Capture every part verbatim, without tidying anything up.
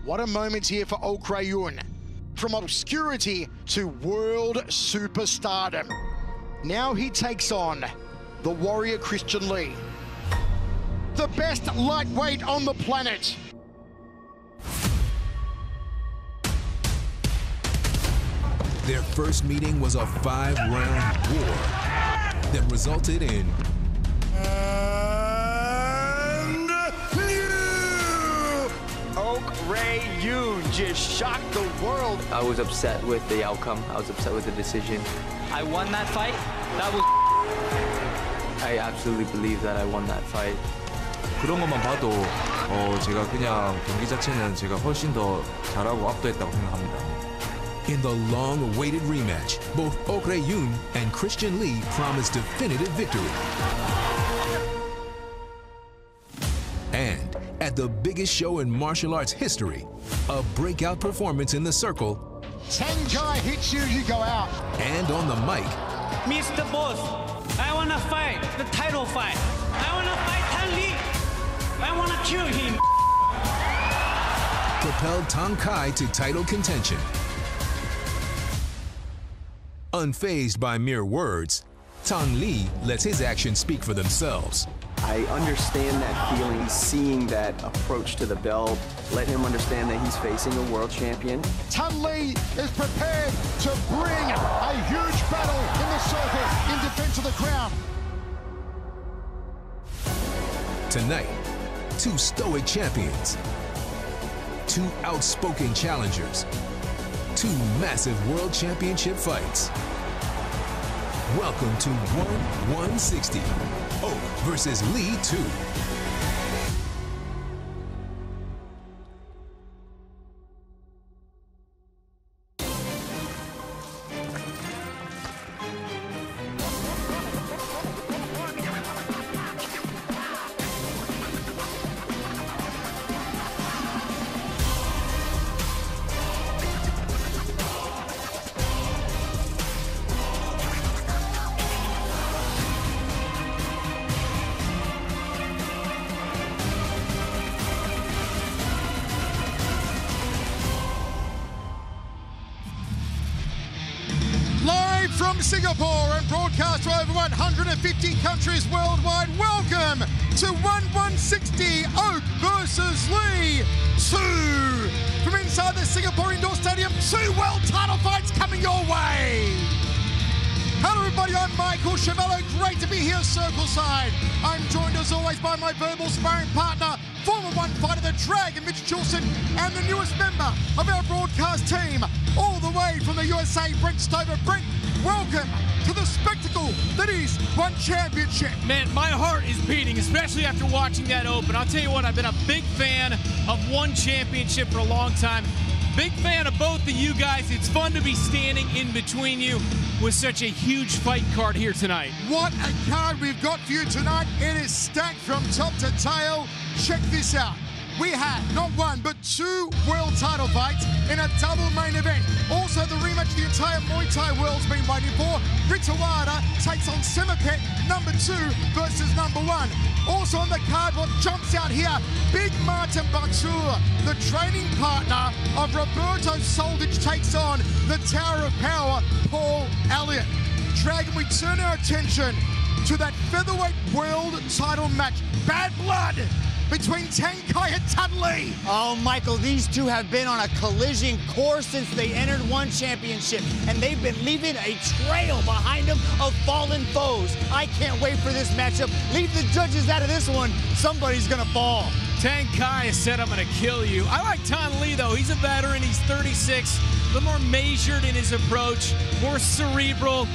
What a moment here for Ok Rae Yoon. From obscurity to world superstardom. Now he takes on the warrior Christian Lee. The best lightweight on the planet. Their first meeting was a five-round war that resulted in... And new! Ok Rae Yoon just shocked the world. I was upset with the outcome. I was upset with the decision. I won that fight. That was... I absolutely believe that I won that fight. 그런 것만 봐도 어, 제가 그냥 경기 자체는 제가 훨씬 더 잘하고 압도했다고 생각합니다. In the long-awaited rematch, both Ok Rae Yoon and Christian Lee promised definitive victory. And at the biggest show in martial arts history, a breakout performance in the circle. Tang Kai hits you, you go out. And on the mic. Mister Boss, I wanna fight the title fight. I wanna fight Thanh Lee. I wanna kill him. Propelled Tang Kai to title contention. Unfazed by mere words, Thanh Lee lets his actions speak for themselves. I understand that feeling, seeing that approach to the belt, let him understand that he's facing a world champion. Thanh Lee is prepared to bring a huge battle in the circle in defense of the crown. Tonight, two stoic champions, two outspoken challengers, two massive world championship fights. Welcome to one one sixty, Ok versus Lee two. Live from Singapore and broadcast to over one hundred fifty countries worldwide, welcome to one one sixty Ok versus Lee two. From inside the Singapore Indoor Stadium, two world title fights coming your way. Hello everybody, I'm Michael Chamello, great to be here circle-side. I'm joined as always by my verbal sparring partner, former one fighter, the Dragon, Mitch Chilson, and the newest member of our broadcast team, all the way from the U S A, Brent Stover. Brent, welcome to the spectacle that is One Championship. Man, my heart is beating, especially after watching that open. I'll tell you what, I've been a big fan of One Championship for a long time. Big fan of both of you guys. It's fun to be standing in between you with such a huge fight card here tonight. What a card we've got for you tonight. It is stacked from top to tail. Check this out. We have not one, but two world title fights in a double main event. Also, the rematch the entire Muay Thai world's been waiting for. Ritawada takes on Semapet, number two versus number one. Also on the card, what jumps out here, Big Martin Batur, the training partner of Roberto Soldic, takes on the Tower of Power, Paul Elliott. Dragon, we turn our attention to that featherweight world title match. Bad blood between Tang Kai and Thanh Lee. Oh, Michael, these two have been on a collision course since they entered One Championship, and they've been leaving a trail behind them of fallen foes. I can't wait for this matchup. Leave the judges out of this one. Somebody's gonna fall. Tang Kai has said, I'm gonna kill you. I like Thanh Lee though. He's a veteran, he's thirty-six, a little more measured in his approach, more cerebral.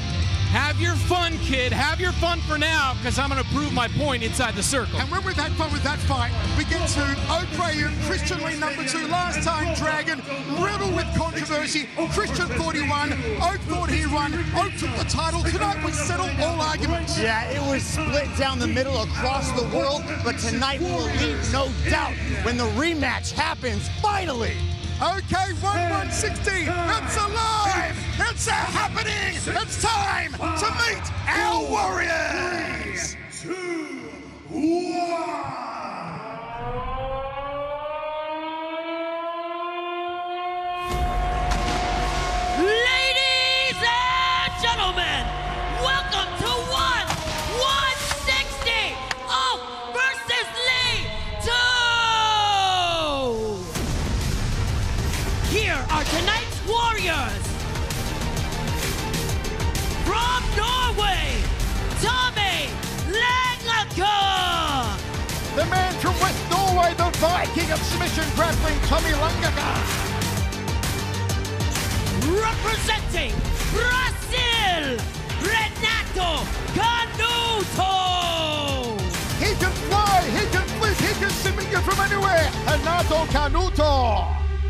Have your fun, kid. Have your fun for now, because I'm going to prove my point inside the circle. And when we've had fun with that fight, we get to Ok Rae Yoon, Christian Lee number two. Last time, Dragon, riddled with controversy. Christian thought he won. Ok thought he won. Ok took the title. Tonight, we settle all arguments. Yeah, it was split down the middle across the world, but tonight will leave no doubt when the rematch happens, finally. Okay, one one sixty, it's alive! It's a happening! It's time to meet our warriors! Three, two, one! the man from West Norway, the Viking of submission grappling, Tommy Lungaka. Representing Brazil, Renato Canuto. He can fly, he can flip, he can submit you from anywhere, Renato Canuto.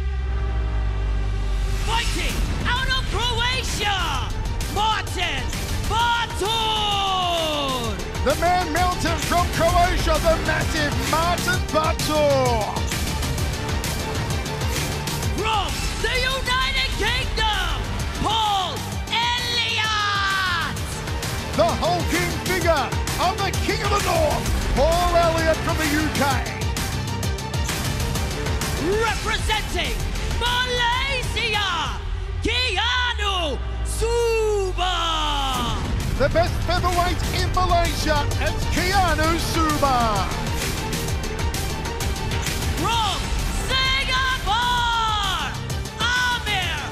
Fighting out of Croatia, Martin Batur. The man mountain from Croatia, the massive Martin Batur. From the United Kingdom, Paul Elliott. The hulking figure of the King of the North, Paul Elliott from the U K. Representing Malaysia, Keanu Suba. The best featherweight in Malaysia, it's Keanu Suba. From Singapore, Amir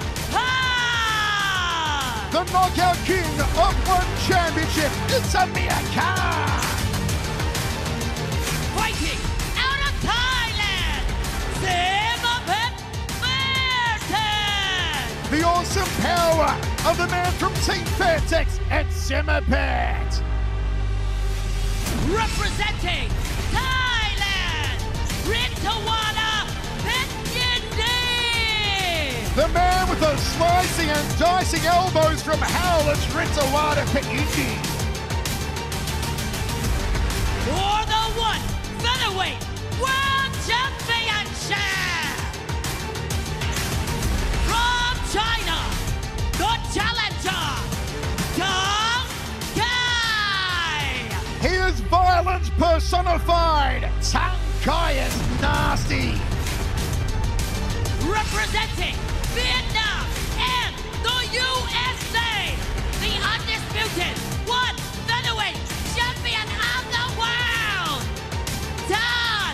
Khan. The knockout king of one championship, it's Amir Khan. Fighting out of Thailand, Simapet Fairtex. The awesome power of the man from Team Fairtex at Simapet. Representing Thailand, Rintawada Petyindi. The man with those slicing and dicing elbows from Howlett's Rintawada Petyindi. For the one featherweight world championship. From China, the challenger, Tang Kai. He is violence personified. Tang Kai is nasty. Representing Vietnam and the U S A, the undisputed one featherweight champion of the world, Dan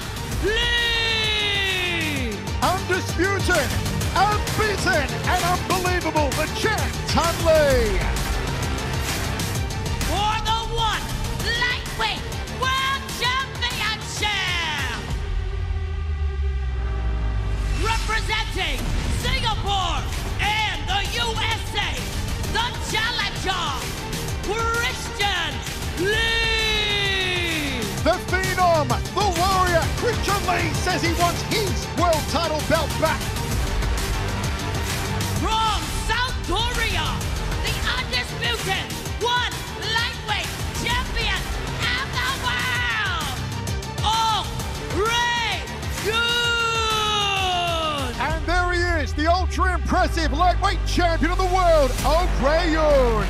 Lee. Undisputed, unbeaten, and unbelievable, the champ, Tan Lee. For the one lightweight world championship. Representing Singapore and the U S A, the challenger, Christian Lee. The phenom, the warrior, Christian Lee says he wants his world title belt back. From South Korea, the undisputed one lightweight champion of the world, Ok Rae Yoon. And there he is, the ultra impressive lightweight champion of the world, Ok Rae Yoon.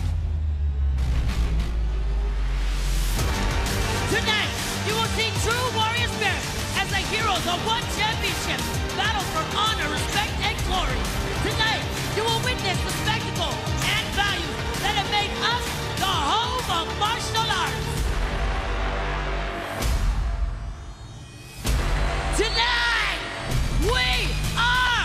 Tonight, you will see true warrior spirit as the heroes of one championship battle for honor, respect, and glory. Tonight, you will witness the spectacle and values that have made us the home of martial arts. Tonight, we are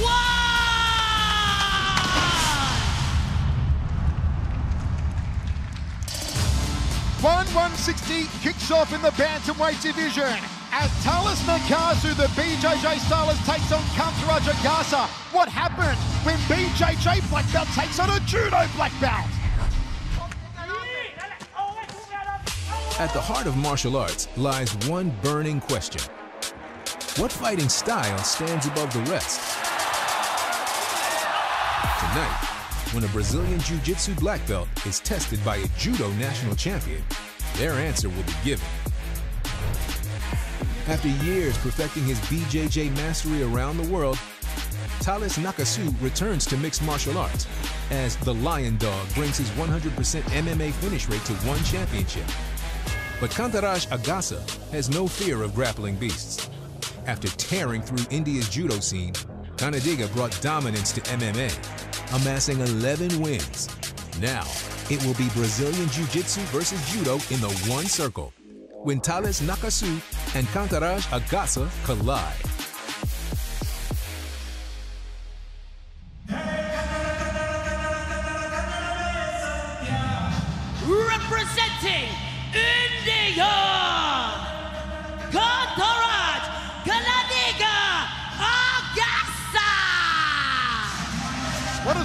one! one one sixty kicks off in the bantamweight division as Talis Nakasu, the B J J stylist, takes on Fri Aug. What happened when B J J black belt takes on a judo black belt? At the heart of martial arts lies one burning question. What fighting style stands above the rest? Tonight, when a Brazilian Jiu-Jitsu black belt is tested by a judo national champion, their answer will be given. After years perfecting his B J J mastery around the world, Talis Nakasu returns to mixed martial arts as the Lion Dog brings his one hundred percent M M A finish rate to one championship. But Kantaraj Agasa has no fear of grappling beasts. After tearing through India's judo scene, Kanadiga brought dominance to M M A, amassing eleven wins. Now, it will be Brazilian Jiu-Jitsu versus Judo in the one circle, when Talis Nakasu and Kantaraj Agasa collide. Representing India,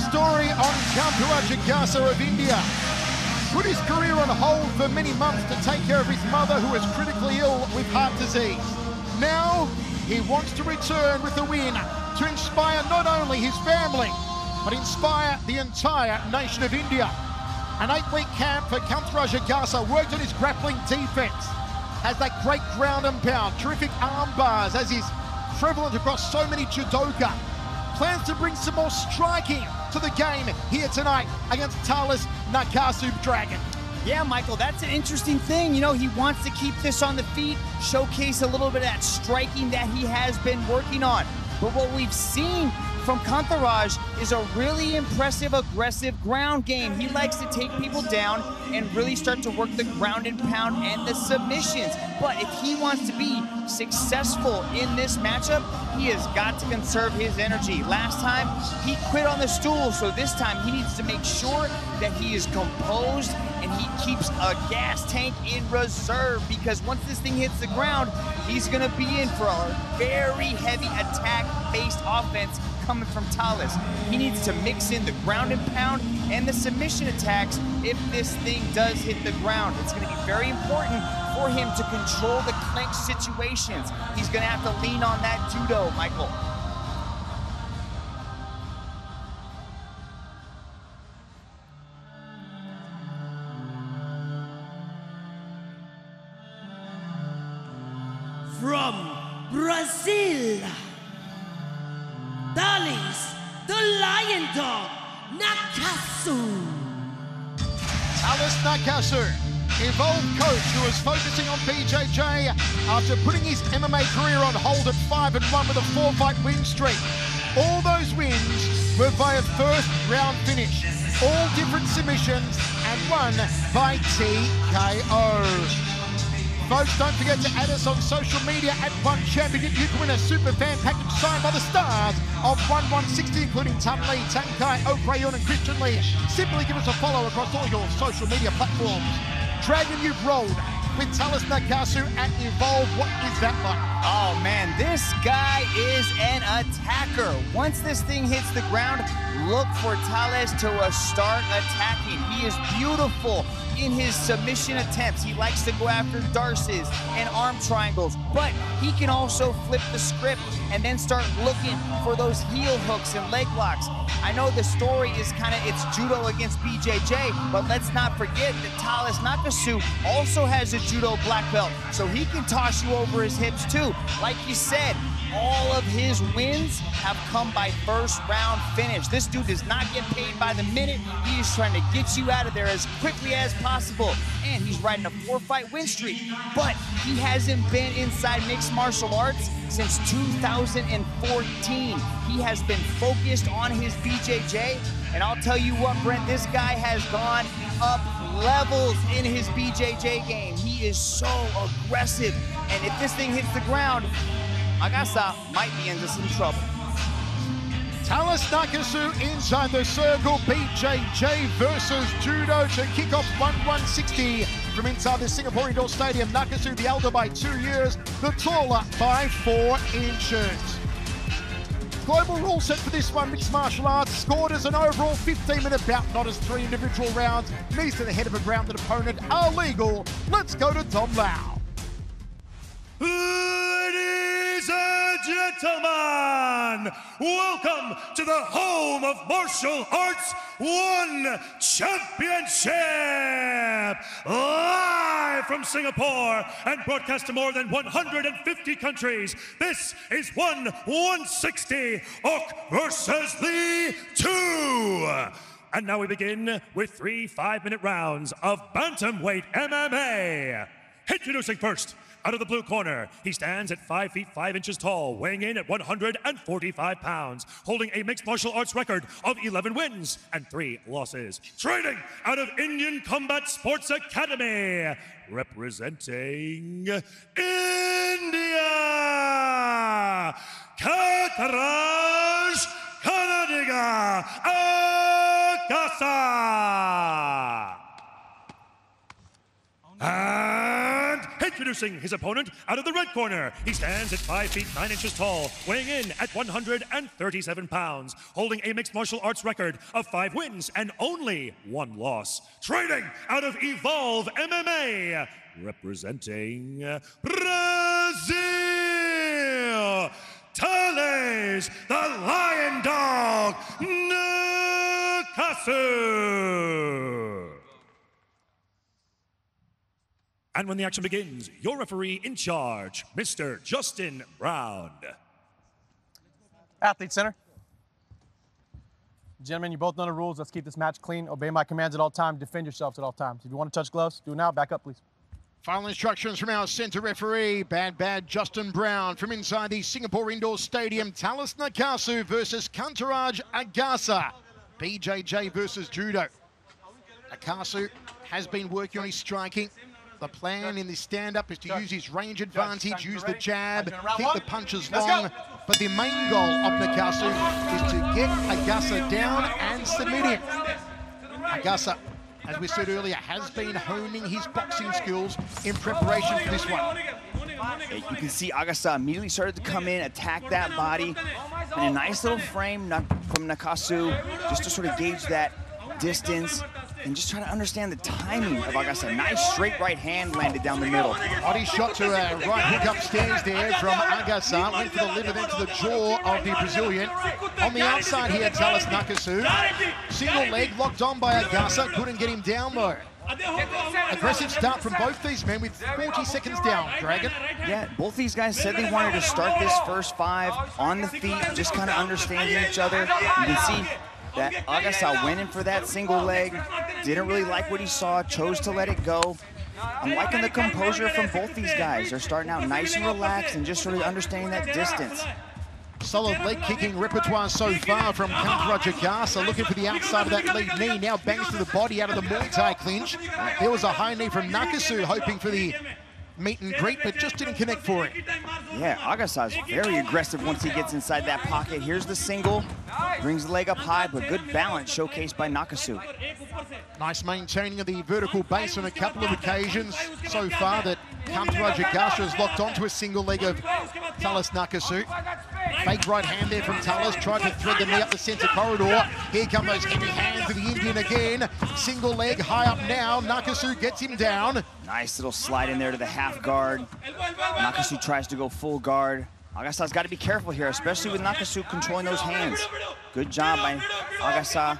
story on Juggernaut of India. Put his career on hold for many months to take care of his mother, who is critically ill with heart disease. Now, he wants to return with a win to inspire not only his family, but inspire the entire nation of India. An eight-week camp for Fri Aug worked on his grappling defense. Has that great ground and pound, terrific arm bars, as is prevalent across so many judoka. Plans to bring some more striking to the game here tonight against Thales Nakasu Dragon. Yeah, Michael, that's an interesting thing. You know, he wants to keep this on the feet, showcase a little bit of that striking that he has been working on. But what we've seen from Fri is a really impressive, aggressive ground game. He likes to take people down and really start to work the ground and pound and the submissions. But if he wants to be successful in this matchup, he has got to conserve his energy. Last time, he quit on the stool, so this time he needs to make sure that he is composed and he keeps a gas tank in reserve, because once this thing hits the ground, he's gonna be in for a very heavy attack-based offense coming from Thales. He needs to mix in the ground and pound and the submission attacks if this thing does hit the ground. It's gonna be very important for him to control the clinch situations. He's gonna have to lean on that judo, Michael. From Brazil, Thales, the Lion Dog, Nakasu. Thales Nakasu, evolved coach who is focusing on B J J after putting his M M A career on hold at five and one with a four-fight win streak. All those wins were via first round finish, all different submissions, and won by T K O. Folks, don't forget to add us on social media at One Championship. You can win a super fan package signed by the stars of one one sixty, including Thanh Lee, Tang Kai, Ok Rae Yoon, and Christian Lee. Simply give us a follow across all your social media platforms. Dragon, you've rolled with Thales Nakasu at Evolve. What is that like? Oh man, this guy is an attacker. Once this thing hits the ground, look for Thales to uh, start attacking. He is beautiful in his submission attempts. He likes to go after darces and arm triangles, but he can also flip the script and then start looking for those heel hooks and leg locks. I know the story is kind of, it's judo against B J J, but let's not forget that Thales Nakasu also has a judo black belt, so he can toss you over his hips too. Like you said, all of his wins have come by first round finish. This dude does not get paid by the minute. He is trying to get you out of there as quickly as possible. And he's riding a four fight win streak, but he hasn't been inside mixed martial arts since two thousand fourteen. He has been focused on his B J J, and I'll tell you what, Brent, this guy has gone up levels in his B J J game. He is so aggressive, and if this thing hits the ground, Agasa might be into some trouble. Thales Nakasu inside the circle. B J J versus Judo to kick off one one sixty from inside the Singapore Indoor Stadium. Nakasu the elder by two years, the taller by four inches. Global rule set for this one, mixed martial arts, scored as an overall fifteen minute bout, not as three individual rounds. Knees to the head of a grounded opponent are legal. Let's go to Dom Lau. Ladies and gentlemen, welcome to the home of martial arts one championship. Live from Singapore and broadcast to more than one hundred fifty countries, this is one one sixty, Ok versus Lee two. And now we begin with three five-minute rounds of bantamweight M M A. Introducing first, out of the blue corner, he stands at five feet five inches tall, weighing in at one hundred forty-five pounds, holding a mixed martial arts record of eleven wins and three losses. Training out of Indian Combat Sports Academy, representing India, Kataraj Kanadiga Agasa. And his Introducing his opponent out of the red corner. He stands at five feet nine inches tall, weighing in at one hundred thirty-seven pounds, holding a mixed martial arts record of five wins and only one loss. Training out of Evolve M M A, representing Brazil, Thales, the Lion Dog, Nakasu. And when the action begins, your referee in charge, Mister Justin Brown. Athlete center. Gentlemen, you both know the rules. Let's keep this match clean. Obey my commands at all times. Defend yourselves at all times. If you want to touch gloves, do it now. Back up, please. Final instructions from our center referee, Bad Bad Justin Brown. From inside the Singapore Indoor Stadium, Thales Nakasu versus Kantaraj Agasa. B J J versus Judo. Nakasu has been working on his striking. The plan in this stand-up is to use his range advantage, use the jab, keep the punches long. But the main goal of Nakasu is to get Agasa down and submit him. Agasa, as we said earlier, has been honing his boxing skills in preparation for this one. You can see Agasa immediately started to come in, attack that body, and a nice little frame from Nakasu just to sort of gauge that distance and just try to understand the timing of Agasa. Nice straight right hand landed down the middle. Body shot to a right hook upstairs there from Agasa. Went for the liver, then to the jaw of the Brazilian. On the outside here, Thales Nakasu. Single leg locked on by Agasa. Couldn't get him down though. Aggressive start from both these men with forty seconds down, Dragon. Yeah, both these guys said they wanted to start this first five on the feet, just kind of understanding each other. You can see that Agasa went in for that single leg, didn't really like what he saw, chose to let it go. I'm liking the composure from both these guys. They're starting out nice and relaxed and just sort of understanding that distance. Solid leg kicking repertoire so far from Kantaraj Agasa, looking for the outside of that lead knee. Now bangs to the body out of the Muay Thai clinch. There was a high knee from Nakasu, hoping for the meet and greet, but just didn't connect for it. Yeah, Agasa's very aggressive once he gets inside that pocket. Here's the single, brings the leg up high, but good balance showcased by Nakasu. Nice maintaining of the vertical base on a couple of occasions so far that Kantaraj Agasa has locked onto a single leg of Thales Nakasu. Fake right hand there from Thales, tried to thread the knee up the center corridor. Here come those heavy hands of the Indian again. Single leg high up now, Nakasu gets him down. Nice little slide in there to the half guard. Nakasu tries to go full guard. Agasa's got to be careful here, especially with Nakasu controlling those hands. Good job by Agasa.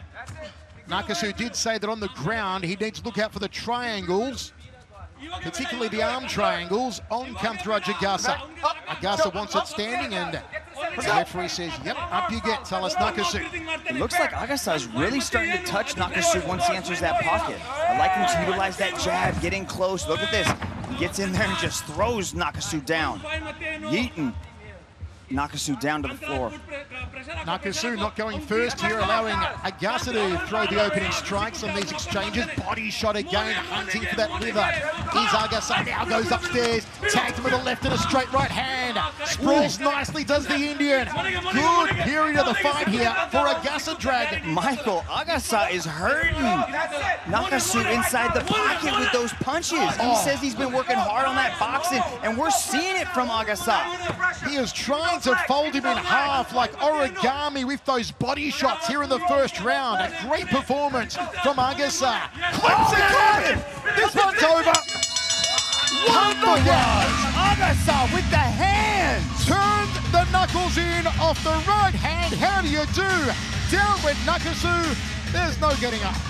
Nakasu did say that on the ground he needs to look out for the triangles, particularly the arm triangles on Kantaraj Agasa. Agasa wants it standing, and the referee says, yep, up you get, Thales Nakasu. It looks like Agasa is really starting to touch Nakasu once he enters that pocket. I like him to utilize that jab, getting close. Look at this. He gets in there and just throws Nakasu down. Yeeting Nakasu down to the floor. Nakasu not going first here, allowing Agasa to throw the opening strikes on these exchanges. Body shot again, hunting for that liver. Here's Agasa, now goes upstairs, tagged him with a left and a straight right hand. Sprawls nicely, does the Indian. Good period of the fight here for Agasa Dragon. Michael, Agasa is hurting Nakasu inside the pocket with those punches. He Oh. says he's been working hard on that boxing, and we're seeing it from Agasa. He is trying to fold him in half like origami with those body shots here in the first round. A great performance from Agasa. Clips again! This one's over. What the Agasa with the hands! Turned the knuckles in off the right hand. How do you do? Down went Nakasu. There's no getting up.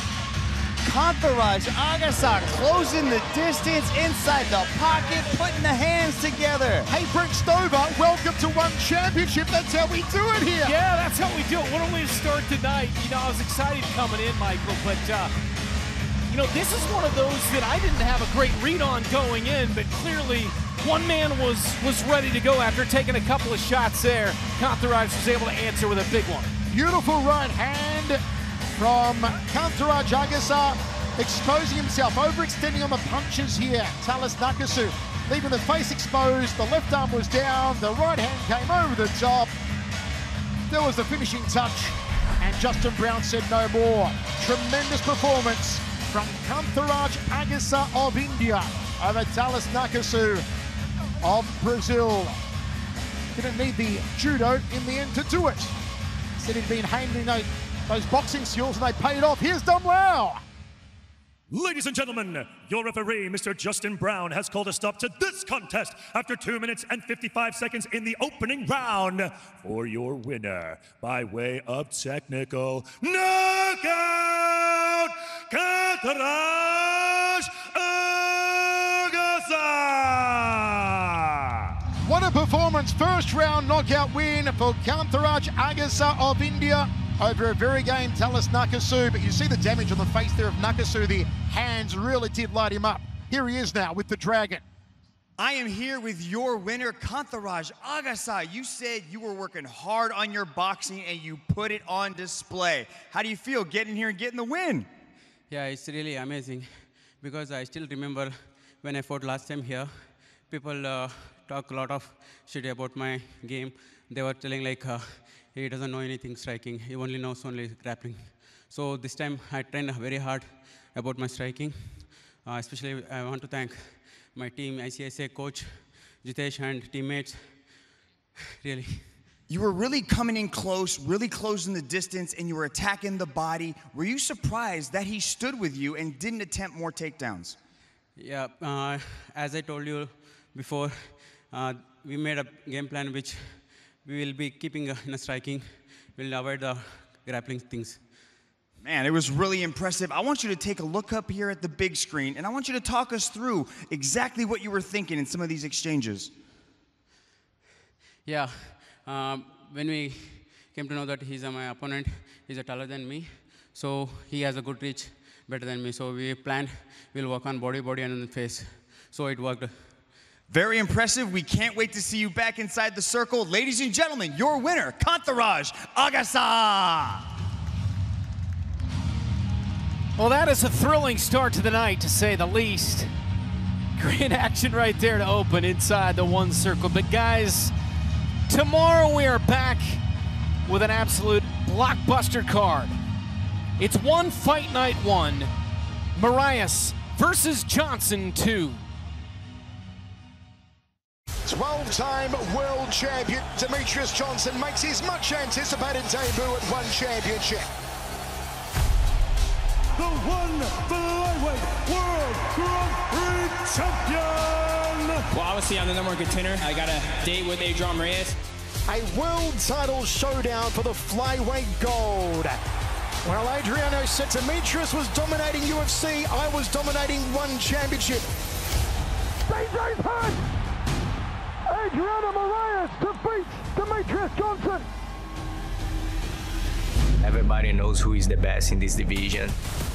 Kantaraj Agasa closing the distance inside the pocket, putting the hands together. Hey, Brent Stover, welcome to One Championship. That's how we do it here. Yeah, that's how we do it. What a way to start tonight. You know, I was excited coming in, Michael, but, uh, you know, this is one of those that I didn't have a great read on going in, but clearly one man was, was ready to go after taking a couple of shots there. Kantaraj was able to answer with a big one. Beautiful right hand from Kantaraj Agasa, exposing himself, overextending on the punches here. Thales Nakasu leaving the face exposed, the left arm was down, the right hand came over the top. There was the finishing touch, and Justin Brown said no more. Tremendous performance from Kantaraj Agasa of India. over Thales Nakasu of Brazil. Didn't need the judo in the end to do it. Said he'd been handling those, those boxing skills and they paid off. Here's Dom Lau. Ladies and gentlemen, your referee, Mister Justin Brown, has called a stop to this contest after two minutes and fifty-five seconds in the opening round for your winner by way of technical knockout, Kataraj Agasa. What a performance. First round knockout win for Kantaraj Agasa of India over a very game Thales Nakasu. But you see the damage on the face there of Nakasu. The hands really did light him up. Here he is now with the Dragon. I am here with your winner, Kantaraj Agasa. You said you were working hard on your boxing and you put it on display. How do you feel getting here and getting the win? Yeah, it's really amazing because I still remember when I fought last time here, people uh, talk a lot of shit about my game. They were telling like, uh, he doesn't know anything striking. He only knows only grappling. So this time I trained very hard about my striking. Uh, especially I want to thank my team, I C S A coach, Jitesh and teammates, really. You were really coming in close, really closing the distance, and you were attacking the body. Were you surprised that he stood with you and didn't attempt more takedowns? Yeah, uh, as I told you before, uh, we made a game plan which we will be keeping uh, in a striking. We'll avoid the grappling things. Man, it was really impressive. I want you to take a look up here at the big screen, and I want you to talk us through exactly what you were thinking in some of these exchanges. Yeah, um, when we came to know that he's uh, my opponent, he's uh, taller than me, so he has a good reach, better than me. So we planned we'll work on body, body, and then face. So it worked. Very impressive. We can't wait to see you back inside the circle. Ladies and gentlemen, your winner, Kantaraj Agasa. Well, that is a thrilling start to the night, to say the least. Great action right there to open inside the one circle. But guys, tomorrow we are back with an absolute blockbuster card. It's one fight night one, Marias versus Johnson two. twelve-time world champion Demetrius Johnson makes his much anticipated debut at One Championship. The one flyweight world Grand Prix champion. Well, obviously I'm the number one contender. I got a date with Adrian Reyes. A world title showdown for the flyweight gold. Well, Adriano said Demetrius was dominating U F C, I was dominating One Championship. D J's hurt! Adriano Marias defeats Demetrius Johnson. Everybody knows who is the best in this division.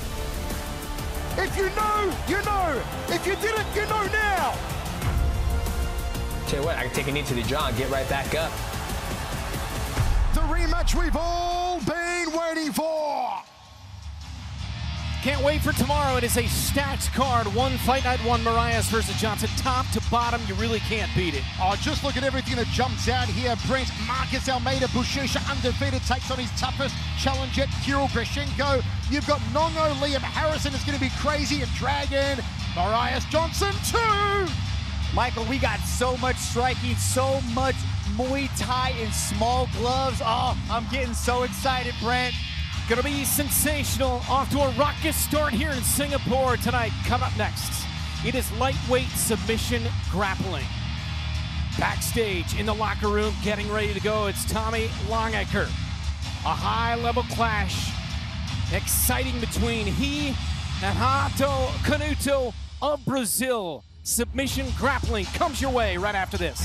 If you know, you know. If you didn't, you know now. Tell you what, I can take a knee to the jaw and get right back up. The rematch we've all been waiting for. Can't wait for tomorrow. It is a stacked card. One fight night, one Marias versus Johnson. Top to bottom, you really can't beat it. Oh, just look at everything that jumps out here. Brent, Marcus Almeida, Bushisha, undefeated, takes on his toughest challenger, Kirill Grishenko. You've got Nongo, Liam Harrison is going to be crazy, and Dragon, Marias Johnson too. Michael, we got so much striking, so much Muay Thai in small gloves. Oh, I'm getting so excited, Brent. Gonna be sensational. Off to a raucous start here in Singapore tonight. Coming up next, it is lightweight submission grappling. Backstage in the locker room, getting ready to go, it's Tommy Longaker. A high-level clash, exciting between he and Hato Canuto of Brazil. Submission grappling comes your way right after this.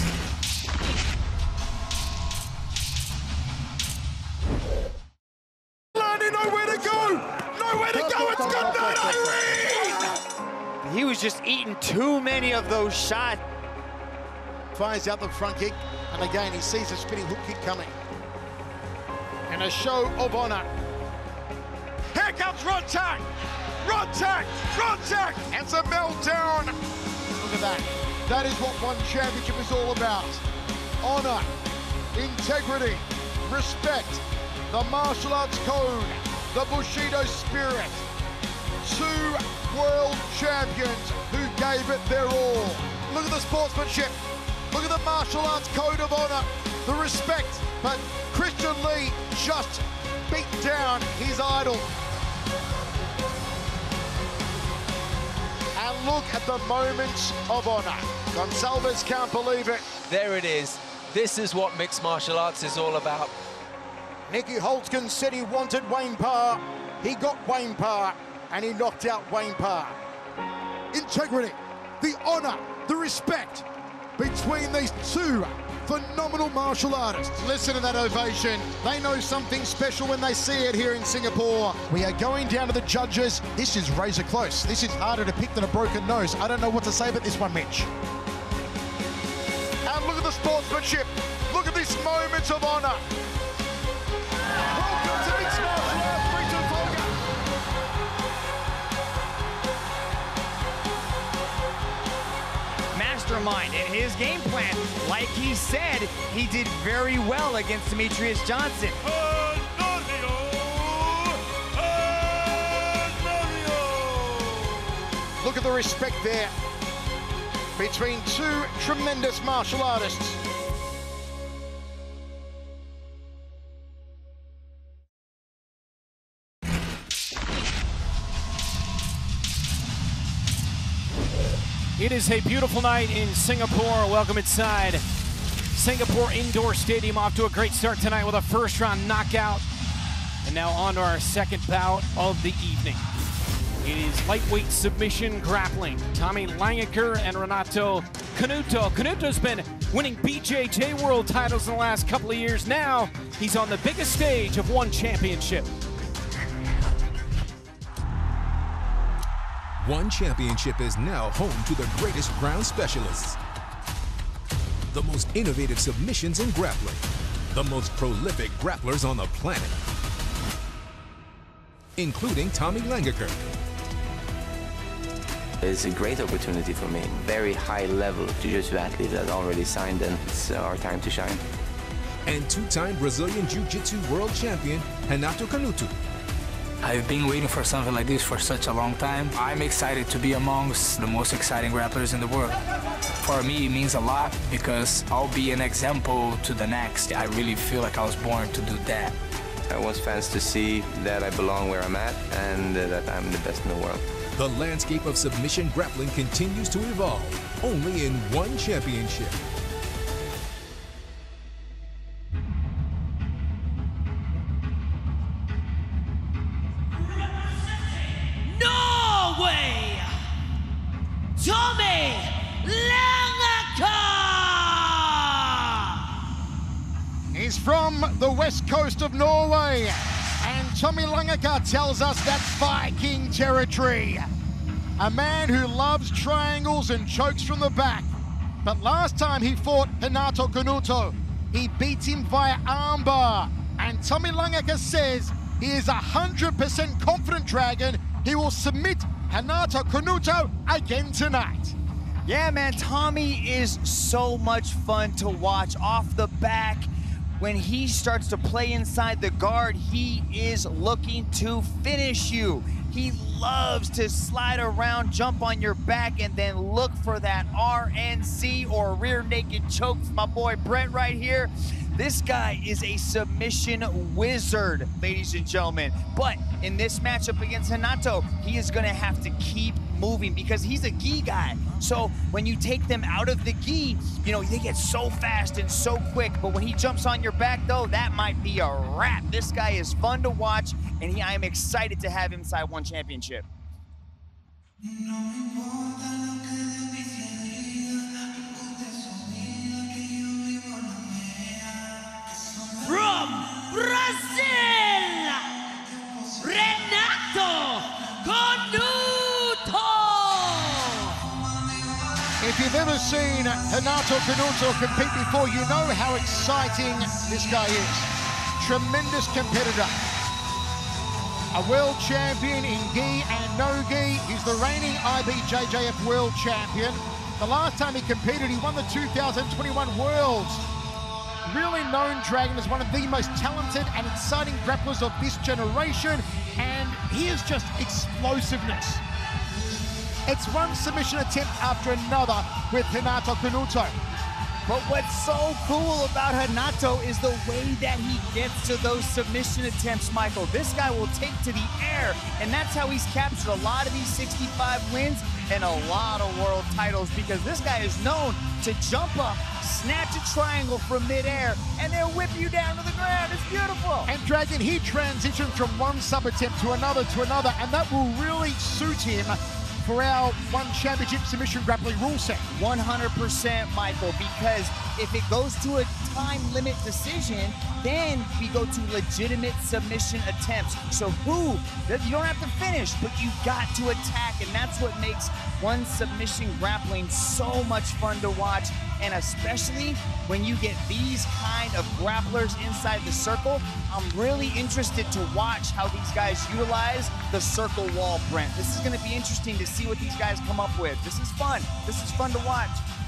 Nowhere to go! Nowhere to go! It's good night, Irene! He was just eating too many of those shots. Fires out the front kick, and again he sees a spinning hook kick coming. And a show of honor. Here comes Rodtak! Rodtak! Rodtak! It's a meltdown! Look at that. That is what One Championship is all about. Honor, integrity, respect, the martial arts code, the Bushido spirit. Two world champions who gave it their all. Look at the sportsmanship. Look at the martial arts code of honor. The respect. But Christian Lee just beat down his idol. And look at the moments of honor. Gonsalves can't believe it. There it is. This is what mixed martial arts is all about. Nicky Holtzkin said he wanted Wayne Parr. He got Wayne Parr, and he knocked out Wayne Parr. Integrity, the honor, the respect between these two phenomenal martial artists. Listen to that ovation. They know something special when they see it here in Singapore. We are going down to the judges. This is razor close. This is harder to pick than a broken nose. I don't know what to say about this one, Mitch. And look at the sportsmanship. Look at this moment of honor. Welcome to mixed martial arts, Fri Aug. Mastermind in his game plan. Like he said, he did very well against Demetrius Johnson. Look at the respect there between two tremendous martial artists. It is a beautiful night in Singapore. Welcome inside Singapore Indoor Stadium. Off to a great start tonight with a first round knockout. And now on to our second bout of the evening. It is lightweight submission grappling. Tommy Langaker and Renato Canuto. Canuto's been winning B J J world titles in the last couple of years. Now he's on the biggest stage of one championship. One Championship is now home to the greatest ground specialists, the most innovative submissions in grappling, the most prolific grapplers on the planet, including Tommy Langaker. It's a great opportunity for me. Very high level jiu-jitsu athlete that already signed, and it's our time to shine. And two-time Brazilian Jiu-Jitsu world champion, Renato Canuto. I've been waiting for something like this for such a long time. I'm excited to be amongst the most exciting grapplers in the world. For me, it means a lot because I'll be an example to the next. I really feel like I was born to do that. I want fans to see that I belong where I'm at and uh, that I'm the best in the world. The landscape of submission grappling continues to evolve, only in one championship. Norway, Tommy Langaker! He's from the west coast of Norway, and Tommy Langaker tells us that's Viking territory. A man who loves triangles and chokes from the back. But last time he fought Renato Canuto, he beat him via armbar. And Tommy Langaker says he is a one hundred percent confident dragon. He will submit Renato Canuto again tonight. Yeah, man, Tommy is so much fun to watch off the back. When he starts to play inside the guard, he is looking to finish you. He loves to slide around, jump on your back, and then look for that R N C or rear naked choke. My boy Brett right here. This guy is a submission wizard, ladies and gentlemen. But in this matchup against Renato, he is gonna have to keep moving because he's a gi guy. So when you take them out of the gi, you know, they get so fast and so quick. But when he jumps on your back though, that might be a wrap. This guy is fun to watch, and he, I am excited to have him inside One Championship. From Brazil, Renato Canuto! If you've ever seen Renato Canuto compete before, you know how exciting this guy is. Tremendous competitor. A world champion in gi and no gi. He's the reigning I B J J F world champion. The last time he competed, he won the two thousand twenty-one Worlds. Really known dragon as one of the most talented and exciting grapplers of this generation, and he is just explosiveness. It's one submission attempt after another with Renato Canuto. But what's so cool about Renato is the way that he gets to those submission attempts, Michael. This guy will take to the air, and that's how he's captured a lot of these sixty-five wins and a lot of world titles, because this guy is known to jump up, snatch a triangle from midair, and then whip you down to the ground. It's beautiful. And Dragon, he transitioned from one sub attempt to another to another, and that will really suit him for our one championship submission grappling rule set. one hundred percent, Michael, because if it goes to a time limit decision, then we go to legitimate submission attempts. So who, you don't have to finish, but you got to attack, and that's what makes one submission grappling so much fun to watch, and especially when you get these kind of grapplers inside the circle. I'm really interested to watch how these guys utilize the circle wall, Brent. This is gonna be interesting to see what these guys come up with. This is fun. This is fun to watch.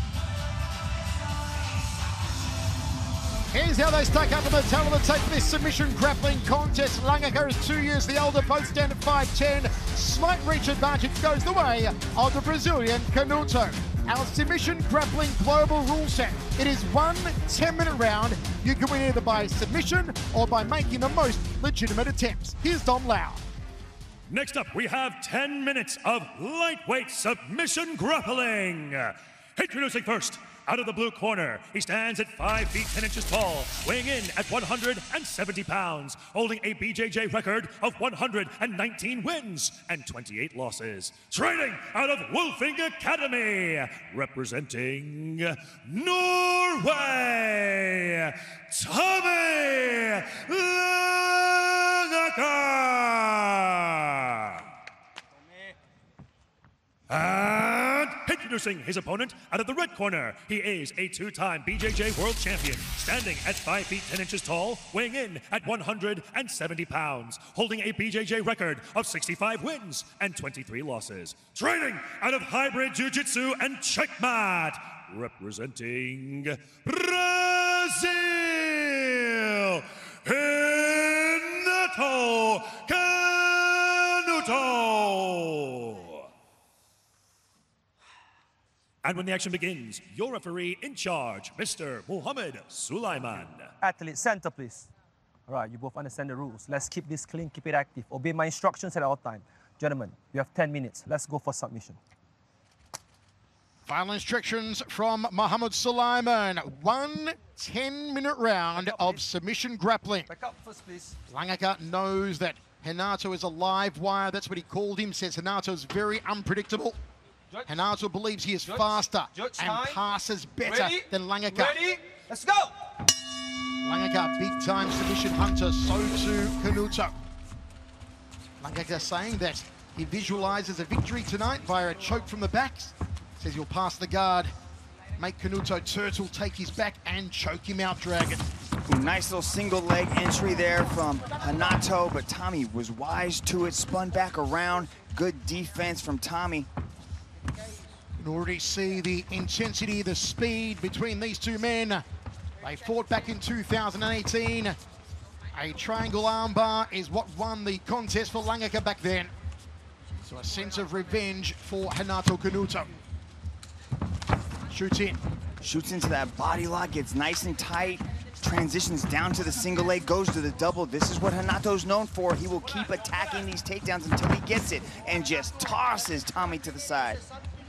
Here's how they stack up on the tail of the tape for this submission grappling contest. Langaka is two years the older, both stand at five ten. Slight reach advantage goes the way of the Brazilian Canuto. Our submission grappling global rule set. It is one ten-minute round. You can win either by submission or by making the most legitimate attempts. Here's Dom Lau. Next up, we have ten minutes of lightweight submission grappling. Introducing first, out of the blue corner, he stands at five feet ten inches tall, weighing in at one hundred seventy pounds, holding a B J J record of one hundred nineteen wins and twenty-eight losses. Training out of Wolfing Academy, representing Norway, Tommy Langaka. And introducing his opponent out of the red corner, he is a two-time B J J World Champion, standing at five feet ten inches tall, weighing in at one hundred seventy pounds, holding a B J J record of sixty-five wins and twenty-three losses. Training out of Hybrid Jiu-Jitsu and Checkmat, representing Brazil, Renato Canuto. And when the action begins, your referee in charge, Mister Muhammad Sulaiman. Athlete, center, please. All right, you both understand the rules. Let's keep this clean, keep it active. Obey my instructions at all time. Gentlemen, you have ten minutes. Let's go for submission. Final instructions from Muhammad Sulaiman. One ten-minute round of submission grappling. Back up first, please. Langaka knows that Renato is a live wire. That's what he called him. Says Renato is very unpredictable. Judge. Renato believes he is Judge. faster Judge. and Time. passes better Ready? than Langaka. Ready? Let's go! Langaka, big-time submission hunter, so too Canuto. Langaka saying that he visualizes a victory tonight via a choke from the back. Says he'll pass the guard, make Canuto turtle, take his back, and choke him out, Dragon. Ooh, nice little single leg entry there from Renato, but Tommy was wise to it, spun back around. Good defense from Tommy. You can already see the intensity, the speed between these two men. They fought back in two thousand eighteen. A triangle armbar is what won the contest for Langaka back then. So a sense of revenge for Renato Canuto. Shoots in. Shoots into that body lock, gets nice and tight, transitions down to the single leg, goes to the double. This is what Renato's known for. He will keep attacking these takedowns until he gets it and just tosses Tommy to the side.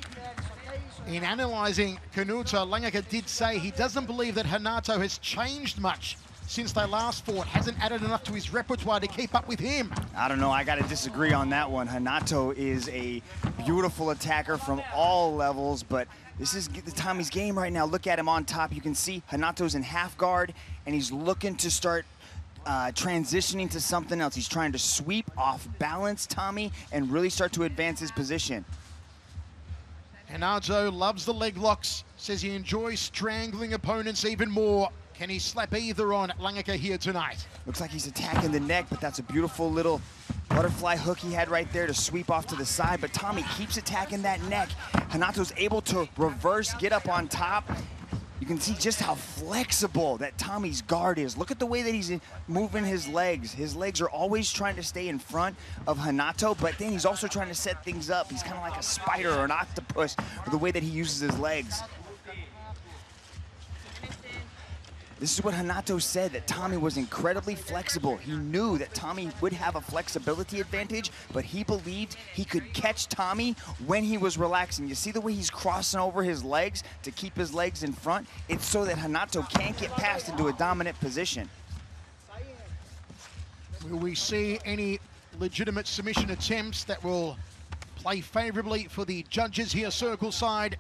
In analyzing Canuto, Langaka did say he doesn't believe that Renato has changed much since they last fought, hasn't added enough to his repertoire to keep up with him. I don't know, I gotta disagree on that one. Renato is a beautiful attacker from all levels, but this is the Tommy's game right now. Look at him on top. You can see Renato's in half guard, and he's looking to start uh, transitioning to something else. He's trying to sweep off balance Tommy and really start to advance his position. Renato loves the leg locks, says he enjoys strangling opponents even more. Can he slap either on Langaka here tonight? Looks like he's attacking the neck, but that's a beautiful little butterfly hook he had right there to sweep off to the side, but Tommy keeps attacking that neck. Renato's able to reverse, get up on top. You You can see just how flexible that Tommy's guard is. Look at the way that he's moving his legs. His legs are always trying to stay in front of Renato, but then he's also trying to set things up. He's kind of like a spider or an octopus with the way that he uses his legs. This is what Renato said, that Tommy was incredibly flexible. He knew that Tommy would have a flexibility advantage, but he believed he could catch Tommy when he was relaxing. You see the way he's crossing over his legs to keep his legs in front? It's so that Renato can't get passed into a dominant position. Will we see any legitimate submission attempts that will play favorably for the judges here, circle side?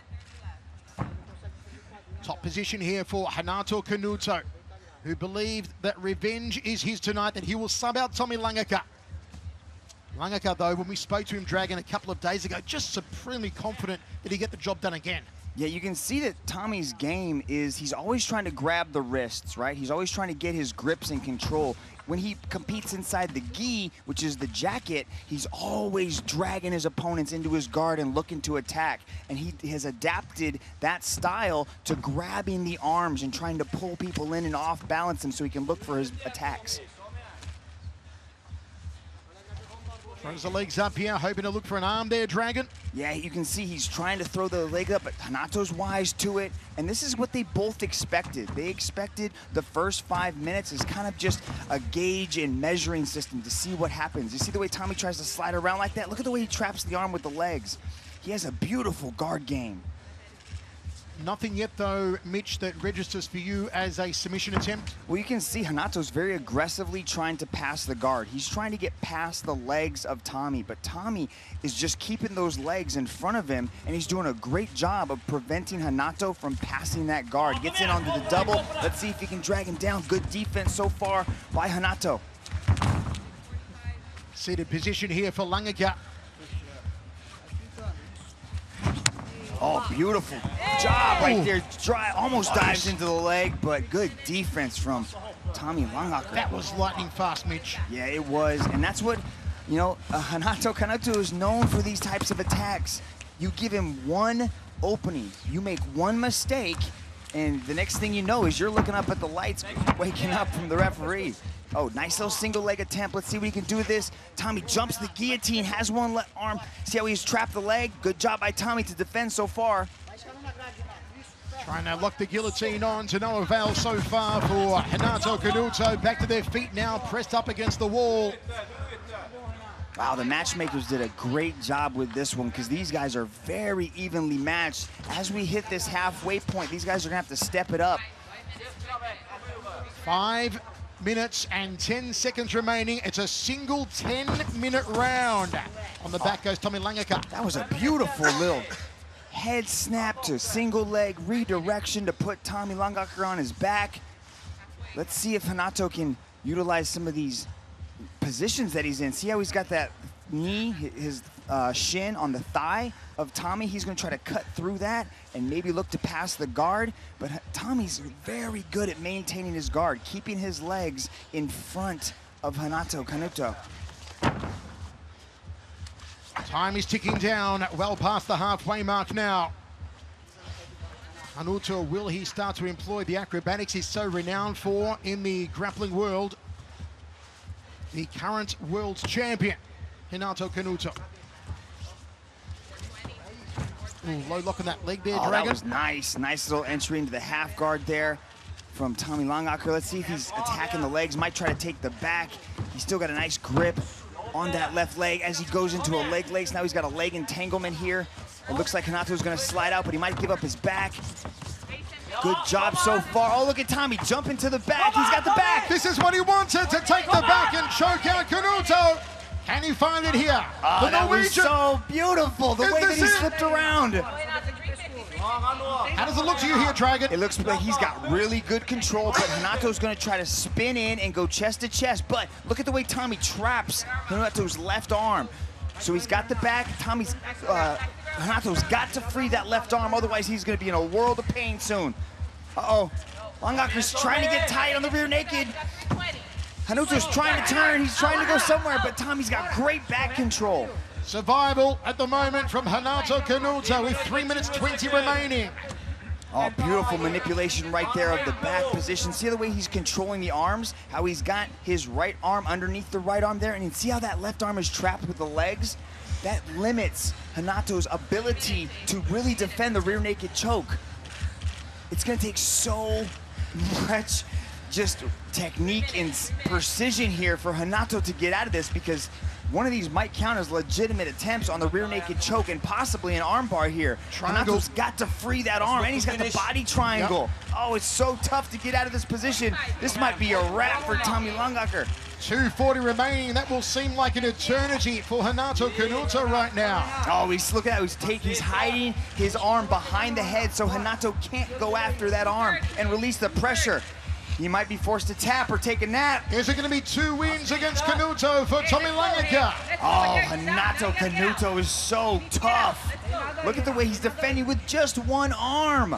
Top position here for Renato Canuto, who believed that revenge is his tonight, that he will sub out Tommy Langaka. Langaka, though, when we spoke to him, Dragon, a couple of days ago, just supremely confident that he'd get the job done again. Yeah, you can see that Tommy's game is he's always trying to grab the wrists, right? He's always trying to get his grips in control. When he competes inside the gi, which is the jacket, he's always dragging his opponents into his guard and looking to attack. And he has adapted that style to grabbing the arms and trying to pull people in and off balance them so he can look for his attacks. Throws the legs up here, hoping to look for an arm there, Dragon. Yeah, you can see he's trying to throw the leg up, but Renato's wise to it. And this is what they both expected. They expected the first five minutes as kind of just a gauge and measuring system to see what happens. You see the way Tommy tries to slide around like that? Look at the way he traps the arm with the legs. He has a beautiful guard game. Nothing yet, though, Mitch, that registers for you as a submission attempt? Well, you can see Renato's very aggressively trying to pass the guard. He's trying to get past the legs of Tommy, but Tommy is just keeping those legs in front of him, and he's doing a great job of preventing Renato from passing that guard. Gets in onto the double. Let's see if he can drag him down. Good defense so far by Renato. Seated position here for Langaka. Oh, beautiful job right there. Dry, almost dives into the leg, but good defense from Tommy Langaka. That was lightning fast, Mitch. Yeah, it was, and that's what, you know, uh, Renato Canuto is known for these types of attacks. You give him one opening, you make one mistake, and the next thing you know is you're looking up at the lights, waking up from the referee. Oh, nice little single leg attempt. Let's see what he can do with this. Tommy jumps the guillotine, has one left arm. See how he's trapped the leg? Good job by Tommy to defend so far. Trying to lock the guillotine on to no avail so far for Renato Canuto. Back to their feet now, pressed up against the wall. Wow, the matchmakers did a great job with this one because these guys are very evenly matched. As we hit this halfway point, these guys are gonna have to step it up. Five minutes and ten seconds remaining. It's a single ten minute round. On the back goes Tommy Langaka. That was a beautiful little head snap to single leg redirection to put Tommy Langaka on his back. Let's see if Renato can utilize some of these positions that he's in. See how he's got that knee, his uh, shin on the thigh of Tommy. He's going to try to cut through that and maybe look to pass the guard. But Tommy's very good at maintaining his guard, keeping his legs in front of Renato Canuto. Time is ticking down, well past the halfway mark now. Canuto, will he start to employ the acrobatics he's so renowned for in the grappling world? The current world champion, Renato Canuto. Ooh, low lock on that leg there, oh, Dragon. That was nice. Nice little entry into the half guard there from Tommy Langaka. Let's see if he's attacking the legs. Might try to take the back. He's still got a nice grip on that left leg as he goes into a leg lace. Now he's got a leg entanglement here. It looks like Renato's going to slide out, but he might give up his back. Good job so far. Oh, look at Tommy jumping to the back. He's got the back. This is what he wanted, to take the back and choke out Canuto. Can he find it here? Oh, the that Norwegian. was so beautiful, the Is way that he it? slipped around. How does it look to you here, Dragon? It looks like he's got really good control, but Renato's going to try to spin in and go chest to chest. But look at the way Tommy traps Renato's left arm. So he's got the back. Tommy's, uh, Renato's got to free that left arm, otherwise he's going to be in a world of pain soon. Uh-oh. Langaka's trying to get tight on the rear naked. Renato's trying to turn. He's trying to go somewhere, but Tommy's got great back control. Survival at the moment from Renato Canuto with three minutes twenty remaining. Oh, beautiful manipulation right there of the back position. See the way he's controlling the arms, how he's got his right arm underneath the right arm there, and you see how that left arm is trapped with the legs? That limits Hanato's ability to really defend the rear naked choke. It's gonna take so much just technique and precision here for Hanato to get out of this, because one of these might count as legitimate attempts on the rear naked choke and possibly an armbar here. Triangle. Hanato's got to free that arm, and he's got the body triangle. Yep. Oh, it's so tough to get out of this position. This might be a wrap for Tommy Langaker. two forty remaining. That will seem like an eternity for Hanato Kanuta right now. Oh, he's look at that. He's taking, he's hiding his arm behind the head so Hanato can't go after that arm and release the pressure. He might be forced to tap or take a nap. Is it going to be two wins against Kanuto for Tommy Langaker? Oh, Hanato Kanuto is so tough. Look at the way he's defending with just one arm.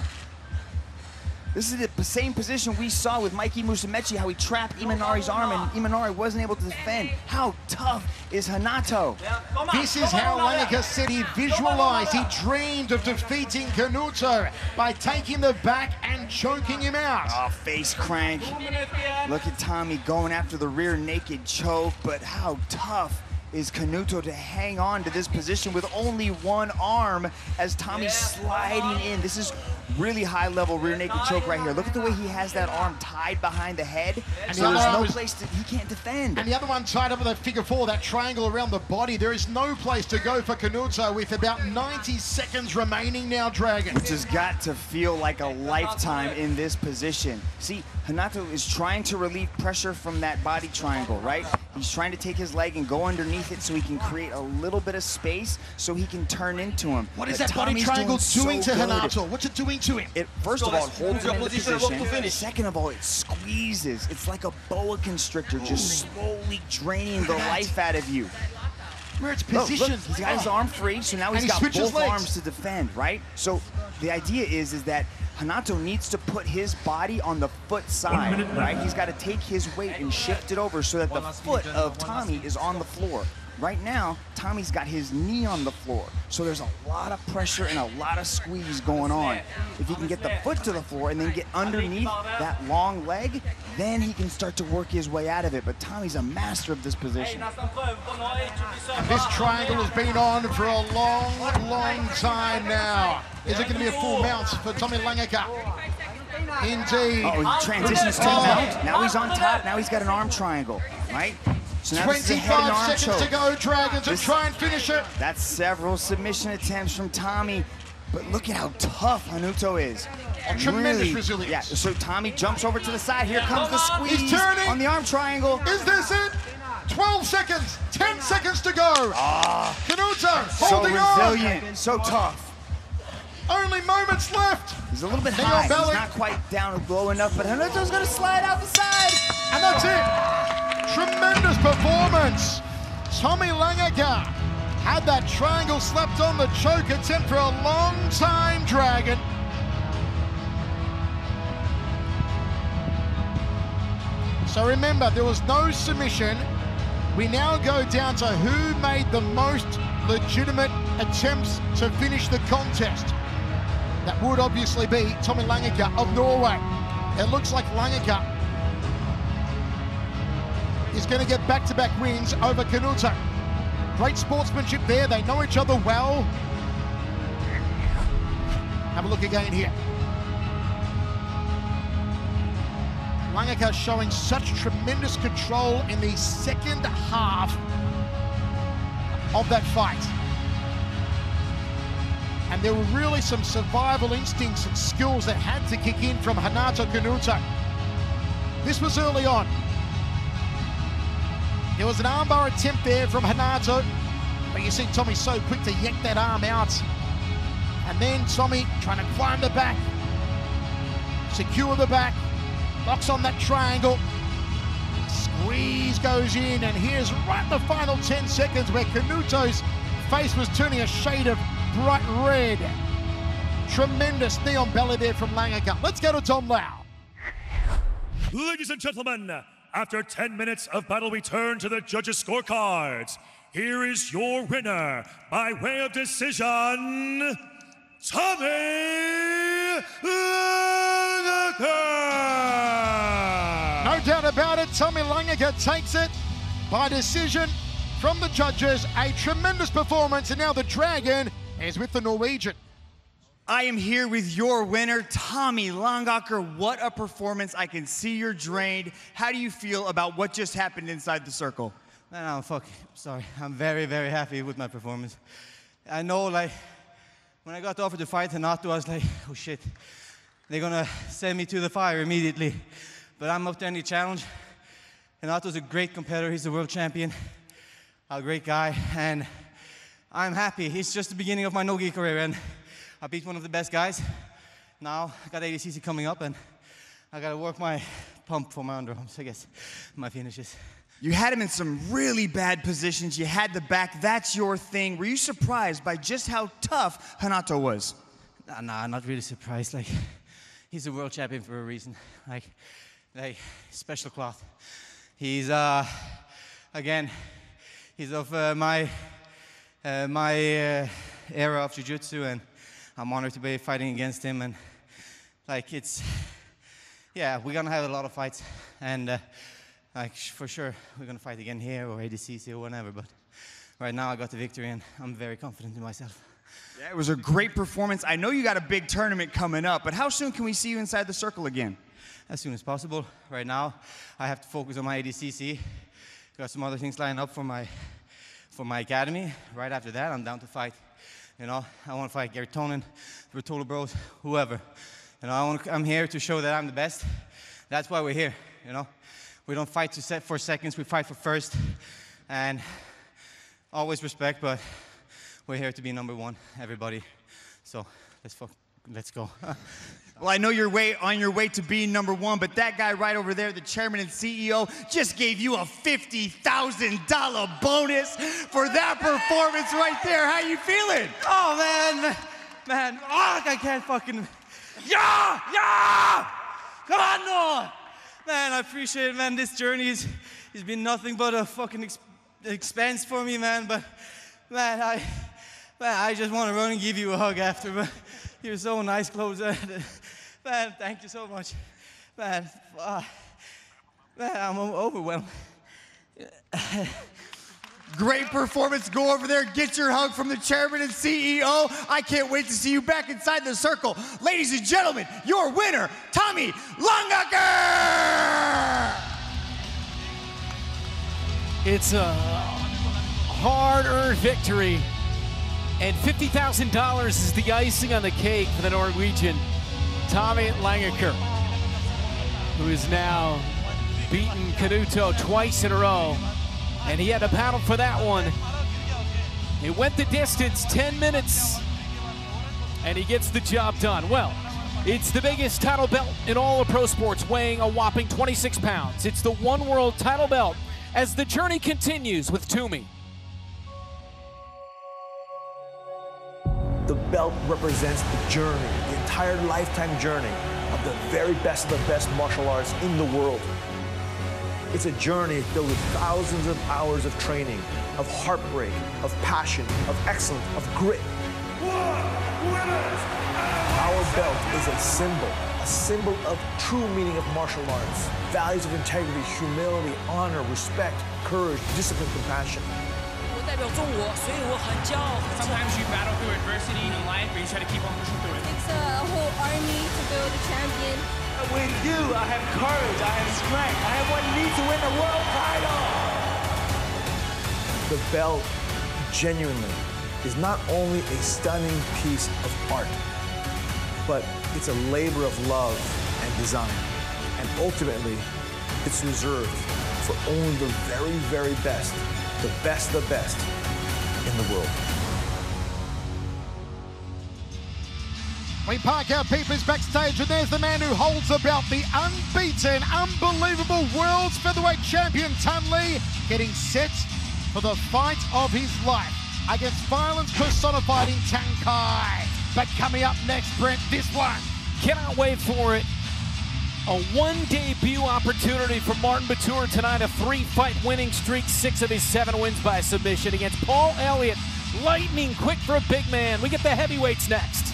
This is the same position we saw with Mikey Musumeci, how he trapped Imanari's arm and Imanari wasn't able to defend. How tough is Hanato? This is how Langaker said he visualized, he dreamed of defeating Kanuto by taking the back and choking him out. Oh, face crank. Look at Tommy going after the rear naked choke, but how tough is Kanuto to hang on to this position with only one arm as Tommy's sliding in. This is really high level rear naked choke right here. Look at the way he has that arm tied behind the head. And so there's no place to, he can't defend. And the other one tied up with a figure four, that triangle around the body. There is no place to go for Kanuto with about ninety seconds remaining now, Dragon. Which has got to feel like a lifetime in this position. See, Hanato is trying to relieve pressure from that body triangle, right? He's trying to take his leg and go underneath it so he can create a little bit of space so he can turn into him. What is but that Tommy's body triangle doing, doing so to good. Hanato? What's it doing to him? It, first of all, it holds him in the position. Second of all, it squeezes. It's like a boa constrictor, just slowly draining the life out of you. Where it's Look, positioned. look, he's got his arm free, so now he's he got both legs. arms to defend, right? So the idea is, is that Hanato needs to put his body on the foot side, right? He's got to take his weight and shift it over so that the foot of Tommy is on the floor. Right now, Tommy's got his knee on the floor, so there's a lot of pressure and a lot of squeeze going on. If he can get the foot to the floor and then get underneath that long leg, then he can start to work his way out of it. But Tommy's a master of this position. And this triangle has been on for a long, long time now. Is it going to be a full mount for Tommy Langaker? Indeed. Uh oh, he transitions to the mount. Now he's on top. Now he's got an arm triangle, right? So now twenty-five seconds to go, Dragons, and this, try and finish it. That's several submission attempts from Tommy, but look at how tough Hanato is. A tremendous really, resilience. Yeah, so Tommy jumps over to the side. Here comes the squeeze. He's turning. On the arm triangle. Is this it? twelve seconds, ten seconds to go. Ah, Kanuto so holding on. resilient, so tough. Only moments left. He's a little bit Neil high. Bellic. He's not quite down low enough, but Hanato's gonna slide out the side. And that's it. Tremendous performance. Tommy Langaker had that triangle slapped on the choke attempt for a long time, Dragon. So remember, there was no submission. We now go down to who made the most legitimate attempts to finish the contest. That would obviously be Tommy Langaker of Norway. It looks like Langaker is going to get back-to-back wins over Kanuto. Great sportsmanship there. They know each other well. Have a look again here. Langaker showing such tremendous control in the second half of that fight. And there were really some survival instincts and skills that had to kick in from Hanato Kanuto. This was early on. There was an armbar attempt there from Hanato, but you see Tommy so quick to yank that arm out. And then Tommy trying to climb the back, secure the back, locks on that triangle, squeeze goes in, and here's right in the final ten seconds where Kanuto's face was turning a shade of bright red. Tremendous neon belly there from Langaker. Let's go to Tom Lau. Ladies and gentlemen, after ten minutes of battle, we turn to the judges' scorecards. Here is your winner, by way of decision, Tommy No doubt about it, Tommy Langaker takes it by decision from the judges. A tremendous performance, and now the Dragon is with the Norwegian. I am here with your winner, Tommy Langaker. What a performance. I can see you're drained. How do you feel about what just happened inside the circle? No, no, fuck, sorry. I'm very, very happy with my performance. I know, like, when I got offered to fight Renato, I was like, oh shit, they're gonna send me to the fire immediately. But I'm up to any challenge. Renato's a great competitor, he's the world champion, a great guy, and I'm happy. It's just the beginning of my no-gi career, and I beat one of the best guys. Now, I got A D C C coming up, and I gotta work my pump for my underarms, I guess, my finishes. You had him in some really bad positions. You had the back. That's your thing. Were you surprised by just how tough Renato was? Nah, nah, not really surprised. Like, he's a world champion for a reason. Like, like special cloth. He's, uh, again, he's of uh, my, uh, my uh, era of jiu-jitsu, and I'm honored to be fighting against him. And like, it's, yeah, we're gonna have a lot of fights, and. Uh, Like, for sure, we're going to fight again here or A D C C or whatever, but right now I got the victory and I'm very confident in myself. Yeah, it was a great performance. I know you got a big tournament coming up, but how soon can we see you inside the circle again? As soon as possible. Right now, I have to focus on my A D C C. Got some other things lined up for my, for my academy. Right after that, I'm down to fight. You know, I want to fight Gary Tonin, the Rotolo Bros, whoever. You know, I want to, I'm here to show that I'm the best. That's why we're here, you know. We don't fight to set for seconds, we fight for first. And always respect, but we're here to be number one, everybody. So let's fuck, let's go. Well, I know you're way, on your way to being number one, but that guy right over there, the chairman and C E O, just gave you a fifty thousand dollar bonus for that performance right there. How you feeling? Oh, man, man, oh, I can't fucking, yeah, yeah, come on, no. Man, I appreciate it, man. This journey has has been nothing but a fucking ex expense for me, man. But, man, I, man, I just want to run and give you a hug after. But you're so nice, close. Man, thank you so much. Man, uh, man, I'm overwhelmed. Great performance. Go over there, get your hug from the chairman and C E O. I can't wait to see you back inside the circle. Ladies and gentlemen, your winner, Tommy Langaker! It's a hard-earned victory, and fifty thousand dollars is the icing on the cake for the Norwegian, Tommy Langaker, who is now beaten Canuto twice in a row. And he had to battle for that one. It went the distance, ten minutes, and he gets the job done. Well, it's the biggest title belt in all of pro sports, weighing a whopping twenty-six pounds. It's the one world title belt as the journey continues with Toomey. The belt represents the journey, the entire lifetime journey of the very best of the best martial arts in the world. It's a journey filled with thousands of hours of training, of heartbreak, of passion, of excellence, of grit. Our belt is a symbol, a symbol of true meaning of martial arts. Values of integrity, humility, honor, respect, courage, discipline, compassion. Sometimes you battle through adversity in life, but you try to keep on pushing through it. It's a whole army to build a champion. With you, I have courage, I have strength, I have what you need to win the world title. The belt, genuinely, is not only a stunning piece of art, but it's a labor of love and design. And ultimately, it's reserved for only the very, very best, the best of the best in the world. We park our peepers backstage, and there's the man who holds the belt, the unbeaten, unbelievable world's featherweight champion, Thanh Le, getting set for the fight of his life against violence personified Tang Kai. But coming up next, Brent, this one. Cannot wait for it. A one debut opportunity for Martin Batur tonight, a three-fight winning streak, six of his seven wins by submission against Paul Elliott. Lightning quick for a big man. We get the heavyweights next.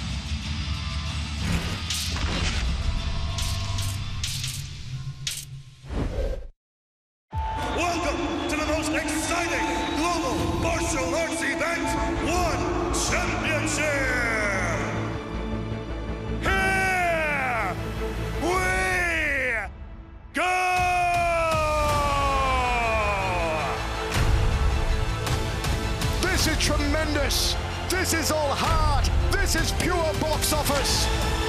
This is all hard. This is pure box office.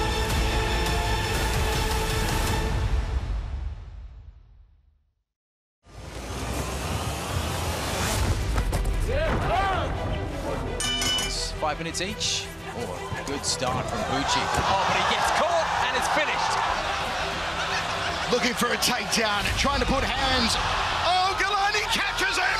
It's five minutes each. Oh, a good start from Bucci. Oh, but he gets caught and it's finished. Looking for a takedown, trying to put hands. Oh, Galani catches him!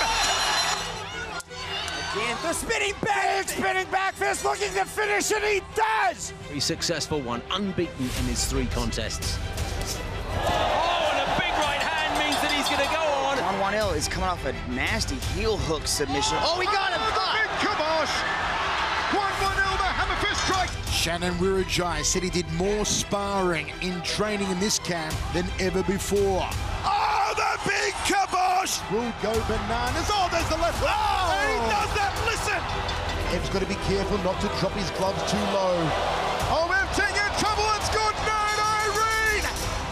Again, the spinning back, spinning back fist, looking to finish, and he does! Very successful one, unbeaten in his three contests. Oh, and a big right hand means that he's going to go on. Juan Juanil is coming off a nasty heel hook submission. Oh, he got him! Oh, big kibosh! Juan Juanil, the hammer fist strike! Shannon Wirajai said he did more sparring in training in this camp than ever before. Oh, the big kibosh! Will go bananas. Oh, there's the left. Oh! And he does that, listen! Ev's got to be careful not to drop his gloves too low. Oh, Ev taking in trouble, it's good night, Irene!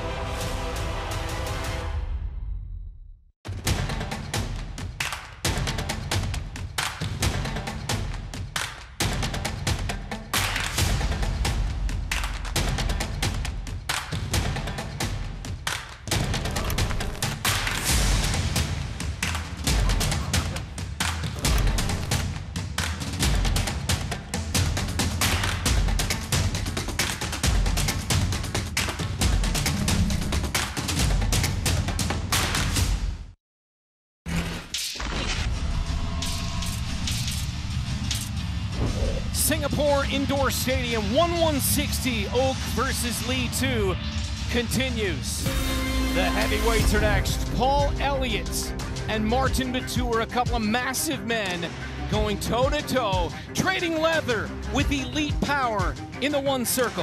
Singapore Indoor Stadium, one one sixty, Oak versus Lee two continues. The heavyweights are next. Paul Elliott and Martin Batur, a couple of massive men going toe-to-toe, trading leather with elite power in the one circle.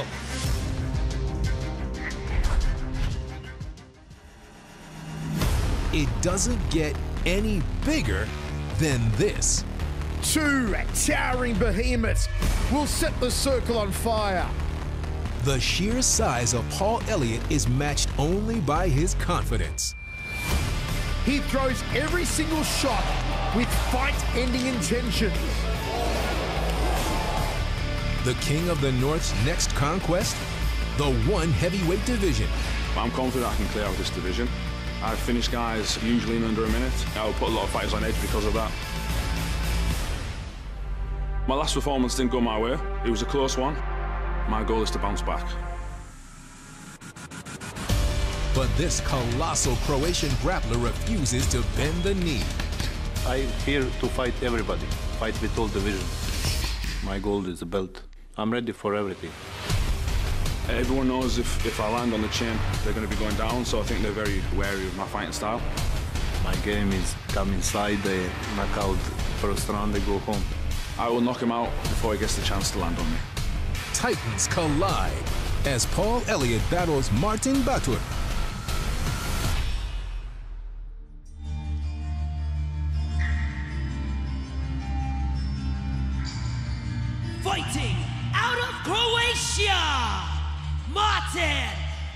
It doesn't get any bigger than this. Two towering behemoths will set the circle on fire. The sheer size of Paul Elliott is matched only by his confidence. He throws every single shot with fight-ending intentions. The king of the North's next conquest, the one heavyweight division. I'm confident I can clear out this division. I've finished guys usually in under a minute. I will put a lot of fighters on edge because of that. My last performance didn't go my way. It was a close one. My goal is to bounce back. But this colossal Croatian grappler refuses to bend the knee. I'm here to fight everybody, fight with all divisions. My goal is the belt. I'm ready for everything. Everyone knows if, if I land on the chin, they're going to be going down, so I think they're very wary of my fighting style. My game is come inside, they knock out first round, they go home. I will knock him out before he gets the chance to land on me. Titans collide as Paul Elliott battles Martin Batur. Fighting out of Croatia, Martin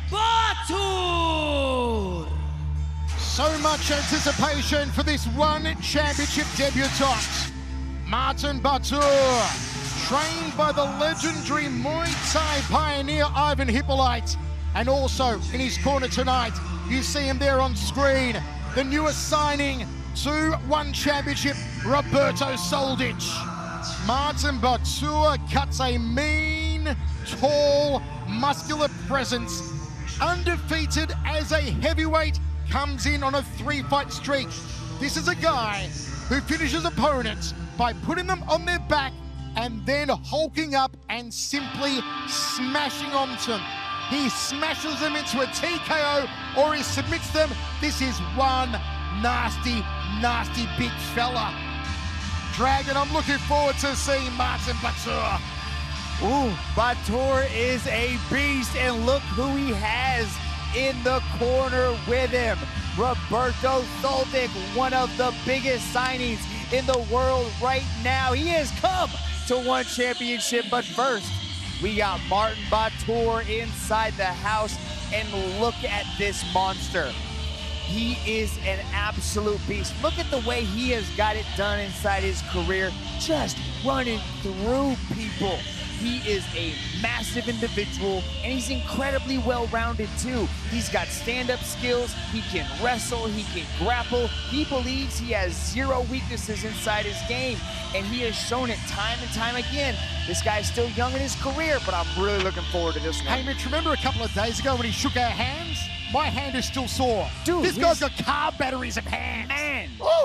Batur. So much anticipation for this one championship debutant. Martin Batur, trained by the legendary Muay Thai pioneer Ivan Hippolyte. And also in his corner tonight, you see him there on screen, the newest signing to one championship, Roberto Soldic. Martin Batur cuts a mean, tall, muscular presence. Undefeated as a heavyweight, comes in on a three-fight streak. This is a guy who finishes opponents by putting them on their back and then hulking up and simply smashing onto them. He smashes them into a T K O or he submits them. This is one nasty, nasty big fella. Dragon, I'm looking forward to seeing Martin Batur. Ooh, Batur is a beast, and look who he has in the corner with him. Roberto Soldic, one of the biggest signings in the world right now. He has come to one championship, but first, we got Martin Batur inside the house, and look at this monster. He is an absolute beast. Look at the way he has got it done inside his career, just running through people. He is a massive individual, and he's incredibly well-rounded too. He's got stand-up skills, he can wrestle, he can grapple. He believes he has zero weaknesses inside his game, and he has shown it time and time again. This guy's still young in his career, but I'm really looking forward to this one. Hey, Mitch, remember a couple of days ago when he shook our hands? My hand is still sore. Dude, this his... guy's got car batteries of hands. Man. Ooh.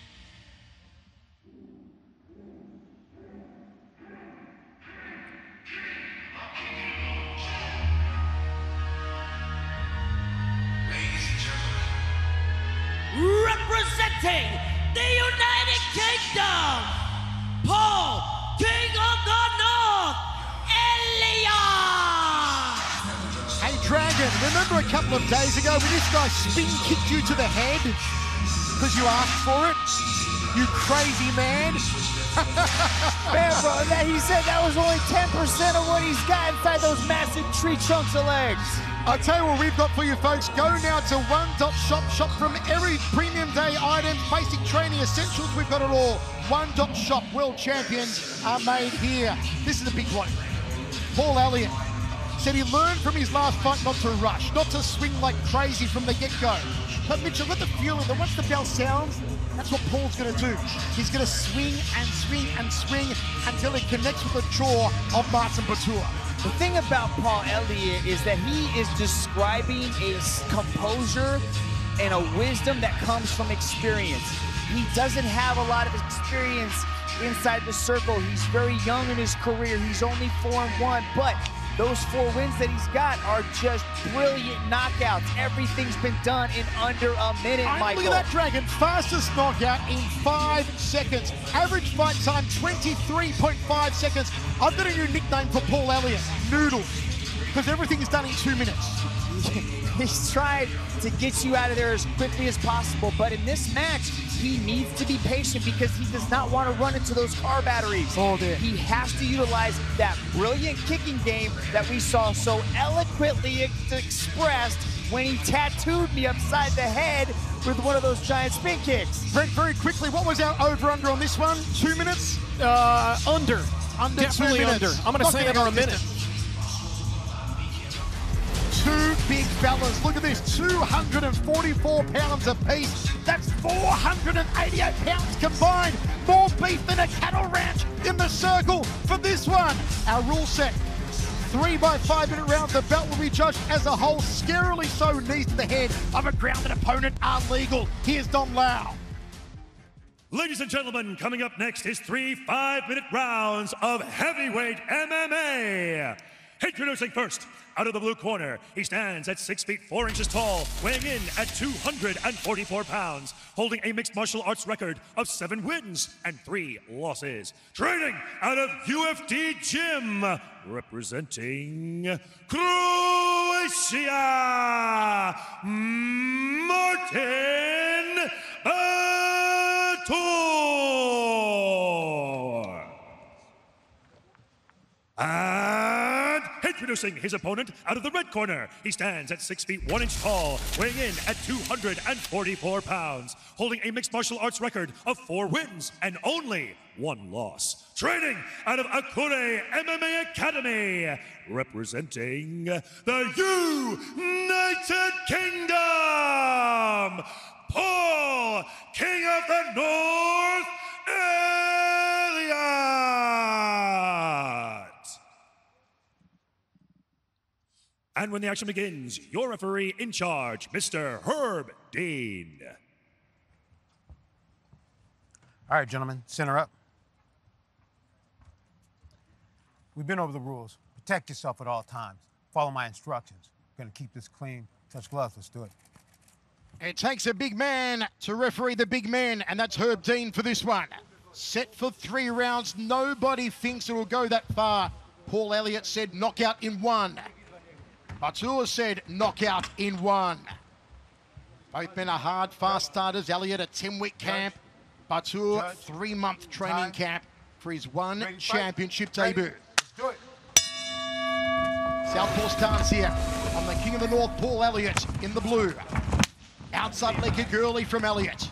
Representing the United Kingdom, Paul, King of the North, Elliott! Hey, Dragon, remember a couple of days ago when this guy spin kicked you to the head because you asked for it? You crazy man. Man, bro, that, he said that was only ten percent of what he's got inside those massive tree trunks of legs. I'll tell you what we've got for you folks. Go now to One Dot Shop. Shop from every premium day items, basic training essentials. We've got it all. One Dot Shop. World champions are made here. This is a big bloke. Paul Elliott said he learned from his last fight not to rush, not to swing like crazy from the get-go. But Mitchell, got the feeling that once the bell sounds, that's what Paul's going to do. He's going to swing and swing and swing until he connects with the jaw of Martin Batua. The thing about Paul Elliott is that he is describing a composure and a wisdom that comes from experience. He doesn't have a lot of experience inside the circle. He's very young in his career. He's only four and one, but those four wins that he's got are just brilliant knockouts. Everything's been done in under a minute, I mean, Michael. look at that, Dragon. Fastest knockout in five seconds. Average fight time, twenty-three point five seconds. I've got a new nickname for Paul Elliott, Noodles, because everything is done in two minutes. He's tried to get you out of there as quickly as possible, but in this match, he needs to be patient because he does not want to run into those car batteries. Oh, dear. He has to utilize that brilliant kicking game that we saw so eloquently ex expressed when he tattooed me upside the head with one of those giant spin kicks. Very, very quickly, what was our over-under on this one? Two minutes? Uh, under. Under Definitely two minutes. under. I'm going to say under a minute. Distance. Two big fellas. Look at this, two hundred forty-four pounds apiece. That's four hundred eighty-eight pounds combined. More beef than a cattle ranch in the circle for this one. Our rule set, three by five minute rounds. The belt will be judged as a whole. Scarily so, knees to the head of a grounded opponent are legal. Here's Dom Lau. Ladies and gentlemen, coming up next is three five-minute rounds of heavyweight M M A. Introducing first, out of the blue corner, he stands at six feet four inches tall, weighing in at two hundred forty-four pounds, holding a mixed martial arts record of seven wins and three losses. Training out of U F D Gym, representing Croatia, Martin Batur. And introducing his opponent out of the red corner, he stands at six feet one inch tall, weighing in at two hundred forty-four pounds, holding a mixed martial arts record of four wins and only one loss. Training out of Ok Rae M M A Academy, representing the United Kingdom, Paul, King of the North, Elliott. And when the action begins, your referee in charge, Mister Herb Dean. All right, gentlemen, center up. We've been over the rules. Protect yourself at all times. Follow my instructions. We're gonna keep this clean. Touch gloves, let's do it. It takes a big man to referee the big man, and that's Herb Dean for this one. Set for three rounds. Nobody thinks it will go that far. Paul Elliott said knockout in one. Batur said knockout in one. Both men are hard, fast starters. Elliott a ten-week camp. Batur three-month training camp for his one championship debut. Let's do it. Southpaw stance here on the King of the North, Paul Elliott in the blue. Outside leg kick early from Elliott.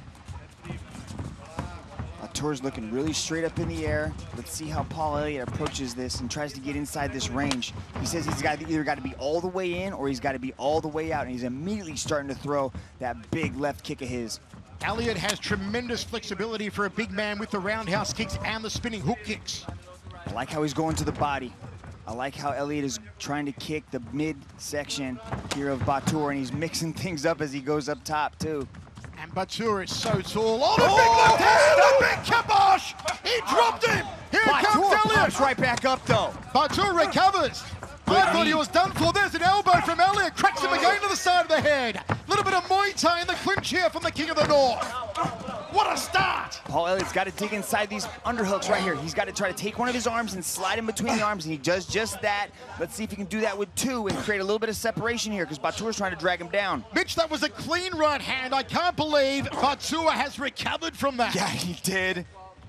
Batur's looking really straight up in the air. Let's see how Paul Elliott approaches this and tries to get inside this range. He says he's got either got to be all the way in or he's got to be all the way out, and he's immediately starting to throw that big left kick of his. Elliott has tremendous flexibility for a big man with the roundhouse kicks and the spinning hook kicks. I like how he's going to the body. I like how Elliott is trying to kick the midsection here of Batur, and he's mixing things up as he goes up top too. And Batur is so tall. Oh, the big left hand, the big kibosh! He dropped him! Here Batur comes Elliott! pops right back up though. Batur recovers. I thought he was done for. There's an elbow from Elliott. Cracks him again to the side of the head. A little bit of Muay Thai in the clinch here from the King of the North. What a start! Paul Elliott's got to dig inside these underhooks right here. He's got to try to take one of his arms and slide in between the arms, and he does just that. Let's see if he can do that with two and create a little bit of separation here, because Batur's trying to drag him down. Mitch, that was a clean right hand. I can't believe Batur has recovered from that. Yeah, he did.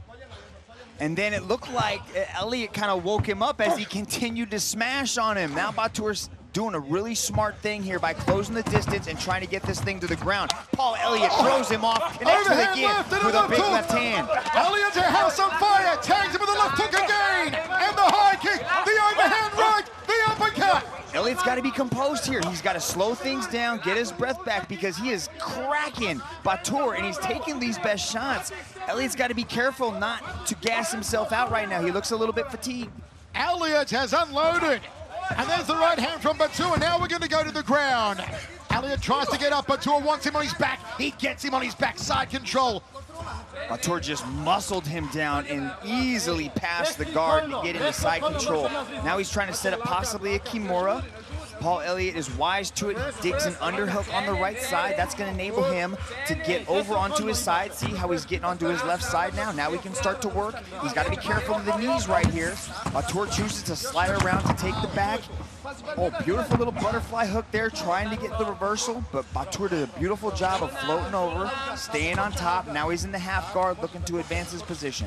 And then it looked like Elliott kind of woke him up as he continued to smash on him. Now Batur's doing a really smart thing here by closing the distance and trying to get this thing to the ground. Paul Elliott throws him off, connects with again left, with a big hook. left hand. Elliott's a house on fire, tags him with a left hook again, and the high kick, the overhand right, the uppercut. Elliott's got to be composed here. He's got to slow things down, get his breath back, because he is cracking Batur, and he's taking these best shots. Elliott's got to be careful not to gas himself out right now. He looks a little bit fatigued. Elliott has unloaded. And there's the right hand from Batur. Now we're going to go to the ground. Elliott tries to get up. Batur wants him on his back. He gets him on his back. Side control. Batur just muscled him down and easily passed the guard to get into side control. Now he's trying to set up possibly a Kimura. Paul Elliott is wise to it, digs an underhook on the right side. That's going to enable him to get over onto his side. See how he's getting onto his left side now. Now he can start to work. He's got to be careful of the knees right here. Batur chooses to slide around to take the back. Oh, beautiful little butterfly hook there, trying to get the reversal, but Batur did a beautiful job of floating over, staying on top. Now he's in the half guard, looking to advance his position.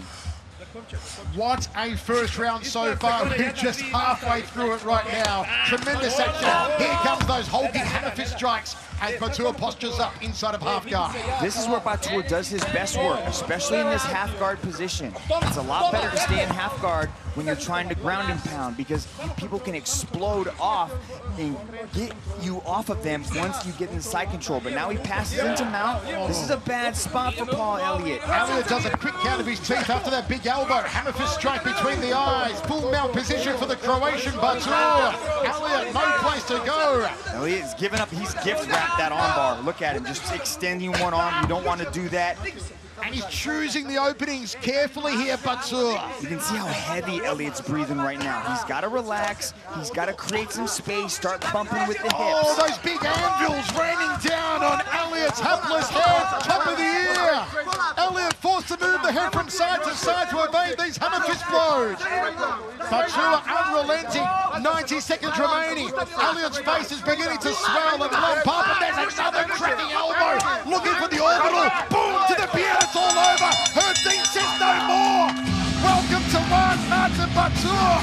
What a first round so far. We're just halfway through it right now. Tremendous action. Here comes those hulking hammer fist strikes as Batur postures up inside of half guard. This is where Batur does his best work, especially in this half guard position. It's a lot better to stay in half guard when you're trying to ground and pound, because people can explode off and get you off of them once you get in side control. But now he passes into mount. This is a bad spot for Paul Elliott. Elliott does a quick count of his teeth after that big elbow. Hammer fist strike between the eyes. Full mount position for the Croatian Batur. Elliott, no place to go. Elliott's given up. He's gift wrapped that armbar. Look at him, just extending one arm. You don't want to do that. And he's choosing the openings carefully here, Batur. You can see how heavy Elliott's breathing right now. He's got to relax. He's got to create some space, start bumping with the hips. Oh, those big anvils raining down on Elliott's hapless head, top of the ear. Elliott forced to move the head from side to side to evade these hammer fist blows. Batur unrelenting, ninety seconds remaining. Elliott's face is beginning to swell and lump up, and there's another cracking elbow. Looking for the orbital, boom to the beard. It's all over. Herb Dean says no more. Welcome to One Martin Batur.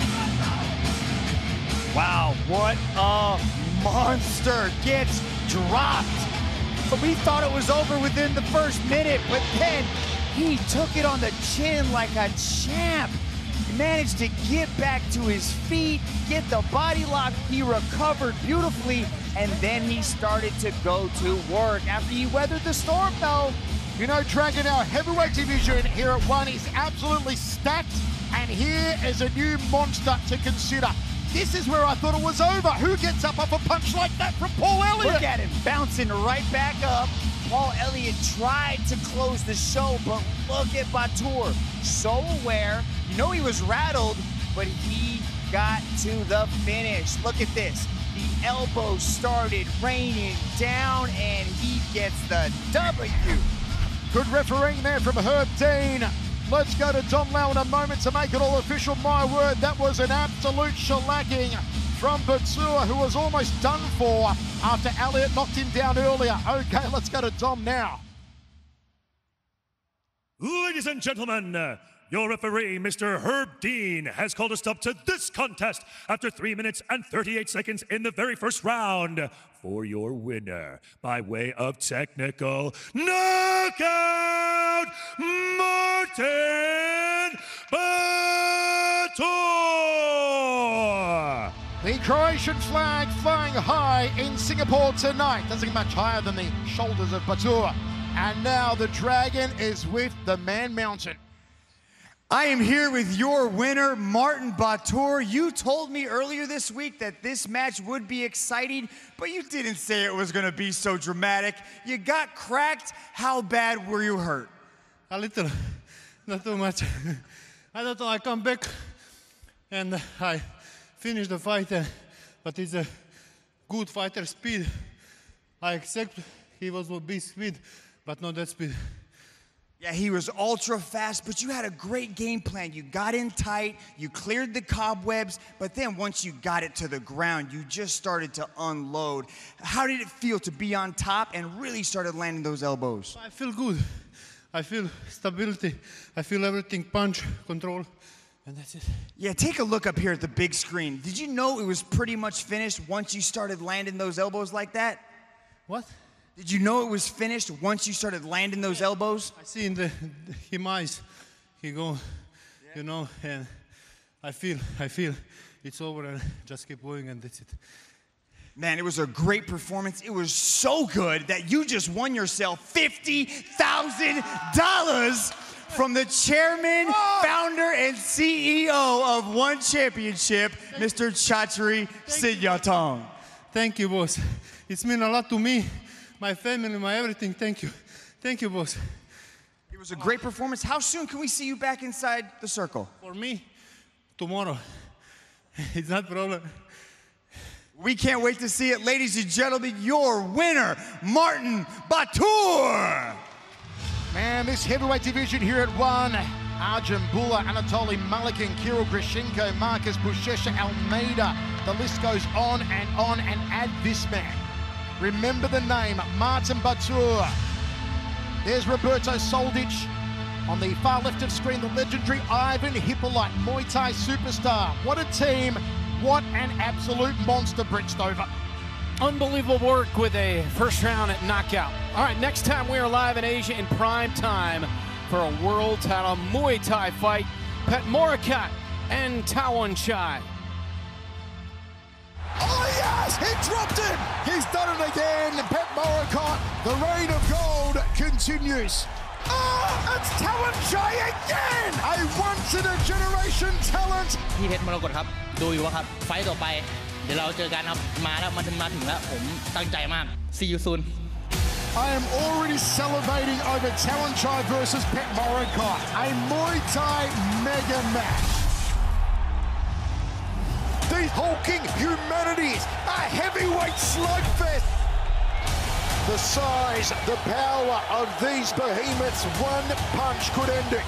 Wow, what a monster gets dropped. But we thought it was over within the first minute, but then he took it on the chin like a champ. He managed to get back to his feet, get the body lock. He recovered beautifully, and then he started to go to work after he weathered the storm, though. You know, Dragon, our heavyweight division here at One is absolutely stacked, and here is a new monster to consider. This is where I thought it was over. Who gets up off a punch like that from Paul Elliott? Look at him bouncing right back up. Paul Elliott tried to close the show, but look at Batur. So aware. You know he was rattled, but he got to the finish. Look at this. The elbow started raining down, and he gets the W. Good refereeing there from Herb Dean. Let's go to Dom Lau in a moment to make it all official. My word, that was an absolute shellacking from Batur, who was almost done for after Elliott knocked him down earlier. Okay, let's go to Dom now. Ladies and gentlemen, Your referee, Mister Herb Dean, has called a stop to this contest after three minutes and thirty-eight seconds in the very first round. For your winner, by way of technical knockout, Martin Batur! The Croatian flag flying high in Singapore tonight. Doesn't get much higher than the shoulders of Batur. And now the Dragon is with the Man Mountain. I am here with your winner, Martin Batur. You told me earlier this week that this match would be exciting, but you didn't say it was going to be so dramatic. You got cracked. How bad were you hurt? A little, not too much. I don't know, I come back and I finish the fight, uh, but it's a good fighter speed. I accept he was a big speed, but not that speed. Yeah, he was ultra fast, but you had a great game plan. You got in tight, you cleared the cobwebs, but then once you got it to the ground, you just started to unload. How did it feel to be on top and really started landing those elbows? I feel good. I feel stability. I feel everything, punch, control, and that's it. Yeah, take a look up here at the big screen. Did you know it was pretty much finished once you started landing those elbows like that? What? Did you know it was finished once you started landing those elbows? I see in the, the him eyes, he go, yeah. You know, and I feel, I feel it's over and just keep going and that's it. Man, it was a great performance. It was so good that you just won yourself fifty thousand dollars from the chairman, oh. founder, and C E O of One Championship, Thank Mister Chatri Sityatong. Thank you, boss. It's meant a lot to me. My family, my everything, thank you. Thank you, boss. It was a great performance. How soon can we see you back inside the circle? For me, tomorrow. It's not a problem. We can't wait to see it. Ladies and gentlemen, your winner, Martin Batur. Man, this heavyweight division here at one, Arjun Bula, Anatoly Malikin, Kirill Grishenko, Marcus Bushesha, Almeida. The list goes on and on, and add this man. Remember the name, Martin Batur. There's Roberto Soldic. On the far left of screen, the legendary Ivan Hippolyte, Muay Thai superstar. What a team. What an absolute monster, Brett Stover. Unbelievable work with a first round knockout. All right, next time we are live in Asia in prime time for a world title Muay Thai fight. Pet Morakat and Tawan Chai. Oh yes, he dropped him. He's done it again. Pet Morakat, the reign of gold continues. Oh, it's Tawan Chai again. A once-in-a-generation talent. พี่เพชรมรกตครับดูอยู่ว่าครับไฟต์ต่อไปเดี๋ยวเราเจอกันครับมาแล้วมาถึงมาถึงแล้วผมตั้งใจมาก See you soon. I am already salivating over Tawan Chai versus Pet Morakat. A Muay Thai mega match. These hulking humanities, a heavyweight slugfest. The size, the power of these behemoths, one punch could end it.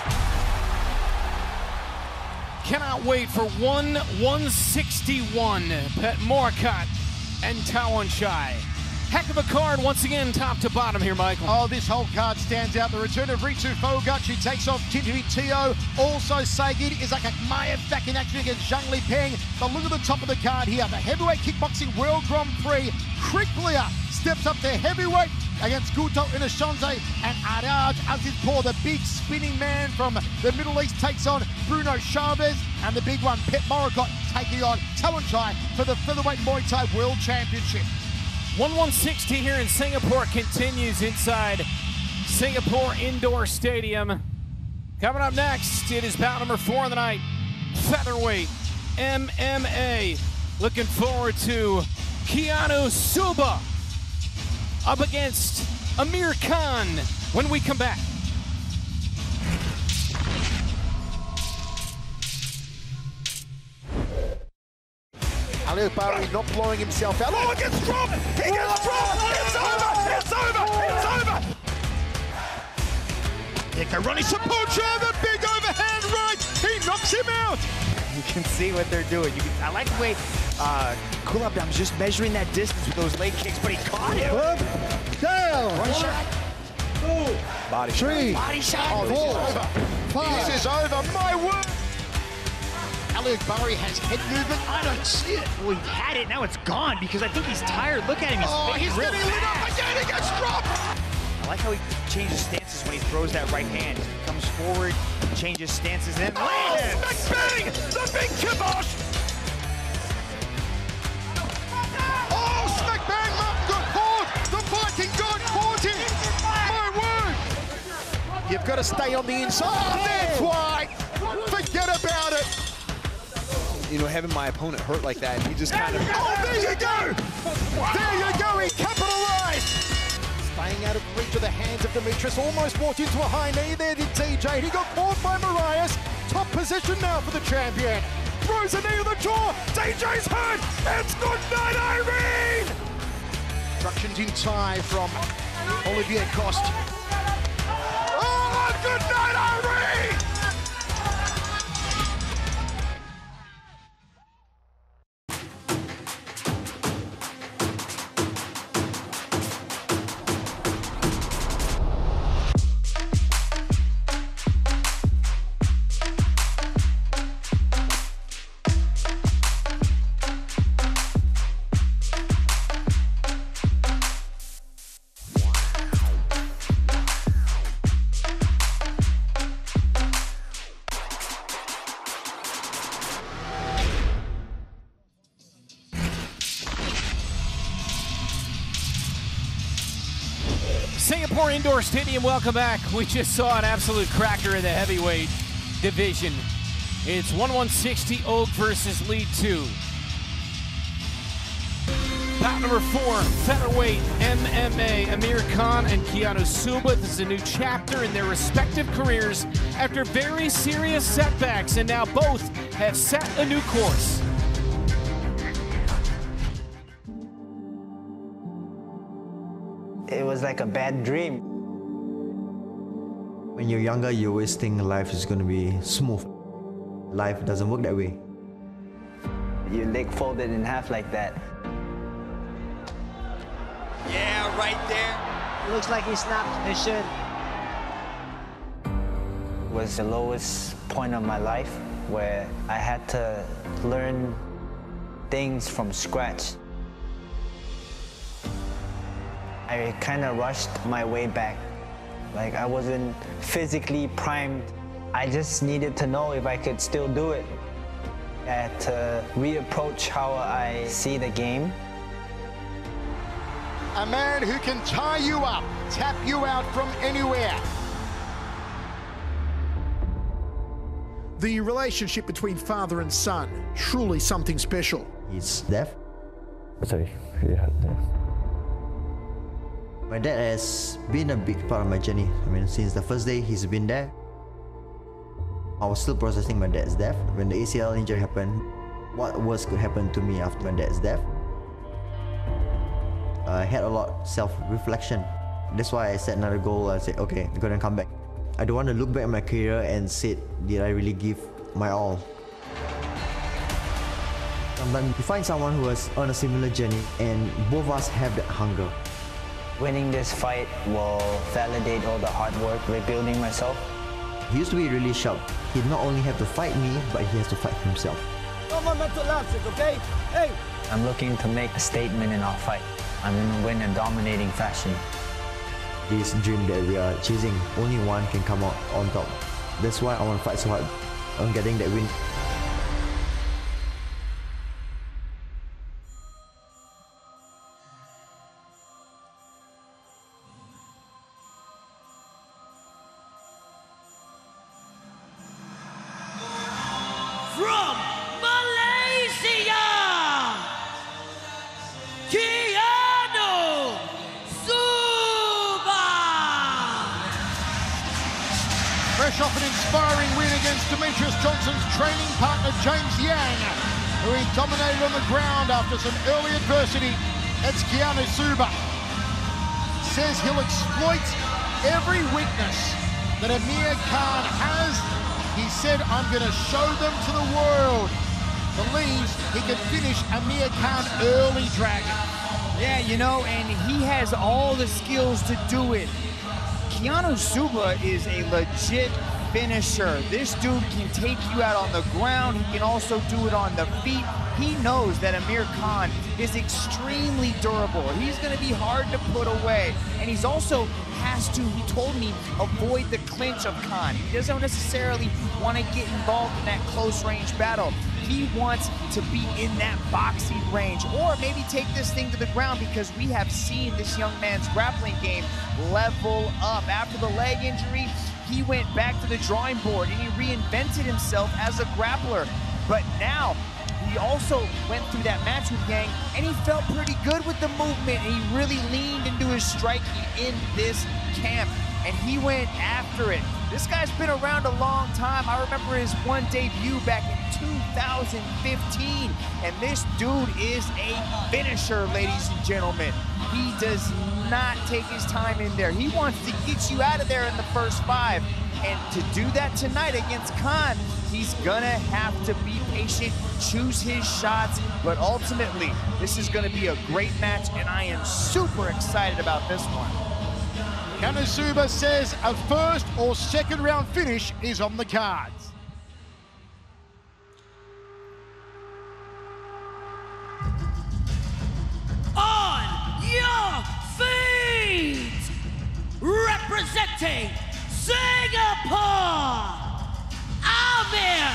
Cannot wait for one one sixty-one, Pet Morakat and Tawan Chai. Heck of a card once again, top to bottom here, Michael. Oh, this whole card stands out. The return of Ritu Fogut. She takes off Tinti Teo. Also, Sagid Isakakmaev back in action against Zhang Li Peng. But look at the top of the card here. The heavyweight kickboxing world Grand Prix. Kriklia steps up to heavyweight against Guto Inashonze, and Araj Azizpour, the big spinning man from the Middle East, takes on Bruno Chavez, and the big one, Pet Morakat, taking on Tawan Chai for the Featherweight Muay Thai World Championship. one one sixty here in Singapore continues inside Singapore Indoor Stadium. Coming up next, it is bout number four of the night, Featherweight M M A. Looking forward to Keanu Suba up against Amir Khan when we come back. Alil Bari not blowing himself out. Oh, it gets dropped! He gets dropped! It's over! It's over! It's over! Here Ronnie Saputra, the big overhand right! He knocks him out! You can see what they're doing. You can, I like the way uh, Kulabdam's just measuring that distance with those leg kicks, but he caught him. Up, down! One shot. Body Three. Body shot. Oh, this is over. Five. This is over. My word. Barry has head movement. I don't see it. Well, he had it. Now it's gone because I think he's tired. Look at him. He's, oh, he's getting lit up again. He gets dropped. I like how he changes stances when he throws that right hand. He comes forward, changes stances, and then oh, lands. Bang! The big kibosh. Oh, smack bang! Martin got caught. The Viking got caught him. My word. You've got to stay on the inside. Oh, that's why. Forget about it. You know, having my opponent hurt like that, he just kind of... Oh, there you go! There you go, he capitalized! Staying out of reach of the hands of Demetrius, almost walked into a high knee there, did T J. He got caught by Marias. Top position now for the champion. Throws a knee to the jaw. T J's hurt! It's good night, Irene! Instructions in Thai from Olivier Coste. Oh, good night, Irene! Singapore Indoor Stadium, welcome back. We just saw an absolute cracker in the heavyweight division. It's one sixty Og versus Lead two. Bout number four, Featherweight M M A. Amir Khan and Keanu Suba. This is a new chapter in their respective careers after very serious setbacks, and now both have set a new course. It was like a bad dream. When you're younger, you always think life is going to be smooth. Life doesn't work that way. Your leg folded in half like that. Yeah, right there. Looks like he snapped his shin. It was the lowest point of my life where I had to learn things from scratch. I kind of rushed my way back. Like, I wasn't physically primed. I just needed to know if I could still do it. I had to reapproach how I see the game. A man who can tie you up, tap you out from anywhere. The relationship between father and son, truly something special. He's deaf. Sorry, yeah, yeah. My dad has been a big part of my journey. I mean, since the first day he's been there. I was still processing my dad's death. When the A C L injury happened, what worse could happen to me after my dad's death? I had a lot of self-reflection. That's why I set another goal. I said, okay, I'm gonna come back. I don't want to look back at my career and say, did I really give my all? Sometimes you find someone who is on a similar journey and both of us have that hunger. Winning this fight will validate all the hard work rebuilding myself. He used to be really sharp. He not only have to fight me, but he has to fight himself. No more mental lapses, okay? Hey! I'm looking to make a statement in our fight. I'm gonna win in dominating fashion. This dream that we are chasing, only one can come out on top. That's why I want to fight so hard on getting that win. From Malaysia, Keanu Suba. Fresh off an inspiring win against Demetrius Johnson's training partner James Yang, who he dominated on the ground after some early adversity. It's Keanu Suba. Says he'll exploit every weakness that Amir Khan has. He said, I'm going to show them to the world. Believes he could finish Amir Khan early, Dragon. Yeah, you know, and he has all the skills to do it. Keanu Suba is a legit finisher. This dude can take you out on the ground. He can also do it on the feet. He knows that Amir Khan is extremely durable. He's going to be hard to put away. And he's also has to, he told me, avoid the clinch of Khan. He doesn't necessarily want to get involved in that close range battle. He wants to be in that boxing range, or maybe take this thing to the ground, because we have seen this young man's grappling game level up. After the leg injury, he went back to the drawing board and he reinvented himself as a grappler. But now, he also went through that match with Yang, and he felt pretty good with the movement, and he really leaned into his striking in this camp, and he went after it. This guy's been around a long time. I remember his one debut back in two thousand fifteen, and this dude is a finisher, ladies and gentlemen. He does not take his time in there. He wants to get you out of there in the first five, and to do that tonight against Khan, he's gonna have to be patient, choose his shots, but ultimately, this is gonna be a great match, and I am super excited about this one. Keanu Suba says a first or second round finish is on the cards. On your feet, representing Singapore, Amir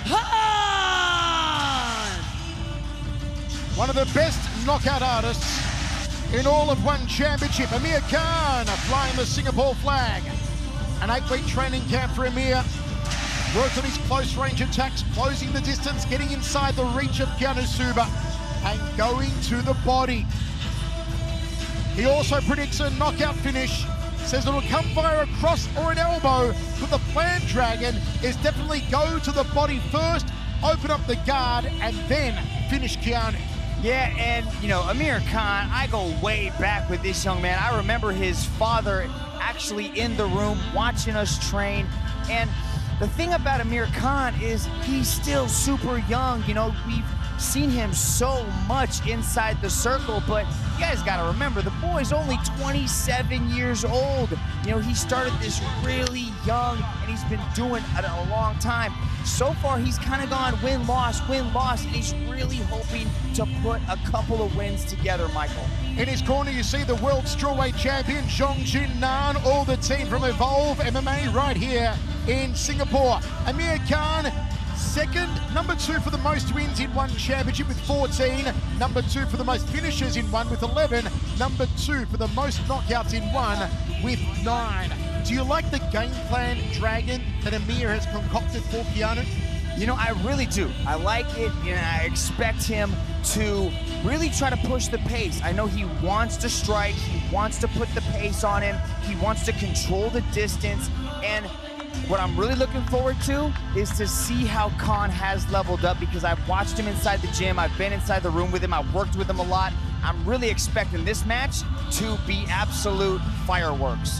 Khan. One of the best knockout artists in all of one championship, Amir Khan flying the Singapore flag. An eight-week training camp for Amir. Worked on his close range attacks, closing the distance, getting inside the reach of Keanu Suba, and going to the body. He also predicts a knockout finish. Says it'll come via a cross or an elbow, but the plan, Dragon, is definitely go to the body first, open up the guard, and then finish Keanu. Yeah, and, you know, Amir Khan, I go way back with this young man. I remember his father actually in the room watching us train. And the thing about Amir Khan is he's still super young. You know, we've seen him so much inside the circle, but you guys got to remember, the boy's only twenty-seven years old. You know, he started this really young, and he's been doing it a long time. So far, he's kind of gone win-loss, win-loss, and he's really hoping to put a couple of wins together, Michael. In his corner, you see the world strawweight champion, Zhong Jin Nan, all the team from Evolve M M A right here in Singapore. Amir Khan, second, number two for the most wins in one championship with fourteen, number two for the most finishes in one with eleven, number two for the most knockouts in one with nine. Do you like the game plan, Dragon, that Amir has concocted for Keanu? You know, I really do. I like it, and I expect him to really try to push the pace. I know he wants to strike, he wants to put the pace on him, he wants to control the distance, and what I'm really looking forward to is to see how Khan has leveled up, because I've watched him inside the gym, I've been inside the room with him, I've worked with him a lot. I'm really expecting this match to be absolute fireworks.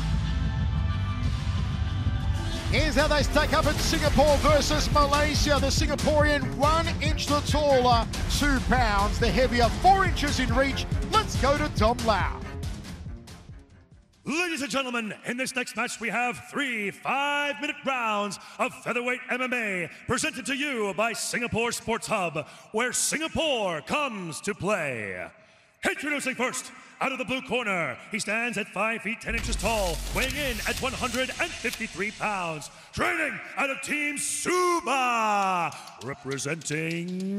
Here's how they stack up in Singapore versus Malaysia. The Singaporean, one inch the taller, two pounds. The heavier, four inches in reach. Let's go to Dom Lau. Ladies and gentlemen, in this next match, we have three five-minute rounds of featherweight M M A presented to you by Singapore Sports Hub, where Singapore comes to play. Introducing first, out of the blue corner, he stands at five feet ten inches tall, weighing in at one hundred fifty-three pounds. Training out of Team Suba, representing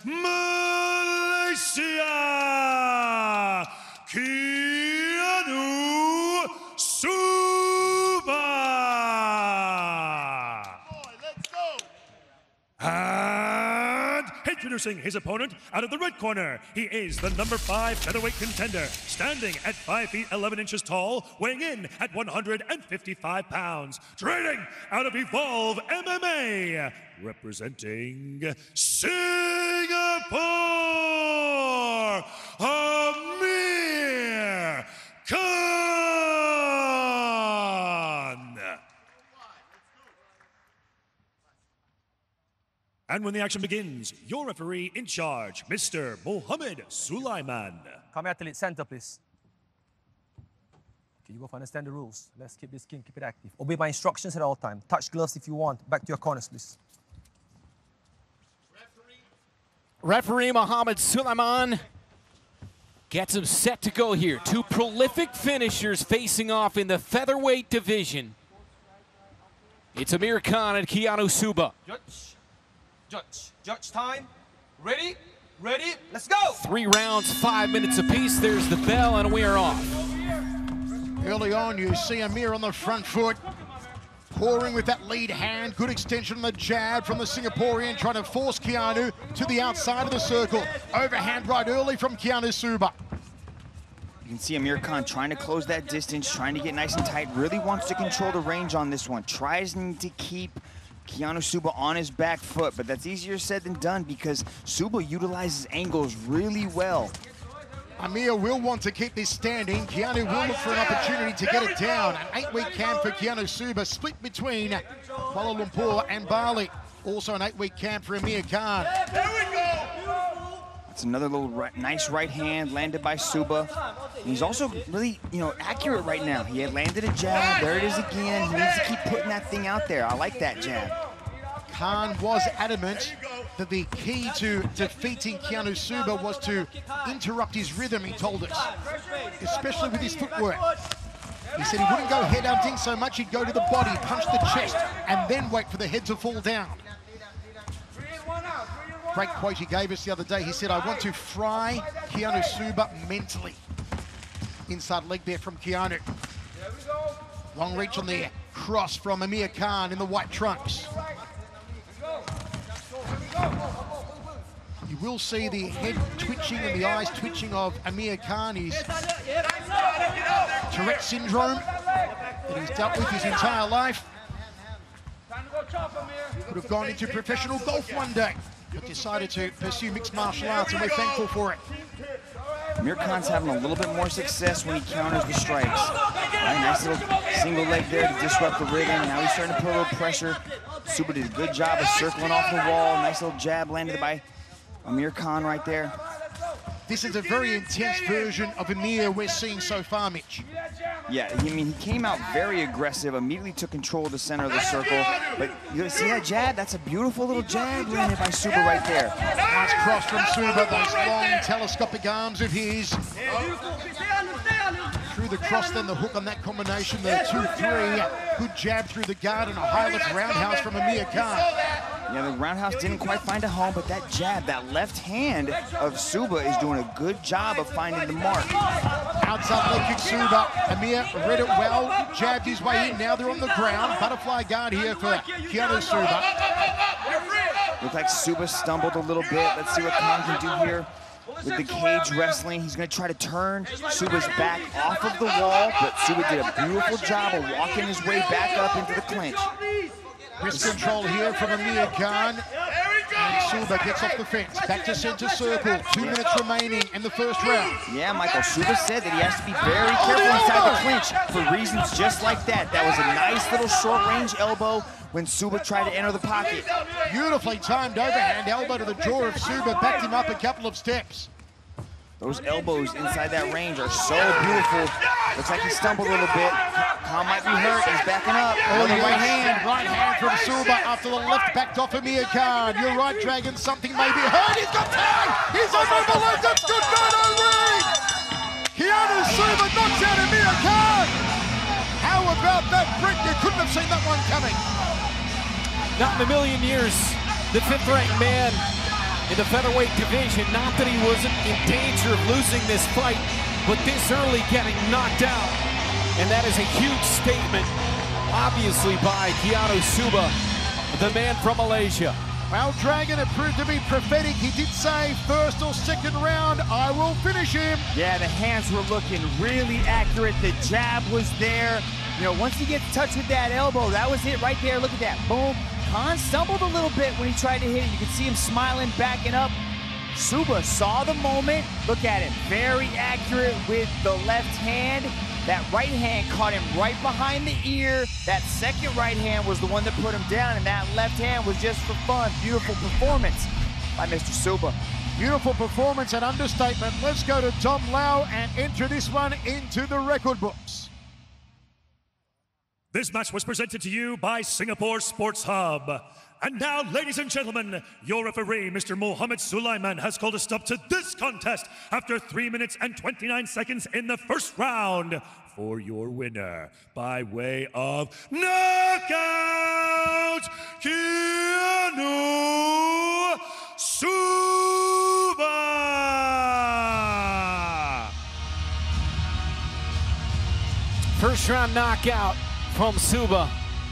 Malaysia, Keanu Suba. Let's go. And introducing his opponent out of the red corner, he is the number five featherweight contender, standing at five feet eleven inches tall, weighing in at one hundred fifty-five pounds. Training out of Evolve M M A, representing Singapore, Amir Khan. And when the action begins, your referee in charge, Mister Mohammed Sulaiman. Come athlete center, please. Okay, you both understand the rules. Let's keep this king, keep it active. Obey my instructions at all times. Touch gloves if you want. Back to your corners, please. Referee Mohammed Suleiman gets him set to go here. Two prolific finishers facing off in the featherweight division. It's Amir Khan and Keanu Suba. Judge, judge, judge time. Ready, ready, let's go. Three rounds, five minutes apiece. There's the bell, and we are off. Early on, you see Amir on the front foot, pouring with that lead hand. Good extension on the jab from the Singaporean, trying to force Keanu to the outside of the circle. Overhand right early from Keanu Suba. You can see Amir Khan trying to close that distance, trying to get nice and tight, really wants to control the range on this one. Tries to keep Keanu Suba on his back foot, but that's easier said than done because Suba utilizes angles really well. Amir will want to keep this standing. Keanu will look for an opportunity to get it down. An eight-week camp for Keanu Suba, split between Kuala Lumpur and Bali. Also an eight-week camp for Amir Khan. There we go! It's another little right, nice right hand landed by Suba. And he's also really, you know, accurate right now. He had landed a jab. There it is again. He needs to keep putting that thing out there. I like that jab. Khan was adamant that the key to defeating Keanu Suba was to interrupt his rhythm, he told us, especially with his footwork. He said he wouldn't go head hunting so much, he'd go to the body, punch the chest, and then wait for the head to fall down. Great quote he gave us the other day. He said, I want to fry Keanu Suba mentally. Inside leg there from Keanu. Long reach on the cross from Amir Khan in the white trunks. You will see the head twitching and the eyes twitching of Amir Khan. He's Tourette syndrome that he's dealt with his entire life. Could have gone into professional golf one day, but decided to pursue mixed martial arts, and we're thankful for it. Amir Khan's having a little bit more success when he counters the strikes. Right, nice little single leg there to disrupt the rhythm. Now he's starting to put a little pressure. Suba did a good job of circling off the wall. Nice little jab landed by Amir Khan right there. This is a very intense version of Amir we're seeing so far, Mitch. Yeah, I mean, he came out very aggressive, immediately took control of the center of the circle. But you see that jab? That's a beautiful little jab landed by Suba right there. Nice cross from Suba, those long telescopic arms of his. Through the cross, then the hook on that combination, the two three. Good jab through the guard and a high left roundhouse from Amir Khan. Yeah, the roundhouse didn't quite find a home, but that jab, that left hand of Suba is doing a good job of finding the mark. Outside leg kick Suba. Amir read it well, jabbed his way in. Now they're on the ground. Butterfly guard here for Keanu Suba. Looked like Suba stumbled a little bit. Let's see what Khan can do here. With the cage wrestling, he's going to try to turn Suba's back off of the wall, but Suba did a beautiful job of walking his way back up into the clinch. Wrist control here from Amir Khan. And Suba gets off the fence. Back to center circle. Two minutes remaining in the first round. Yeah, Michael, Suba said that he has to be very careful inside the clinch for reasons just like that. That was a nice little short-range elbow when Suba tried to enter the pocket. Beautifully timed overhand elbow to the jaw of Suba. Backed him up a couple of steps. Those elbows inside that range are so beautiful. Looks like he stumbled a little bit. Khan might be hurt. He's backing up. Oh, the right hand. Right hand from Suba after the left backed off Amir Khan. You're right, Dragon. Something may be hurt. He's got Tang. He's over the leg. That's good. No, no, ring. Keanu Suba knocks out Amir Khan. How about that, Brick? You couldn't have seen that one coming. Not in a million years. The fifth-ranked man in the featherweight division. Not that he wasn't in danger of losing this fight, but this early getting knocked out. And that is a huge statement, obviously, by Keanu Suba, the man from Malaysia. Well, Dragon, it proved to be prophetic. He did say first or second round, I will finish him. Yeah, the hands were looking really accurate. The jab was there. You know, once he gets touched with that elbow, that was it right there. Look at that, boom. Khan stumbled a little bit when he tried to hit it. You can see him smiling, backing up. Suba saw the moment. Look at it, very accurate with the left hand. That right hand caught him right behind the ear. That second right hand was the one that put him down, and that left hand was just for fun. Beautiful performance by Mister Suba. Beautiful performance and understatement. Let's go to Tom Lau and enter this one into the record books. This match was presented to you by Singapore Sports Hub. And now, ladies and gentlemen, your referee, Mister Mohammed Sulaiman, has called a stop to this contest after three minutes and twenty-nine seconds in the first round for your winner by way of knockout, Keanu Suba! First round knockout from Suba.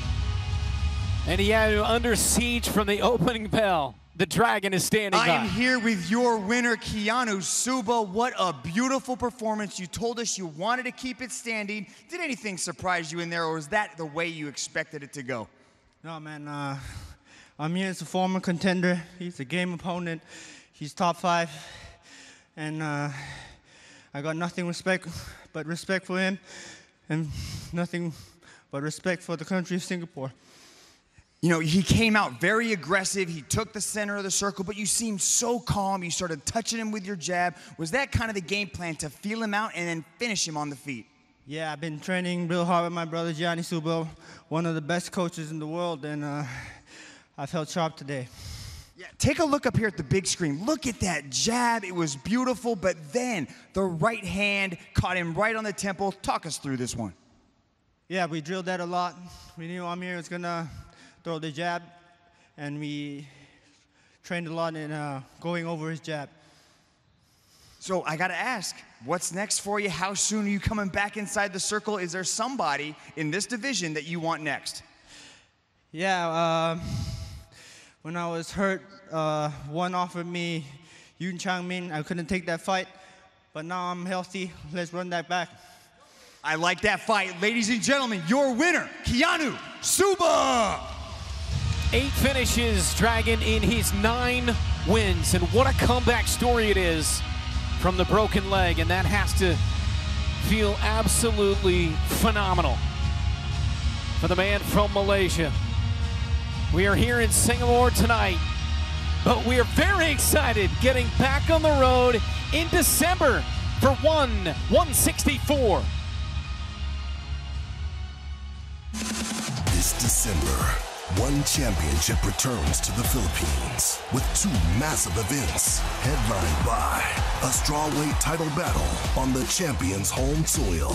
And he had to under siege from the opening bell. The Dragon is standing I by. am here with your winner, Keanu Suba. What a beautiful performance. You told us you wanted to keep it standing. Did anything surprise you in there, or was that the way you expected it to go? No, man. Uh, Amir is a former contender. He's a game opponent. He's top five. And uh, I got nothing respect but respect for him, and nothing but respect for the country of Singapore. You know, he came out very aggressive. He took the center of the circle, but you seemed so calm. You started touching him with your jab. Was that kind of the game plan, to feel him out and then finish him on the feet? Yeah, I've been training real hard with my brother, Gianni Subo, one of the best coaches in the world, and uh, I felt sharp today. Yeah, take a look up here at the big screen. Look at that jab. It was beautiful, but then the right hand caught him right on the temple. Talk us through this one. Yeah, we drilled that a lot. We knew Amir was going to throw the jab, and we trained a lot in uh, going over his jab. So I gotta ask, what's next for you? How soon are you coming back inside the circle? Is there somebody in this division that you want next? Yeah, uh, when I was hurt, uh, one offered me Yoon Chang-min. I couldn't take that fight, but now I'm healthy. Let's run that back. I like that fight. Ladies and gentlemen, your winner, Keanu Suba! Eight finishes, Dragon, in his nine wins. And what a comeback story it is from the broken leg. And that has to feel absolutely phenomenal for the man from Malaysia. We are here in Singapore tonight, but we are very excited getting back on the road in December for one one sixty-four. This December, one championship returns to the Philippines with two massive events headlined by a strawweight title battle on the champion's home soil.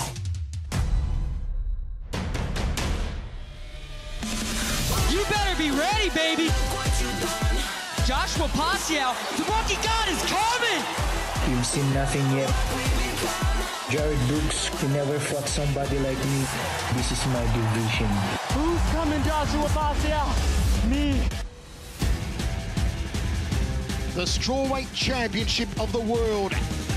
You better be ready, baby. Joshua Pasiao, the rookie god is coming. You've seen nothing yet. Jared Brooks, he never fought somebody like me. This is my division. Who's coming, Joshua Pasiao? Me. The strawweight championship of the world.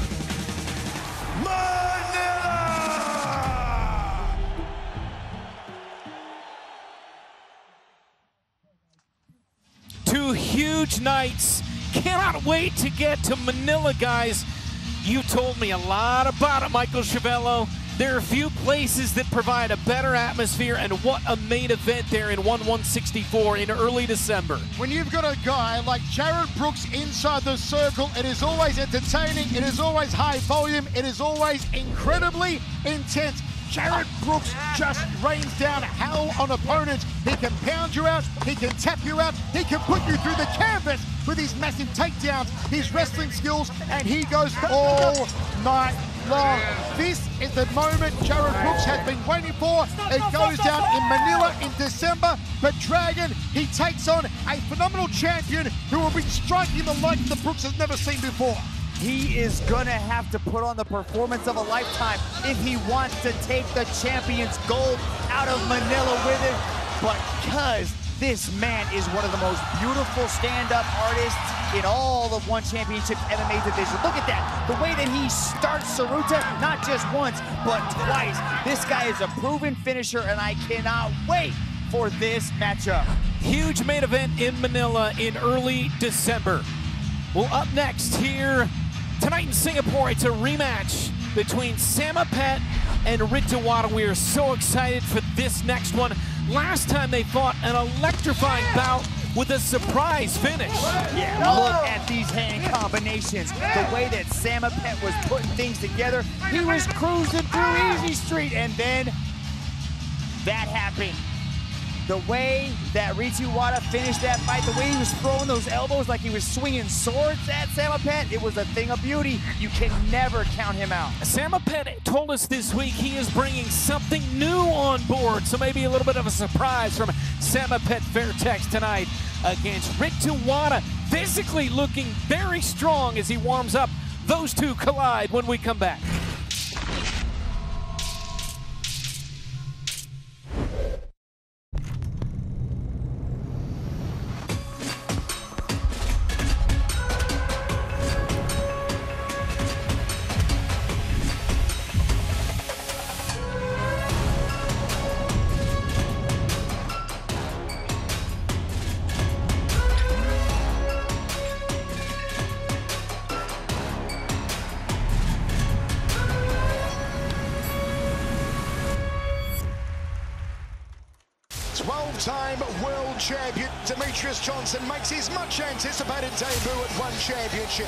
Two huge nights. Cannot wait to get to Manila, guys. You told me a lot about it, Michael Chiavello. There are few places that provide a better atmosphere, and what a main event there in one one sixty-four in early December. When you've got a guy like Jared Brooks inside the circle, it is always entertaining, it is always high volume, it is always incredibly intense. Jared Brooks just rains down hell on opponents. He can pound you out, he can tap you out, he can put you through the canvas with his massive takedowns, his wrestling skills, and he goes all night long. This is the moment Jared Brooks has been waiting for. It goes down in Manila in December, but Dragon, he takes on a phenomenal champion who will be striking the likes that Brooks has never seen before. He is gonna have to put on the performance of a lifetime if he wants to take the champion's gold out of Manila with him. But because this man is one of the most beautiful stand-up artists in all of One Championship's M M A division. Look at that, the way that he starts Saruta, not just once, but twice. This guy is a proven finisher, and I cannot wait for this matchup. Huge main event in Manila in early December. Well, up next here tonight in Singapore, it's a rematch between Samapet and Ritawada. We are so excited for this next one. Last time they fought an electrifying bout with a surprise finish. Yeah, look at these hand combinations. The way that Samapet was putting things together, he was cruising through Easy Street, and then that happen. The way that Rituwada finished that fight, the way he was throwing those elbows like he was swinging swords at Samapet, it was a thing of beauty. You can never count him out. Samapet told us this week he is bringing something new on board, so maybe a little bit of a surprise from Samapet Fairtex tonight against Rituwada. Physically looking very strong as he warms up. Those two collide when we come back. twelve-time world champion Demetrius Johnson makes his much-anticipated debut at One Championship.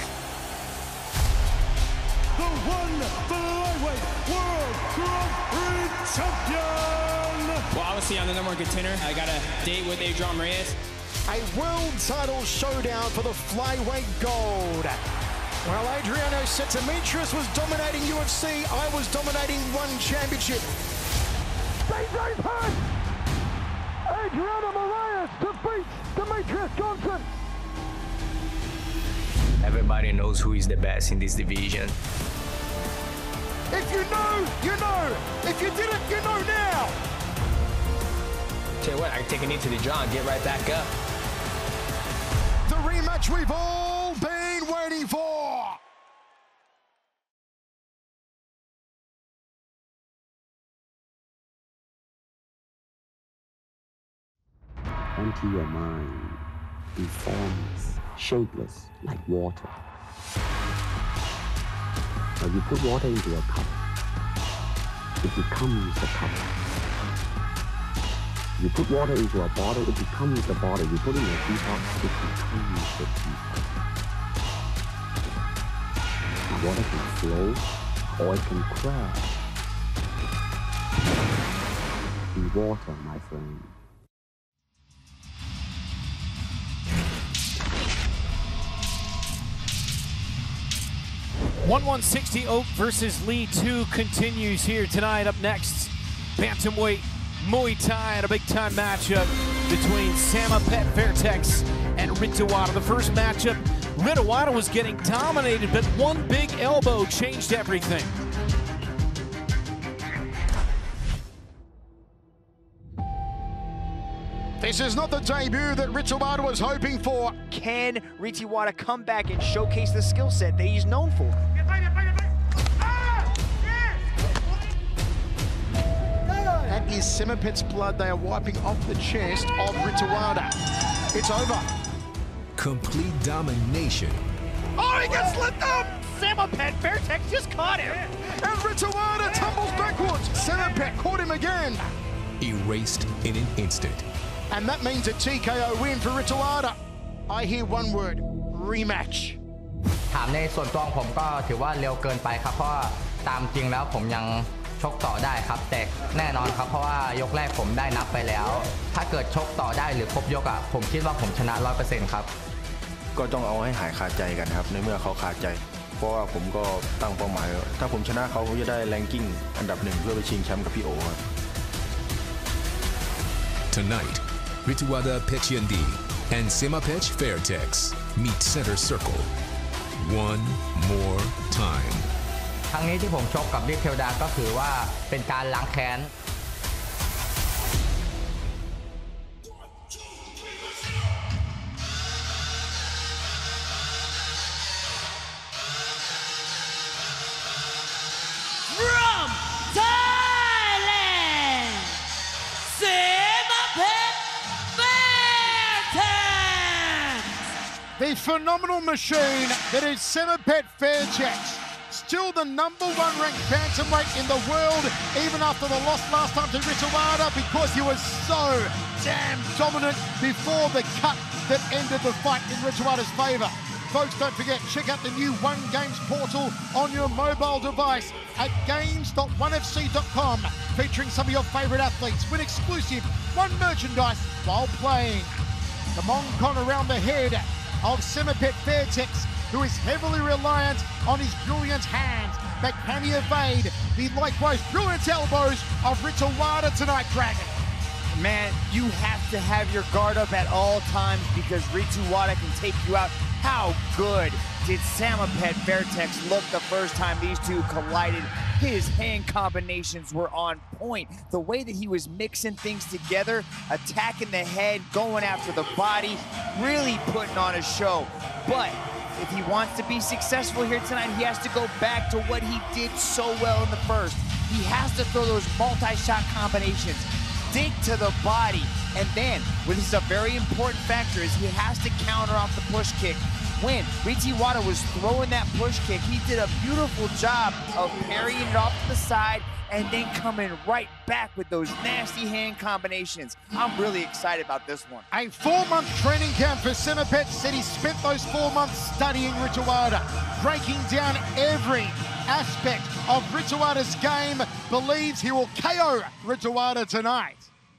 The one flyweight world Grand Prix champion! Well, obviously I'm the number one contender. I got a date with Adrian Reyes. A world title showdown for the flyweight gold. While Adriano said Demetrius was dominating U F C, I was dominating One Championship. They don't hurt! Adriano Moraes defeats Demetrius Johnson. Everybody knows who is the best in this division. If you know, you know. If you didn't, you know now. Tell you what, I can take a knee to the jaw and get right back up. The rematch we've all been waiting for. Empty your mind. Be formless, shapeless, like water. When you put water into a cup, it becomes a cup. You put water into a bottle, it becomes the bottle. You put it in a teapot, it becomes the teapot. Now water can flow, or it can crash. Be water, my friend. one sixty Oak versus Lee two continues here tonight. Up next, bantamweight Muay Thai and a big-time matchup between Samapet Fairtex and Rituwada. The first matchup, Rituwada was getting dominated, but one big elbow changed everything. This is not the debut that Rituwada was hoping for. Can Rituwada come back and showcase the skill set that he's known for? That is Samapet's blood they are wiping off the chest of Rituwada. It's over. Complete domination. Oh, he gets lit up! Samapet Fairtex just caught him. And Rituwada tumbles backwards. Samapet caught him again. Erased in an instant. And that means a T K O win for Rituwada. I hear one word, rematch. ถามในส่วนตัวของผมก็ถือว่าเร็วเกินไปครับเพราะว่าตามจริงแล้วผมยังชกต่อได้ครับแต่แน่นอนครับเพราะว่ายกแรกผมได้นับไปแล้วถ้าเกิดชกต่อได้หรือครบยกอ่ะผมคิดว่าผมชนะ ร้อยเปอร์เซ็นต์ ครับก็ต้องเอาให้หายคาใจกันครับในเมื่อเขาคาใจเพราะว่าผมก็ตั้งเป้าหมายถ้าผมชนะเขาผมจะได้แรงกิ้งอันดับหนึ่งเพื่อไปชิงแชมป์กับพี่โอครับ Tonight, Rituwada Pechiandi and Samapet Fairtex meet center circle one more time. ครั้งนี้ที่ผมชกกับริเทลดาก็คือว่าเป็นการล้างแค้น From Thailand, Samapet Fairtex. The phenomenal machine that is Samapet Fairtex. Still the number one ranked bantamweight in the world, even after the loss last time to Rituwada, because he was so damn dominant before the cut that ended the fight in Rituwada's favour. folks, don't forget, check out the new One Games portal on your mobile device at games dot one f c dot com, featuring some of your favorite athletes. Win exclusive One merchandise while playing. The Mongkon around the head of Semipet Fairtex, who is heavily reliant on his brilliant hands, but can he evade the likewise brilliant elbows of Ritawada tonight, Dragon? Man, you have to have your guard up at all times because Ritawada can take you out. How good did Semipet Fairtex look the first time these two collided? His hand combinations were on point. The way that he was mixing things together, attacking the head, going after the body, really putting on a show. But if he wants to be successful here tonight, he has to go back to what he did so well in the first. He has to throw those multi-shot combinations, dig to the body, and then, well, this is a very important factor, is he has to counter off the push kick. When Ritawada was throwing that push kick, he did a beautiful job of parrying it off to the side and then coming right back with those nasty hand combinations. I'm really excited about this one. A four-month training camp for Semipet said he spent those four months studying Ritawada, breaking down every aspect of Ritawada's game, believes he will K O Ritawada tonight.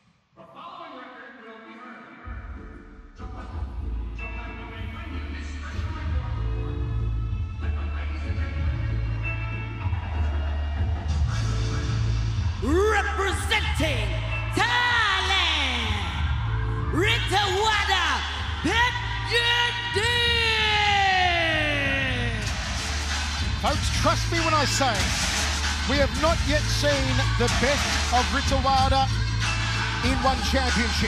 Representing Thailand, Ritawada Petyundi. Folks, trust me when I say, we have not yet seen the best of Ritawada in one championship.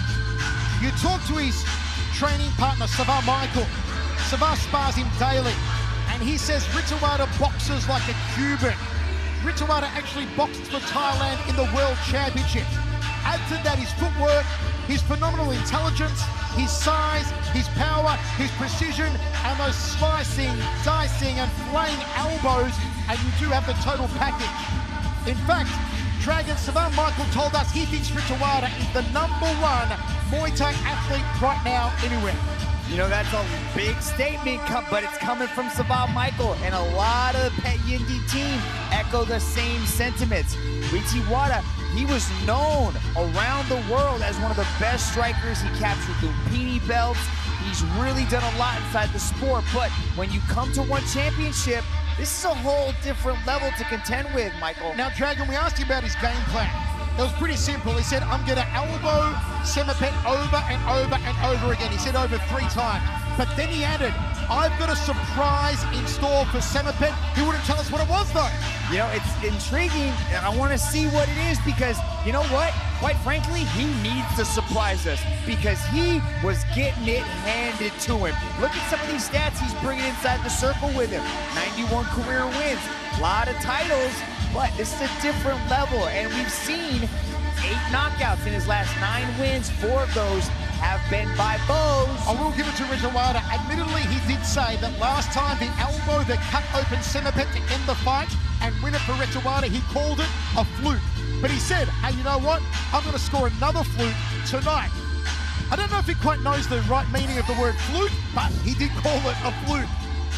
You talk to his training partner, Savar Michael. Savar spars him daily, and he says Ritawada boxes like a Cuban. Ritawada actually boxed for Thailand in the World Championship. Add to that his footwork, his phenomenal intelligence, his size, his power, his precision, and those slicing, dicing, and flaying elbows, and you do have the total package. In fact, Dragon Savar Michael told us he thinks Ritawada is the number one Muay Thai athlete right now anywhere. You know, that's a big statement, but it's coming from Savar Michael, and a lot of the Petyundi team echo the same sentiments. Ritawada, he was known around the world as one of the best strikers. He captured Lumpini belts. He's really done a lot inside the sport, but when you come to one championship, this is a whole different level to contend with, Michael. Now, Dragon, we asked you about his game plan. It was pretty simple. He said, I'm going to elbow Semipet over and over and over again. He said over three times. But then he added, I've got a surprise in store for Semipet. He wouldn't tell us what it was, though. You know, it's intriguing, and I want to see what it is because, you know what? Quite frankly, he needs to surprise us because he was getting it handed to him. Look at some of these stats he's bringing inside the circle with him. ninety-one career wins, a lot of titles, but this is a different level, and we've seen eight knockouts in his last nine wins. Four of those have been by bows. I will give it to Ritawada. Admittedly, he did say that last time the elbow that cut open Semipet to end the fight and win it for Ritawada, he called it a fluke. But he said, hey, you know what? I'm going to score another fluke tonight. I don't know if he quite knows the right meaning of the word fluke, but he did call it a fluke.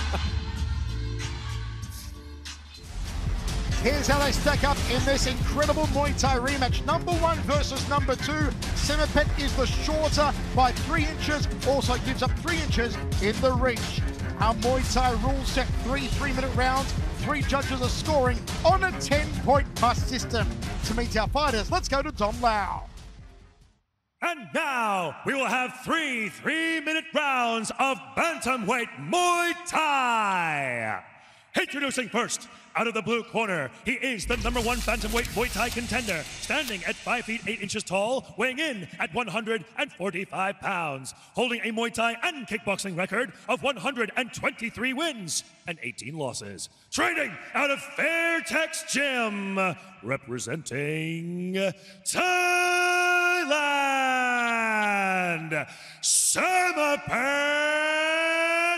Here's how they stack up in this incredible Muay Thai rematch. Number one versus number two. Semipet is the shorter by three inches, also gives up three inches in the reach. Our Muay Thai rules set three three-minute rounds. Three judges are scoring on a ten-point plus system. To meet our fighters, let's go to Dom Lau. And now we will have three three-minute rounds of bantamweight Muay Thai. Introducing first, out of the blue corner, he is the number one bantamweight Muay Thai contender, standing at five feet eight inches tall, weighing in at one hundred forty-five pounds, holding a Muay Thai and kickboxing record of one hundred twenty-three wins and eighteen losses. Training out of Fairtex Gym, representing Thailand, Semipet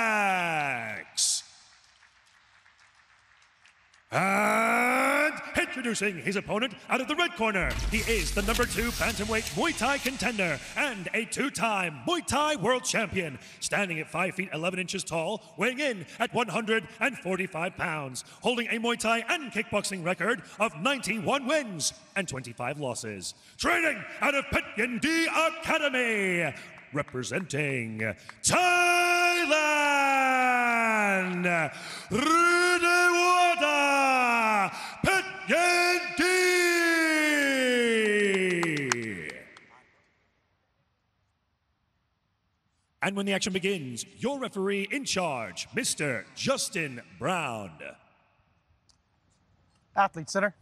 Fairtex. And Introducing his opponent out of the red corner. He is the number two bantamweight Muay Thai contender and a two-time Muay Thai world champion, standing at five feet eleven inches tall, weighing in at one hundred forty-five pounds, holding a Muay Thai and kickboxing record of ninety-one wins and twenty-five losses. Training out of Petyendi Academy, representing Thailand, Rudewada Petyendi. And when the action begins, your referee in charge, Mister Justin Brown. Athlete center.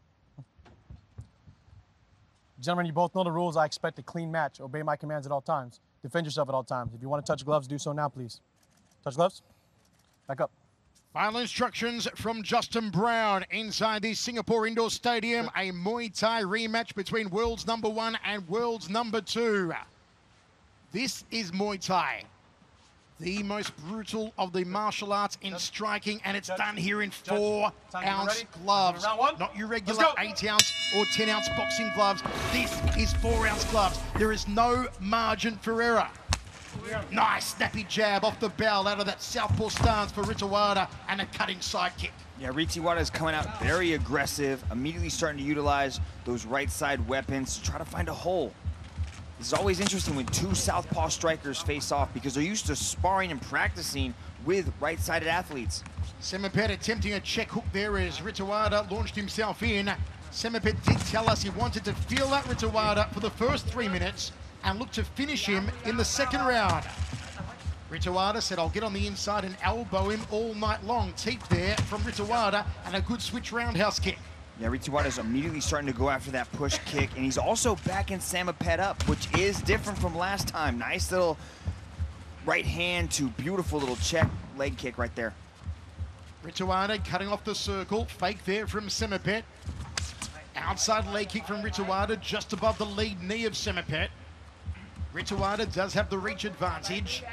Gentlemen, you both know the rules. I expect a clean match. Obey my commands at all times. Defend yourself at all times. If you want to touch gloves, do so now, please. Touch gloves. Back up. Final instructions from Justin Brown inside the Singapore Indoor Stadium. A Muay Thai rematch between world's number one and world's number two. This is Muay Thai, the most brutal of the martial arts in striking, and it's done here in four ounce gloves. Not your regular eight ounce or ten ounce boxing gloves. This is four ounce gloves. There is no margin for error. Nice snappy jab off the bell out of that southpaw stance for Rituwada, and a cutting side kick. Yeah, Rituwada is coming out very aggressive, immediately starting to utilize those right side weapons to try to find a hole. This is always interesting when two southpaw strikers face off because they're used to sparring and practicing with right-sided athletes. Semipet attempting a check hook there as Rituwada launched himself in. Semipet did tell us he wanted to feel out Rituwada for the first three minutes and look to finish him in the second round. Rituwada said, I'll get on the inside and elbow him all night long. Teep there from Rituwada and a good switch roundhouse kick. Yeah, Rituwada is immediately starting to go after that push kick, and he's also backing Samapet up, which is different from last time. Nice little right hand to beautiful little check leg kick right there. Rituwada cutting off the circle. Fake there from Semipet. Outside leg kick from Rituwada just above the lead knee of Semipet. Rituwada does have the reach advantage.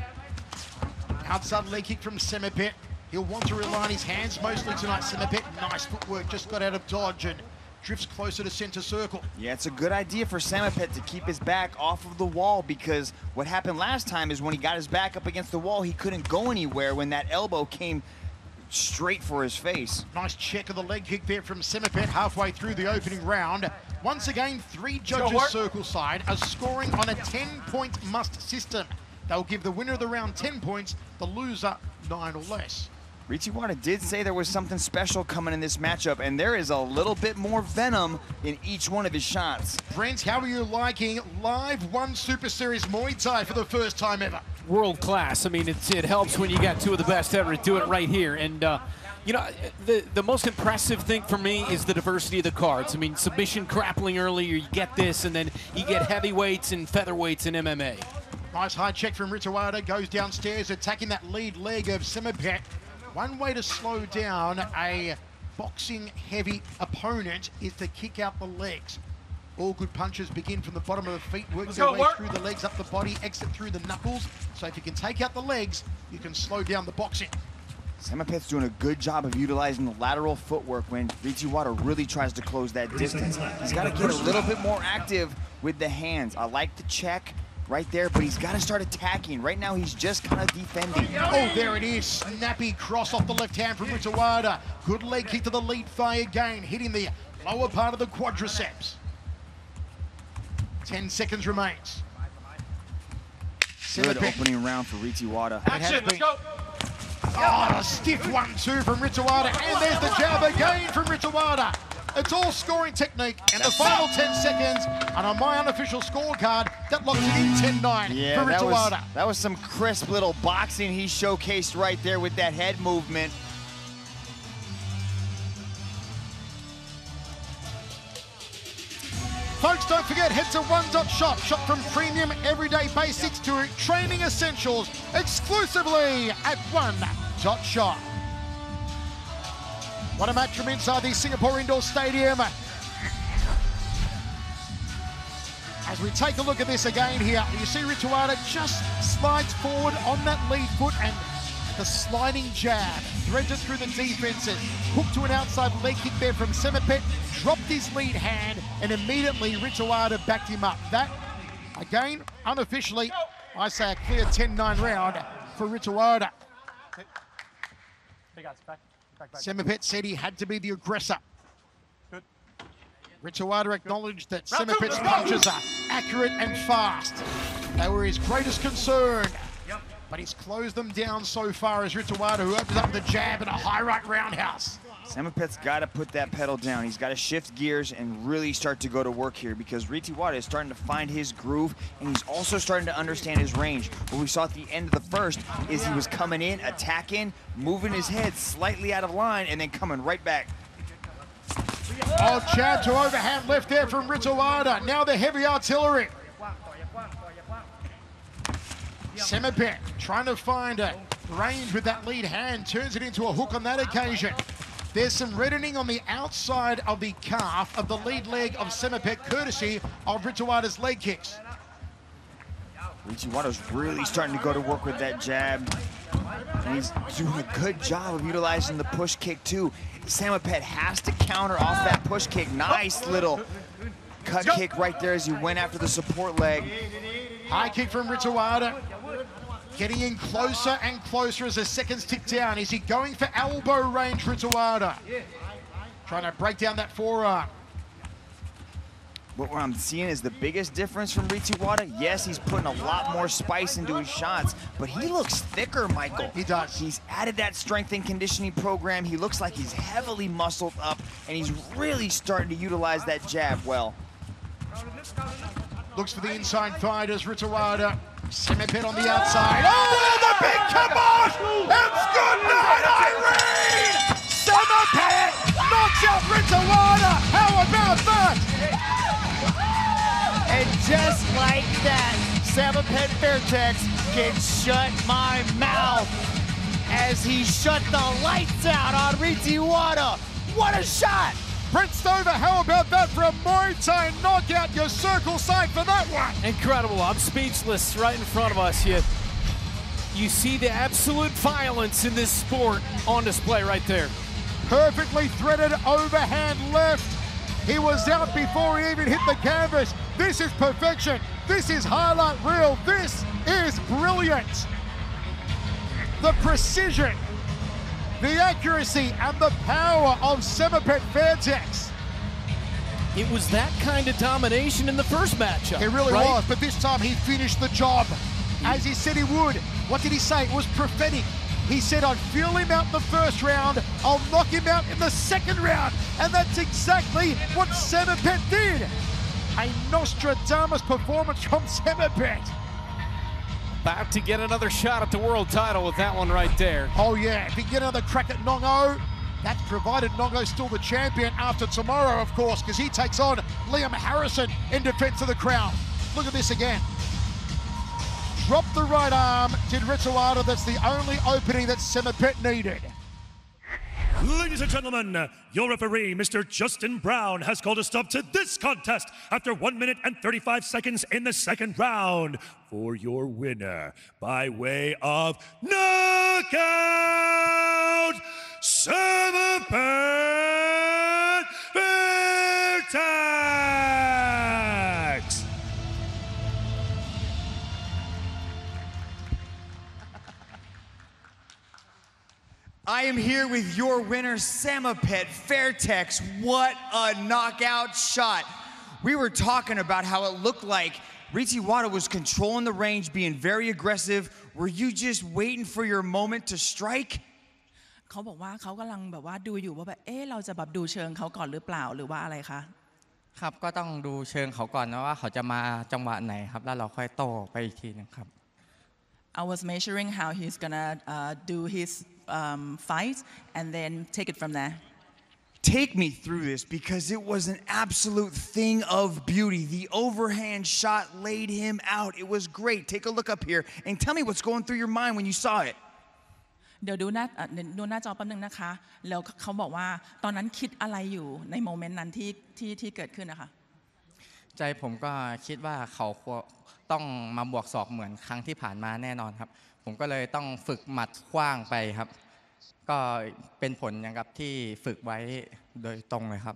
Outside leg kick from Semipet. He'll want to rely on his hands mostly tonight, Semipet. Nice footwork, just got out of dodge and drifts closer to center circle. Yeah, it's a good idea for Samapet to keep his back off of the wall, because what happened last time is when he got his back up against the wall, he couldn't go anywhere when that elbow came straight for his face. Nice check of the leg kick there from Semipet halfway through the opening round. Once again, three judges circle side are scoring on a ten point must system. They'll give the winner of the round ten points, the loser nine or less. Rituwada did say there was something special coming in this matchup, and there is a little bit more venom in each one of his shots. Brent, how are you liking live One Super Series Muay Thai for the first time ever? World class. I mean, it's, it helps when you got two of the best ever to do it right here. And, uh, you know, the, the most impressive thing for me is the diversity of the cards. I mean, submission grappling earlier, you get this, and then you get heavyweights and featherweights in M M A. Nice high check from Rituwada, goes downstairs, attacking that lead leg of Semipet. One way to slow down a boxing-heavy opponent is to kick out the legs. All good punches begin from the bottom of the feet, work Let's their go, way work. through the legs, up the body, exit through the knuckles. So if you can take out the legs, you can slow down the boxing. Samapet's doing a good job of utilizing the lateral footwork when Rituwada really tries to close that distance. He's got to get a little bit more active with the hands. I like the check right there, but he's got to start attacking. Right now, he's just kind of defending. Oh, there it is. Snappy cross off the left hand from Rituwada. Good leg kick to the lead thigh again, hitting the lower part of the quadriceps. Ten seconds remains. Good opening round for Rituwada. Action, let's go. Oh, a stiff one, two from Rituwada, and there's the jab again from Rituwada. It's all scoring technique, and the final ten seconds, and on my unofficial scorecard, that locks it in ten nine yeah, for that was, Rituwada. that was some crisp little boxing he showcased right there with that head movement. Folks, don't forget, head to One Dot Shop. Shop from premium everyday basics to training essentials exclusively at One Dot Shop. What a match from inside the Singapore Indoor Stadium. As we take a look at this again here, you see Rituwada just slides forward on that lead foot and The sliding jab, threads it through the defenses, hooked to an outside leg kick there from Semipet, dropped his lead hand, and immediately Rituada backed him up. That, again, unofficially, I say a clear ten nine round for Rituada. Semipet said he had to be the aggressor. Rituada acknowledged that Semipet's punches are accurate and fast. They were his greatest concern, but he's closed them down so far as Rituada, who opens up the jab and a high right roundhouse. Semipet's got to put that pedal down. He's got to shift gears and really start to go to work here because Rituada is starting to find his groove, and he's also starting to understand his range. What we saw at the end of the first is he was coming in, attacking, moving his head slightly out of line, and then coming right back. Oh, jab to overhand left there from Rituada. Now the heavy artillery. Semipet trying to find a range with that lead hand, turns it into a hook on that occasion. There's some reddening on the outside of the calf of the lead leg of Semipet, courtesy of Rituada's leg kicks. Rituada's really starting to go to work with that jab. And he's doing a good job of utilizing the push kick too. Semipet has to counter off that push kick. Nice little cut kick right there as he went after the support leg. High kick from Rituada. Getting in closer and closer as the seconds tick down. Is he going for elbow range, Rituada? Trying to break down that forearm. What I'm seeing is the biggest difference from Rituada. Yes, he's putting a lot more spice into his shots, but he looks thicker, Michael. He does. He's added that strength and conditioning program. He looks like he's heavily muscled up, and he's really starting to utilize that jab well. Looks for the inside fight as Rituada. Semipet on the outside. Oh, the big kibosh! It's good night, Irene! Semipet knocks out Rituada! How about that? And just like that, Semipet Fairtex can shut my mouth as he shut the lights out on Rituada. What a shot! Brent Stover, how about that for a Muay Thai knockout? Your circle side for that one. Incredible. I'm speechless right in front of us here. You see the absolute violence in this sport on display right there. Perfectly threaded overhand left. He was out before he even hit the canvas. This is perfection. This is highlight reel. This is brilliant. The precision, the accuracy, and the power of Semipet Fairtex. It was that kind of domination in the first matchup. It really right? was, but this time he finished the job, as he said he would. What did he say? It was prophetic. He said, I'd feel him out in the first round, I'll knock him out in the second round. And that's exactly what Semipet did. A Nostradamus performance from Semipet. About to get another shot at the world title with that one right there. Oh yeah, if he can get another crack at Nongo, that's provided Nongo's still the champion after tomorrow, of course, because he takes on Liam Harrison in defense of the crown. Look at this again. Drop the right arm, did Rituada. That's the only opening that Semipet needed. Ladies and gentlemen, your referee, Mister Justin Brown, has called a stop to this contest after one minute and thirty-five seconds in the second round. For your winner, by way of knockout, Semipet Fairtex. I am here with your winner, Semipet Fairtex. What a knockout shot. We were talking about how it looked like Rituada was controlling the range, being very aggressive. Were you just waiting for your moment to strike? เขาบอกว่าเขากำลังแบบว่าดูอยู่ว่าแบบเอ๊ะเราจะแบบดูเชิงเขาก่อนหรือเปล่าหรือว่าอะไรคะครับก็ต้องดูเชิงเขาก่อนนะว่าเขาจะมาจังหวะไหนครับแล้วเราค่อยโต้ไปอีกทีนึงครับ I was measuring how he's gonna uh, do his um, fight and then take it from there. Take me through this because it was an absolute thing of beauty. The overhand shot laid him out. It was great. Take a look up here and tell me what's going through your mind when you saw it. เดี๋ยวดูหน้าดูหน้าจอแป๊บนึงนะคะแล้วเขาบอกว่าตอนนั้นคิดอะไรอยู่ในโมเมนต์นั้นที่ที่ที่เกิดขึ้นนะคะใจผมก็คิดว่าเขาต้องมาบวกศอกเหมือนครั้งที่ผ่านมาแน่นอนครับผมก็เลยต้องฝึกหมัดขว้างไปครับก็เป็นผลอย่างกับที่ฝึกไว้โดยตรงเลยครับ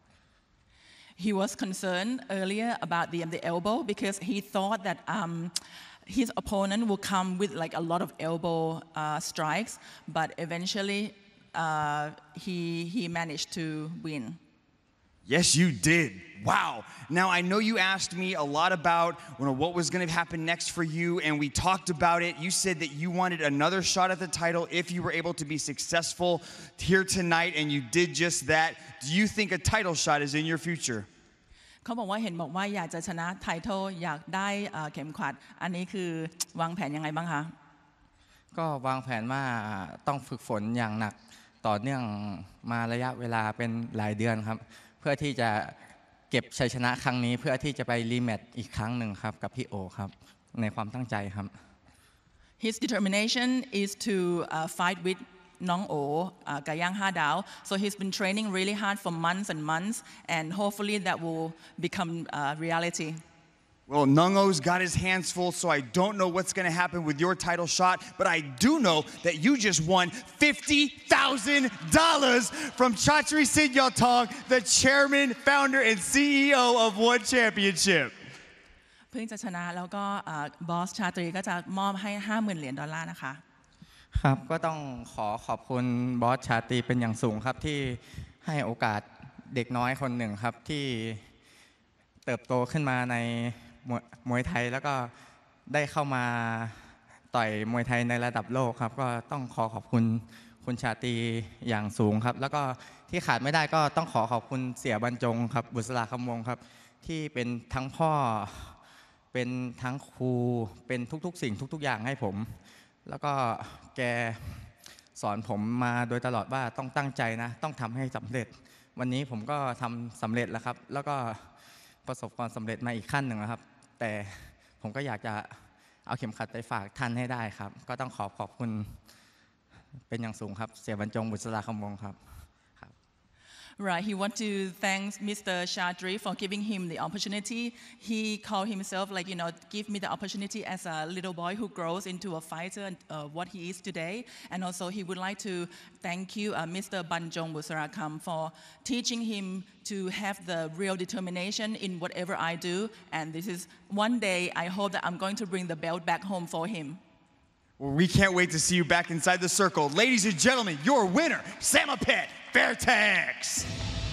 He was concerned earlier about the the elbow because he thought that um, his opponent will come with like a lot of elbow uh, strikes, but eventually uh, he he managed to win. Yes, you did. Wow. Now, I know you asked me a lot about you know, what was going to happen next for you, and we talked about it. You said that you wanted another shot at the title if you were able to be successful here tonight, and you did just that. Do you think a title shot is in your future? เขาบอกว่าเห็นบอกว่าอยากจะชนะไทเทิลอยากได้เข็มขัดอันนี้คือวางแผนยังไงบ้างคะก็วางแผนว่าต้องฝึกฝนอย่างหนักต่อเนื่องมาระยะเวลาเป็นหลายเดือนครับเพื่อที่จะเก็บชัยชนะครั้งนี้เพื่อที่จะไปรีแมตช์อีกครั้งหนึ่งครับกับพี่โอครับในความตั้งใจครับ His determination is to uh, fight with Nong O, uh, Gayang Ha Dao. So he's been training really hard for months and months, and hopefully that will become uh, reality. Well, Nong O's got his hands full, so I don't know what's going to happen with your title shot, but I do know that you just won fifty thousand dollars from Chatri Sinyotong, the chairman, founder, and C E O of One Championship. เพิ่งจะชนะแล้วก็บอสชาตรีก็จะมอบให้ ห้าหมื่น เหรียญดอลลาร์นะคะครับก็ต้องขอขอบคุณบอสชาตรีเป็นอย่างสูงครับที่ให้โอกาสเด็กน้อยคนหนึ่งครับที่เติบโตขึ้นมาในมวยไทยแล้วก็ได้เข้ามาต่อยมวยไทยในระดับโลกครับก็ต้องขอขอบคุณคุณชาตรีอย่างสูงครับแล้วก็ที่ขาดไม่ได้ก็ต้องขอขอบคุณเสี่ยบรรจงครับบุษราคำวงครับที่เป็นทั้งพ่อเป็นทั้งครูเป็นทุกๆสิ่งทุกๆอย่างให้ผมแล้วก็แกสอนผมมาโดยตลอดว่าต้องตั้งใจนะต้องทำให้สำเร็จวันนี้ผมก็ทำสำเร็จแล้วครับแล้วก็ประสบความสำเร็จมาอีกขั้นหนึ่งนะครับแต่ผมก็อยากจะเอาเข็มขัดไปฝากท่านให้ได้ครับก็ต้องขอขอบคุณเป็นอย่างสูงครับเสี่ยบรรจงบุษราคำวงครับ Right, he wants to thank Mister Chadri for giving him the opportunity. He called himself like, you know, give me the opportunity as a little boy who grows into a fighter and uh, what he is today. And also he would like to thank you, uh, Mister Banjong Busarakam, for teaching him to have the real determination in whatever I do. And this is one day I hope that I'm going to bring the belt back home for him. Well, we can't wait to see you back inside the circle. Ladies and gentlemen, your winner, Samapet Fairtex.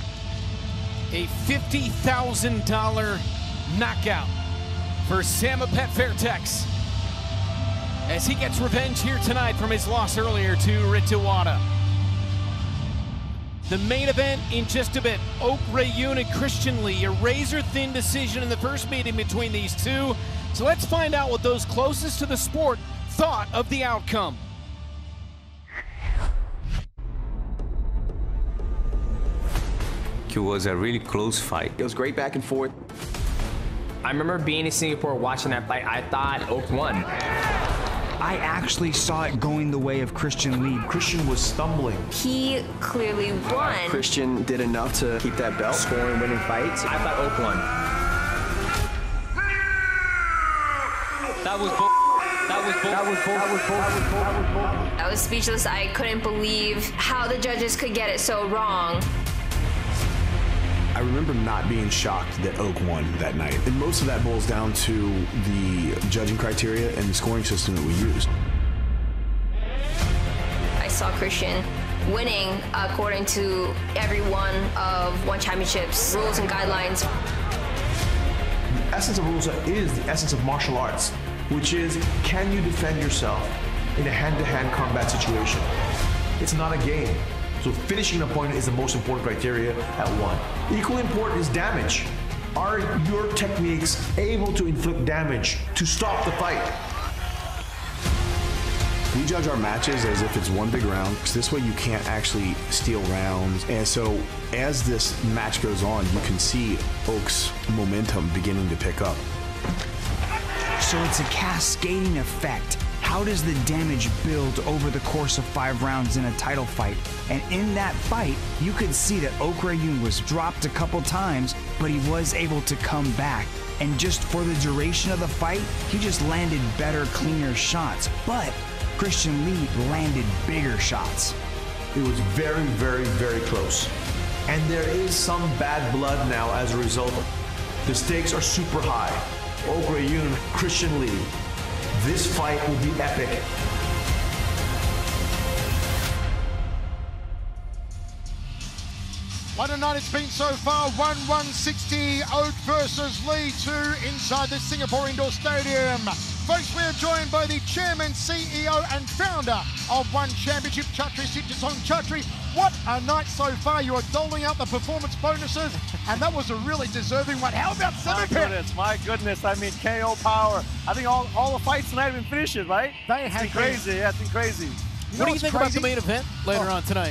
A fifty thousand dollar knockout for Samapet Fairtex as he gets revenge here tonight from his loss earlier to Rituwada. The main event in just a bit, Ok Rae Yoon and Christian Lee, a razor-thin decision in the first meeting between these two. So let's find out what those closest to the sport thought of the outcome. It was a really close fight. It was great back and forth. I remember being in Singapore watching that fight. I thought Ok won. I actually saw it going the way of Christian Lee. Christian was stumbling. He clearly won. Uh, Christian did enough to keep that belt, scoring winning fights. I thought Ok won. That was bull. That was bull. That was bull. That was bull. That was bull. That was bull. I was speechless. I couldn't believe how the judges could get it so wrong. I remember not being shocked that Ok won that night. And most of that boils down to the judging criteria and the scoring system that we use. I saw Christian winning according to every one of One Championship's rules and guidelines. The essence of rules is the essence of martial arts, which is, can you defend yourself in a hand-to-hand combat situation? It's not a game. So finishing an opponent is the most important criteria at one. Equally important is damage. Are your techniques able to inflict damage to stop the fight? We judge our matches as if it's one big round, because this way you can't actually steal rounds. And so as this match goes on, you can see Ok's momentum beginning to pick up. So it's a cascading effect. How does the damage build over the course of five rounds in a title fight? And in that fight, you could see that Ok Rae Yoon was dropped a couple times, but he was able to come back. And just for the duration of the fight, he just landed better, cleaner shots. But Christian Lee landed bigger shots. It was very, very, very close. And there is some bad blood now as a result. The stakes are super high. Ok Rae Yoon, Christian Lee. This fight will be epic. What a night it's been so far. one one sixty, Oak versus Lee, two inside the Singapore Indoor Stadium. Folks, we are joined by the chairman, C E O and founder of One Championship, Chatri Sitchatong. Chatri, what a night so far. You are doling out the performance bonuses, and that was a really deserving one. How about My Seven goodness, my goodness. I mean, K O power. I think all, all the fights tonight have been finishes, right? They it's have been crazy. Yeah, it's been crazy. You what do you think crazy? about the main event later oh. on tonight?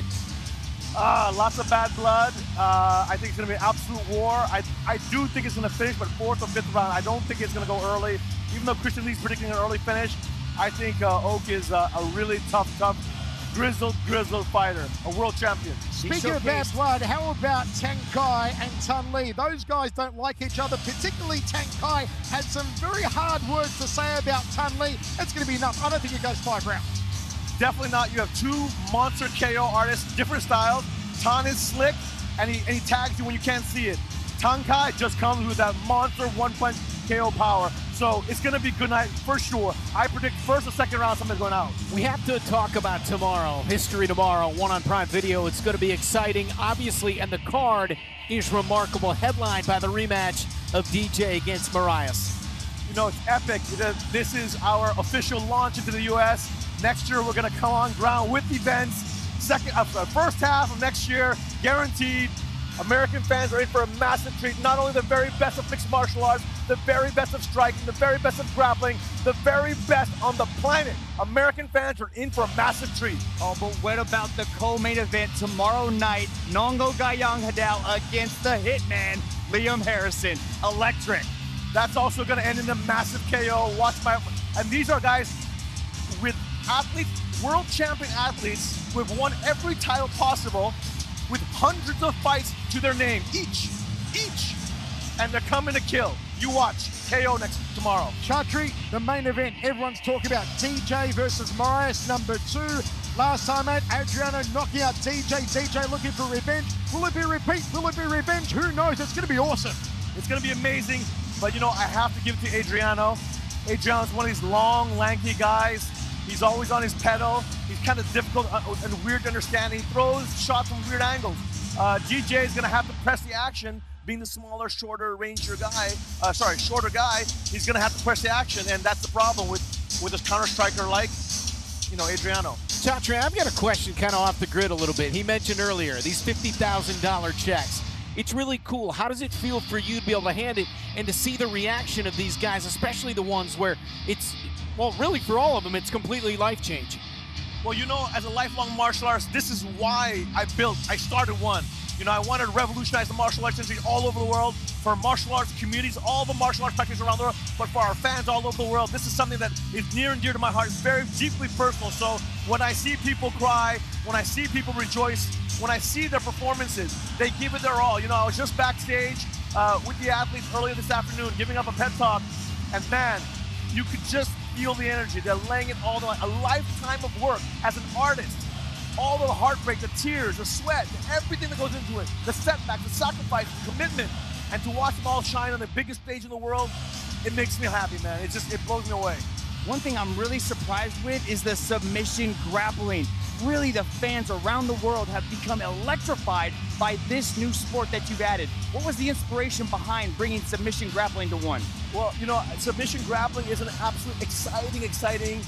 Uh, lots of bad blood. Uh, I think it's going to be an absolute war. I, I do think it's going to finish, but fourth or fifth round, I don't think it's going to go early. Even though Christian Lee's predicting an early finish, I think uh, Oak is uh, a really tough, tough, grizzled, grizzled fighter, a world champion. Speaking of bad blood, how about Tang Kai and Thanh Le? Those guys don't like each other, particularly Tang Kai had some very hard words to say about Thanh Le. That's going to be enough. I don't think it goes five rounds. Definitely not. You have two monster K O artists, different styles. Thanh is slick, and he, and he tags you when you can't see it. Tang Kai just comes with that monster one-punch K O power. So it's going to be a good night for sure. I predict first or second round somebody's going out. We have to talk about tomorrow, history tomorrow, one on Prime Video. It's going to be exciting, obviously, and the card is remarkable. Headlined by the rematch of D J against Marias. You know, it's epic. This is our official launch into the U S Next year, we're going to come on ground with events. Second, uh, first half of next year, guaranteed. American fans are in for a massive treat. Not only the very best of mixed martial arts, the very best of striking, the very best of grappling, the very best on the planet. American fans are in for a massive treat. Oh, but what about the co-main event tomorrow night? Nongo Gayang Hadal against the Hitman, Liam Harrison. Electric. That's also going to end in a massive K O. Watch my... And these are guys with athletes, world champion athletes, who have won every title possible, with hundreds of fights to their name, each, each, and they're coming to kill. You watch, K O next tomorrow. Chatri, the main event, everyone's talking about D J versus Marias, number two. Last time out, Adriano knocking out D J, D J looking for revenge. Will it be a repeat? Will it be revenge? Who knows? It's gonna be awesome. It's gonna be amazing, but you know, I have to give it to Adriano. Adriano's one of these long, lanky guys. He's always on his pedal. He's kind of difficult and weird to understand. He throws shots from weird angles. Uh, D J is going to have to press the action, being the smaller, shorter, rangier guy. Uh, sorry, shorter guy. He's going to have to press the action, and that's the problem with with this counter striker like, you know, Adriano. Chatri, I've got a question, kind of off the grid a little bit. He mentioned earlier these fifty thousand dollar checks. It's really cool. How does it feel for you to be able to hand it and to see the reaction of these guys, especially the ones where it's, well, really for all of them, it's completely life-changing? Well, you know, as a lifelong martial artist, this is why I built, I started One. You know, I wanted to revolutionize the martial arts industry all over the world, for martial arts communities, all the martial arts practitioners around the world, but for our fans all over the world. This is something that is near and dear to my heart. It's very deeply personal. So when I see people cry, when I see people rejoice, when I see their performances, they give it their all. You know, I was just backstage uh, with the athletes earlier this afternoon, giving up a pep talk, and man, you could just feel the energy. They're laying it all on. A lifetime of work as an artist. All the heartbreak, the tears, the sweat, everything that goes into it, the setback, the sacrifice, the commitment, and to watch them all shine on the biggest stage in the world, it makes me happy, man. It just, it blows me away. One thing I'm really surprised with is the submission grappling. Really, the fans around the world have become electrified by this new sport that you've added. What was the inspiration behind bringing submission grappling to One? Well, you know, submission grappling is an absolute exciting, exciting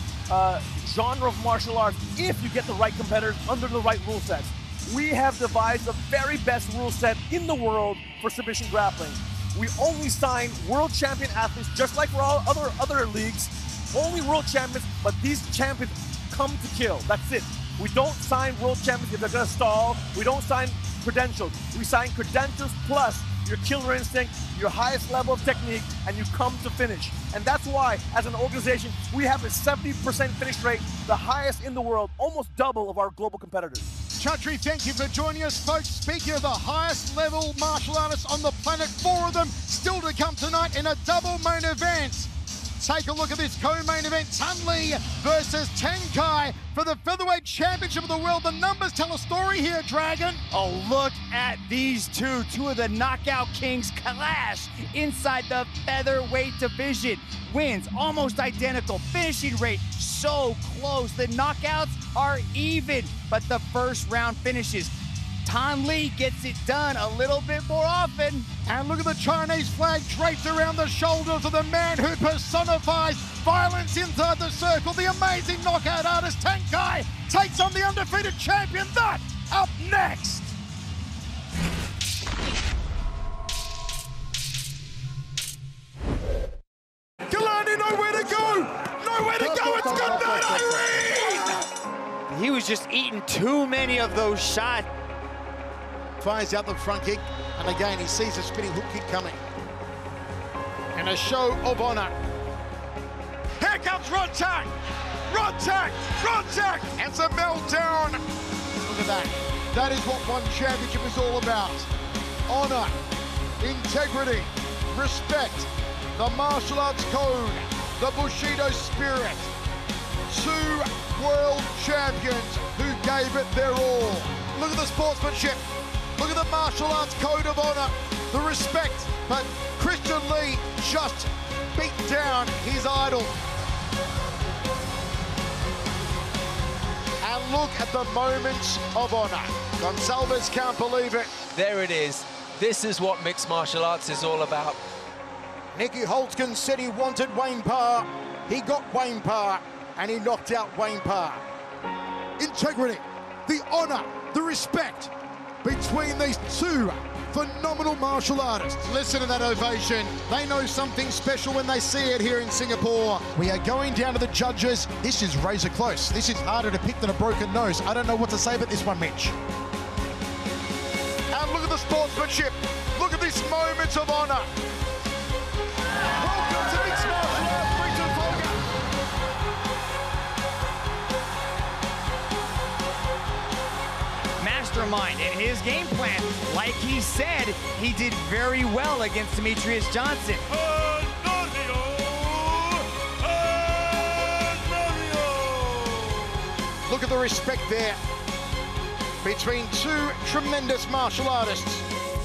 uh, genre of martial arts if you get the right competitors under the right rule sets. We have devised the very best rule set in the world for submission grappling. We only sign world champion athletes, just like for all other, other leagues, only world champions, but these champions come to kill. That's it. We don't sign world champions if they're gonna stall. We don't sign credentials. We sign credentials plus your killer instinct, your highest level of technique, and you come to finish. And that's why, as an organization, we have a seventy percent finish rate, the highest in the world, almost double of our global competitors. Chatri, thank you for joining us, folks. Speaking of the highest level martial artists on the planet, four of them still to come tonight in a double main event. take a look at this co-main event. Thanh Le versus Tang Kai for the Featherweight Championship of the World. The numbers tell a story here, Dragon. Oh, look at these two. Two of the knockout kings clash inside the featherweight division. Wins almost identical. Finishing rate so close. The knockouts are even, but the first round finishes. Thanh Le gets it done a little bit more often. And look at the Chinese flag draped around the shoulders of the man who personifies violence inside the circle. The amazing knockout artist Tang Kai takes on the undefeated champion. That up next. Galani, nowhere to go. Nowhere to go. It's good night, Irene. He was just eating too many of those shots. Fires out the front kick, and again he sees a spinning hook kick coming. And a show of honor. Here comes Rod Tang! Rod Tang! Rod Tang! It's a meltdown! Look at that. That is what one championship is all about. Honor, integrity, respect, the martial arts code, the Bushido spirit. Two world champions who gave it their all. Look at the sportsmanship. Look at the martial arts code of honor, the respect, but Christian Lee just beat down his idol. And look at the moments of honor. Gonsalves can't believe it. There it is. This is what mixed martial arts is all about. Nicky Holtzkin said he wanted Wayne Parr. He got Wayne Parr, and he knocked out Wayne Parr. Integrity, the honor, the respect between these two phenomenal martial artists. Listen to that ovation. They know something special when they see it here in Singapore. We are going down to the judges. This is razor close. This is harder to pick than a broken nose. I don't know what to say about this one, Mitch. And look at the sportsmanship. Look at this moment of honor. Welcome to mixed martial arts, Brenton Folger. Mastermind in his game plan. Like he said, he did very well against Demetrius Johnson. Look at the respect there between two tremendous martial artists.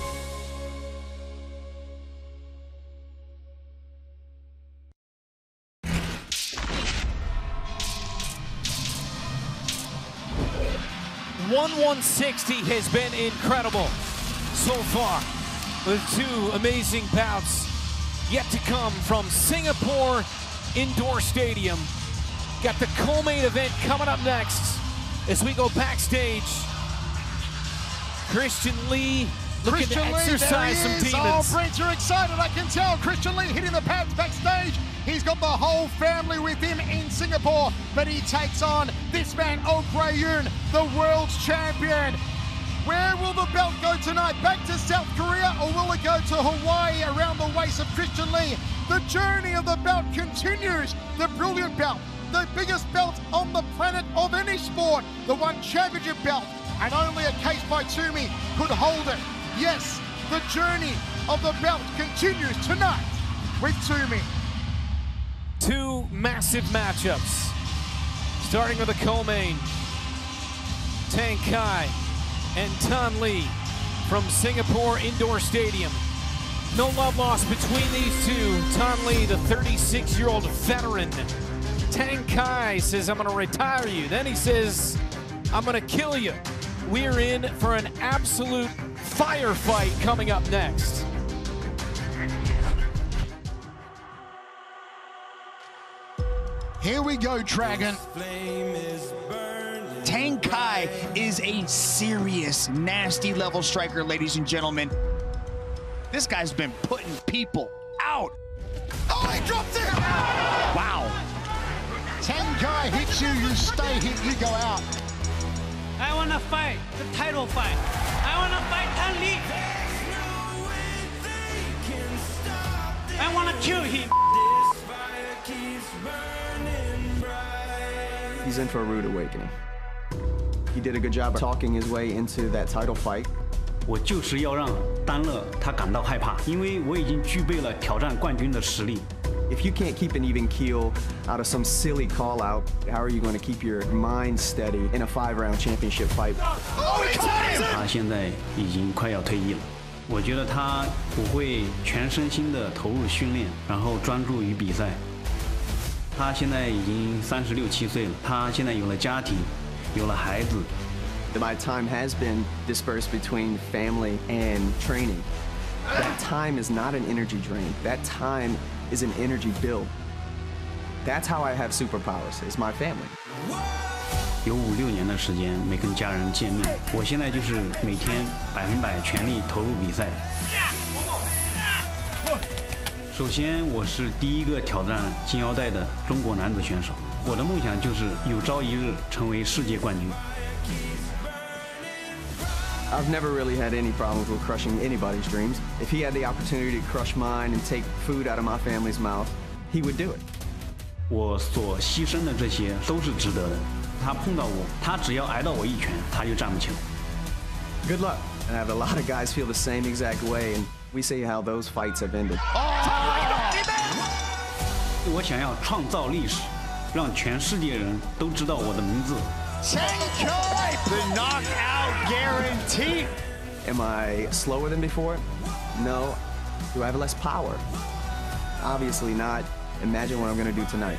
one one sixty has been incredible so far, with two amazing bouts yet to come from Singapore Indoor Stadium. Got the co-main event coming up next as we go backstage. Christian Lee looking Christian to exercise some Lee, demons. Oh, Brent, you're excited, I can tell. Christian Lee hitting the pads backstage. He's got the whole family with him in Singapore, but he takes on this man, Ok Rae Yoon, the world's champion. Where will the belt go tonight? Back to South Korea, or will it go to Hawaii around the waist of Christian Lee? The journey of the belt continues. The brilliant belt, the biggest belt on the planet of any sport, the one championship belt, and only a case by Toomey could hold it. Yes, the journey of the belt continues tonight with Toomey. Two massive matchups, starting with the co-main. Tang Kai and Thanh Le from Singapore Indoor Stadium. No love lost between these two. Thanh Le, the thirty-six-year-old veteran. Tang Kai says, I'm gonna retire you. Then he says, I'm gonna kill you. We're in for an absolute firefight coming up next. Here we go, Dragon. Tang Kai is a serious, nasty level striker, ladies and gentlemen. This guy's been putting people out. Oh, he dropped it! Wow. Tang Kai hits you, you stay hit, you go out. I want to fight, the title fight. I want to fight Thanh Le. I want to kill him. He's in for a rude awakening. He did a good job of talking his way into that title fight. 我就是要让丹乐他感到害怕，因为我已经具备了挑战冠军的实力。 If you can't keep an even keel out of some silly call out, how are you going to keep your mind steady in a five-round championship fight? Oh, he caught him! 他现在已经快要退役了，我觉得他不会全身心的投入训练，然后专注于比赛。他现在已经三十六七岁了，他现在有了家庭，有了孩子。 My time has been dispersed between family and training. That time is not an energy drain. That time is an energy build. That's how I have superpowers, is my family. 有五六年的时间没跟家人见面，我现在就是每天百分百全力投入比赛。首先，我是第一个挑战金腰带的中国男子选手。我的梦想就是有朝一日成为世界冠军。 I've never really had any problems with crushing anybody's dreams. If he had the opportunity to crush mine and take food out of my family's mouth, he would do it. 我所牺牲的这些都是值得的。他碰到我，他只要挨到我一拳，他就站不起来。 Good luck. And I have a lot of guys feel the same exact way, and we see how those fights have ended. 我想要创造历史，让全世界人都知道我的名字。 Tang Kai, the knockout guarantee. Am I slower than before? No. Do I have less power? Obviously not. Imagine what I'm going to do tonight.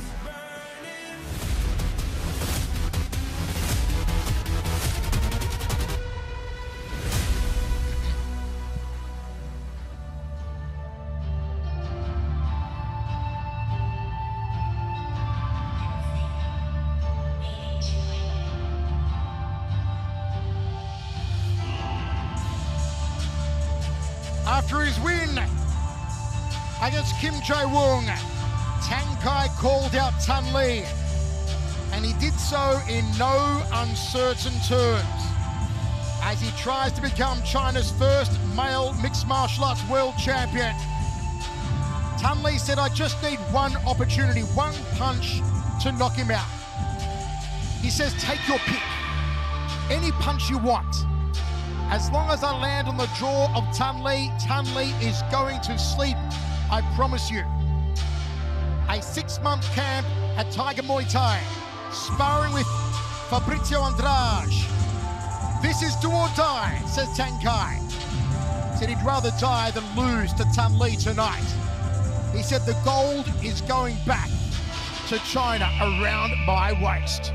After his win against Kim Jae-woong, Tang Kai called out Thanh Le, and he did so in no uncertain terms as he tries to become China's first male mixed martial arts world champion. Thanh Le said, I just need one opportunity, one punch to knock him out. He says, take your pick, any punch you want. As long as I land on the jaw of Thanh Le, Thanh Le is going to sleep, I promise you. A six-month camp at Tiger Muay Thai, sparring with Fabrizio Andrade. This is do or die, says Tang Kai. Said he'd rather die than lose to Thanh Le tonight. He said the gold is going back to China around my waist.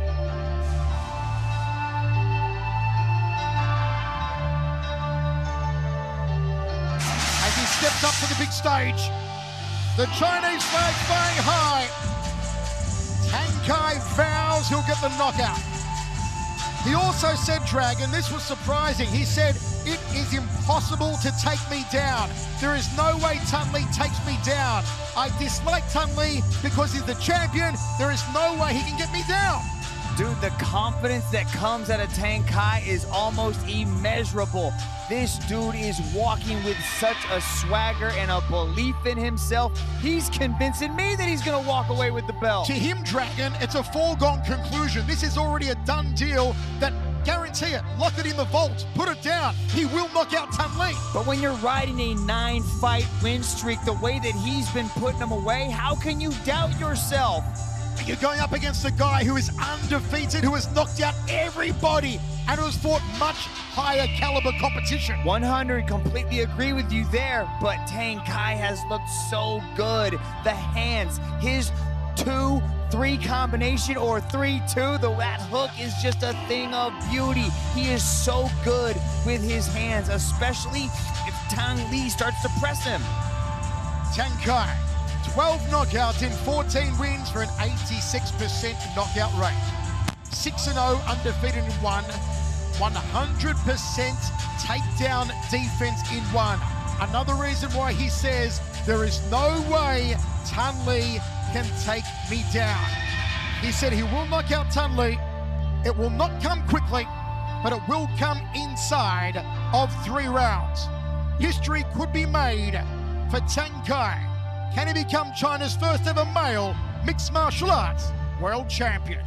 Steps up to the big stage. The Chinese flag flying high. Tang Kai vows he'll get the knockout. He also said, Dragon, this was surprising. He said, it is impossible to take me down. There is no way Thanh Le takes me down. I dislike Thanh Le because he's the champion. There is no way he can get me down. Dude, the confidence that comes out of Tang Kai is almost immeasurable. This dude is walking with such a swagger and a belief in himself. He's convincing me that he's gonna walk away with the belt. To him, Dragon, it's a foregone conclusion. This is already a done deal that guarantee it, lock it in the vault, put it down. He will knock out Thanh Le. But when you're riding a nine-fight win streak the way that he's been putting them away, how can you doubt yourself? You're going up against a guy who is undefeated, who has knocked out everybody, and who has fought much higher caliber competition. one hundred, completely agree with you there, but Tang Kai has looked so good. The hands, his two three combination or three two, the that hook is just a thing of beauty. He is so good with his hands, especially if Thanh Le starts to press him. Tang Kai, twelve knockouts in fourteen wins for an eighty-six percent knockout rate. six and oh undefeated in one, one hundred percent takedown defense in one. Another reason why he says there is no way Thanh Le can take me down. He said he will knock out Thanh Le. It will not come quickly, but it will come inside of three rounds. History could be made for Tang Kai. Can he become China's first ever male mixed martial arts world champion?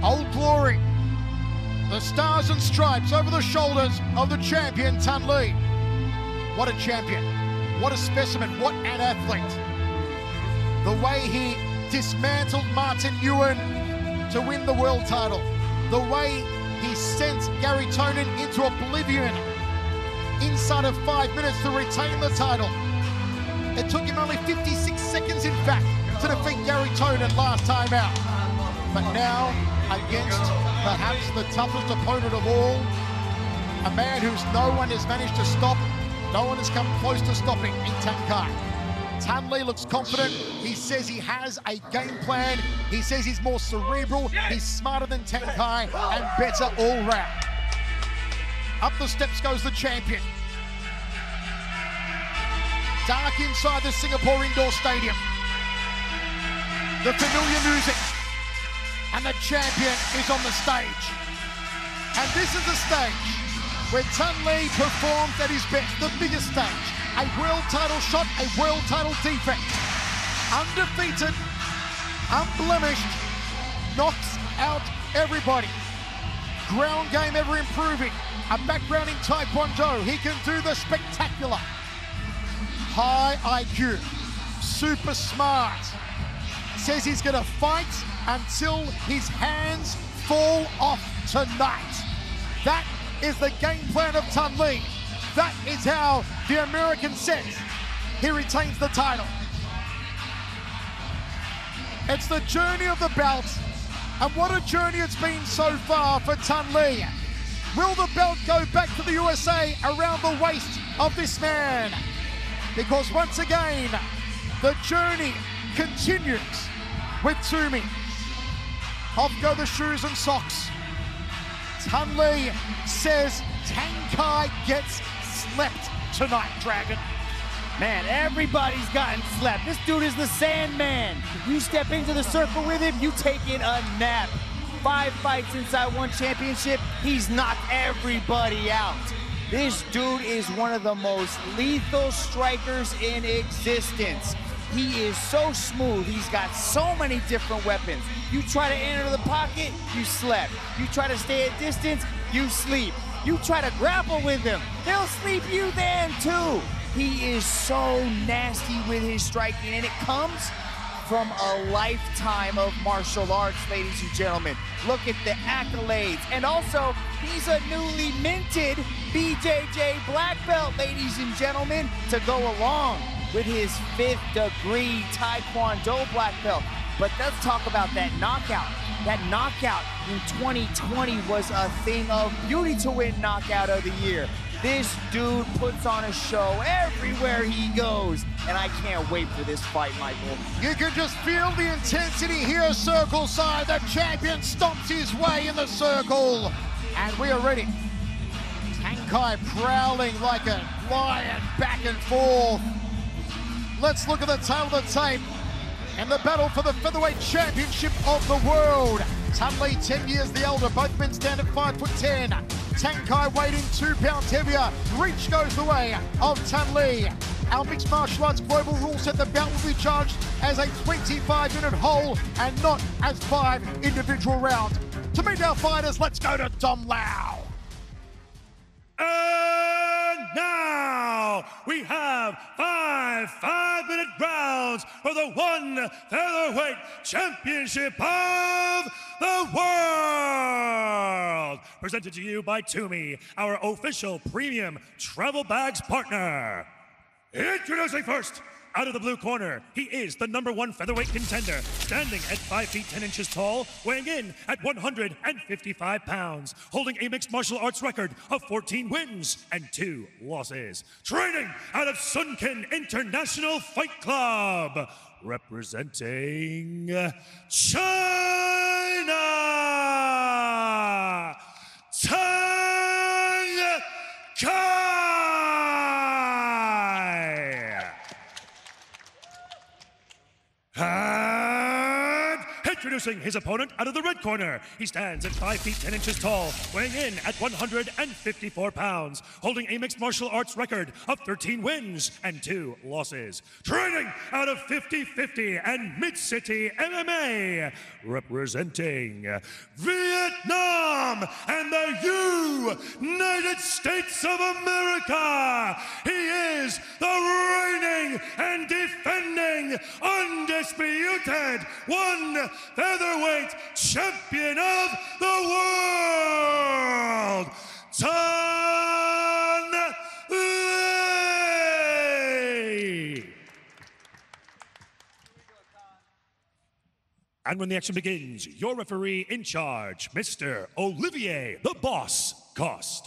Old Glory. The stars and stripes over the shoulders of the champion, Thanh Le. What a champion. What a specimen. What an athlete. The way he dismantled Martin Nguyen to win the world title. The way he sent Gary Tonin into oblivion inside of five minutes to retain the title. It took him only fifty-six seconds, in fact, to defeat Gary Tonin last time out. But now, against perhaps the toughest opponent of all, a man who's no one has managed to stop, no one has come close to stopping in Tang Kai. Thanh Le looks confident. He says he has a game plan. He says he's more cerebral, he's smarter than Tang Kai, and better all round. Up the steps goes the champion. Dark inside the Singapore Indoor Stadium. The familiar music. And the champion is on the stage. And this is the stage where Thanh Le performs at his best, the biggest stage. A world title shot, a world title defense. Undefeated, unblemished, knocks out everybody. Ground game ever improving. A background in Taekwondo. He can do the spectacular. High I Q, super smart. Says he's gonna fight until his hands fall off tonight. That is the game plan of Thanh Le. That is how the American says he retains the title. It's the journey of the belt, and what a journey it's been so far for Thanh Le. Will the belt go back to the U S A around the waist of this man? Because once again, the journey continues with Tumi. Off go the shoes and socks. Thanh Le says Tang Kai gets slept tonight, Dragon. Man, everybody's gotten slept. This dude is the Sandman. You step into the circle with him, you taking a nap. Five fights inside one championship, he's knocked everybody out. This dude is one of the most lethal strikers in existence. He is so smooth. He's got so many different weapons. You try to enter the pocket, you slept. You try to stay at distance, you sleep. You try to grapple with him, he'll sleep you then too. He is so nasty with his striking, and it comes from a lifetime of martial arts, ladies and gentlemen. Look at the accolades. And also, he's a newly minted B J J black belt, ladies and gentlemen, to go along with his fifth degree Taekwondo black belt. But let's talk about that knockout. That knockout in twenty twenty was a thing of beauty to win knockout of the year. This dude puts on a show everywhere he goes, and I can't wait for this fight, Michael. You can just feel the intensity here, circle side. The champion stomps his way in the circle, and we are ready. Tang Kai prowling like a lion back and forth. Let's look at the tail of the tape and the battle for the Featherweight Championship of the world. Thanh Le, ten years the elder, both men stand at five foot ten. Tang Kai weighing two pounds heavier. Reach goes the way of Thanh Le. Our mixed martial arts global rule set the bout will be charged as a twenty-five minute whole and not as five individual rounds. To meet our fighters, let's go to Dom Lau. And now we have five five-minute rounds for the one Featherweight Championship of the World. Presented to you by Tumi, our official premium travel bags partner. Introducing first, out of the blue corner, he is the number one featherweight contender, standing at five feet ten inches tall, weighing in at one hundred fifty-five pounds, holding a mixed martial arts record of fourteen wins and two losses. Training out of Sunken International Fight Club, representing China, Tang Kai. And Introducing his opponent out of the red corner. He stands at five feet ten inches tall, weighing in at one hundred fifty-four pounds, holding a mixed martial arts record of thirteen wins and two losses. Training out of fifty fifty and Mid-City M M A, representing Vietnam and the United States of America. He is the reigning and defending undisputed one featherweight champion of the world, Thanh Kai. And when the action begins, your referee in charge, Mister Olivier, the Boss Cost.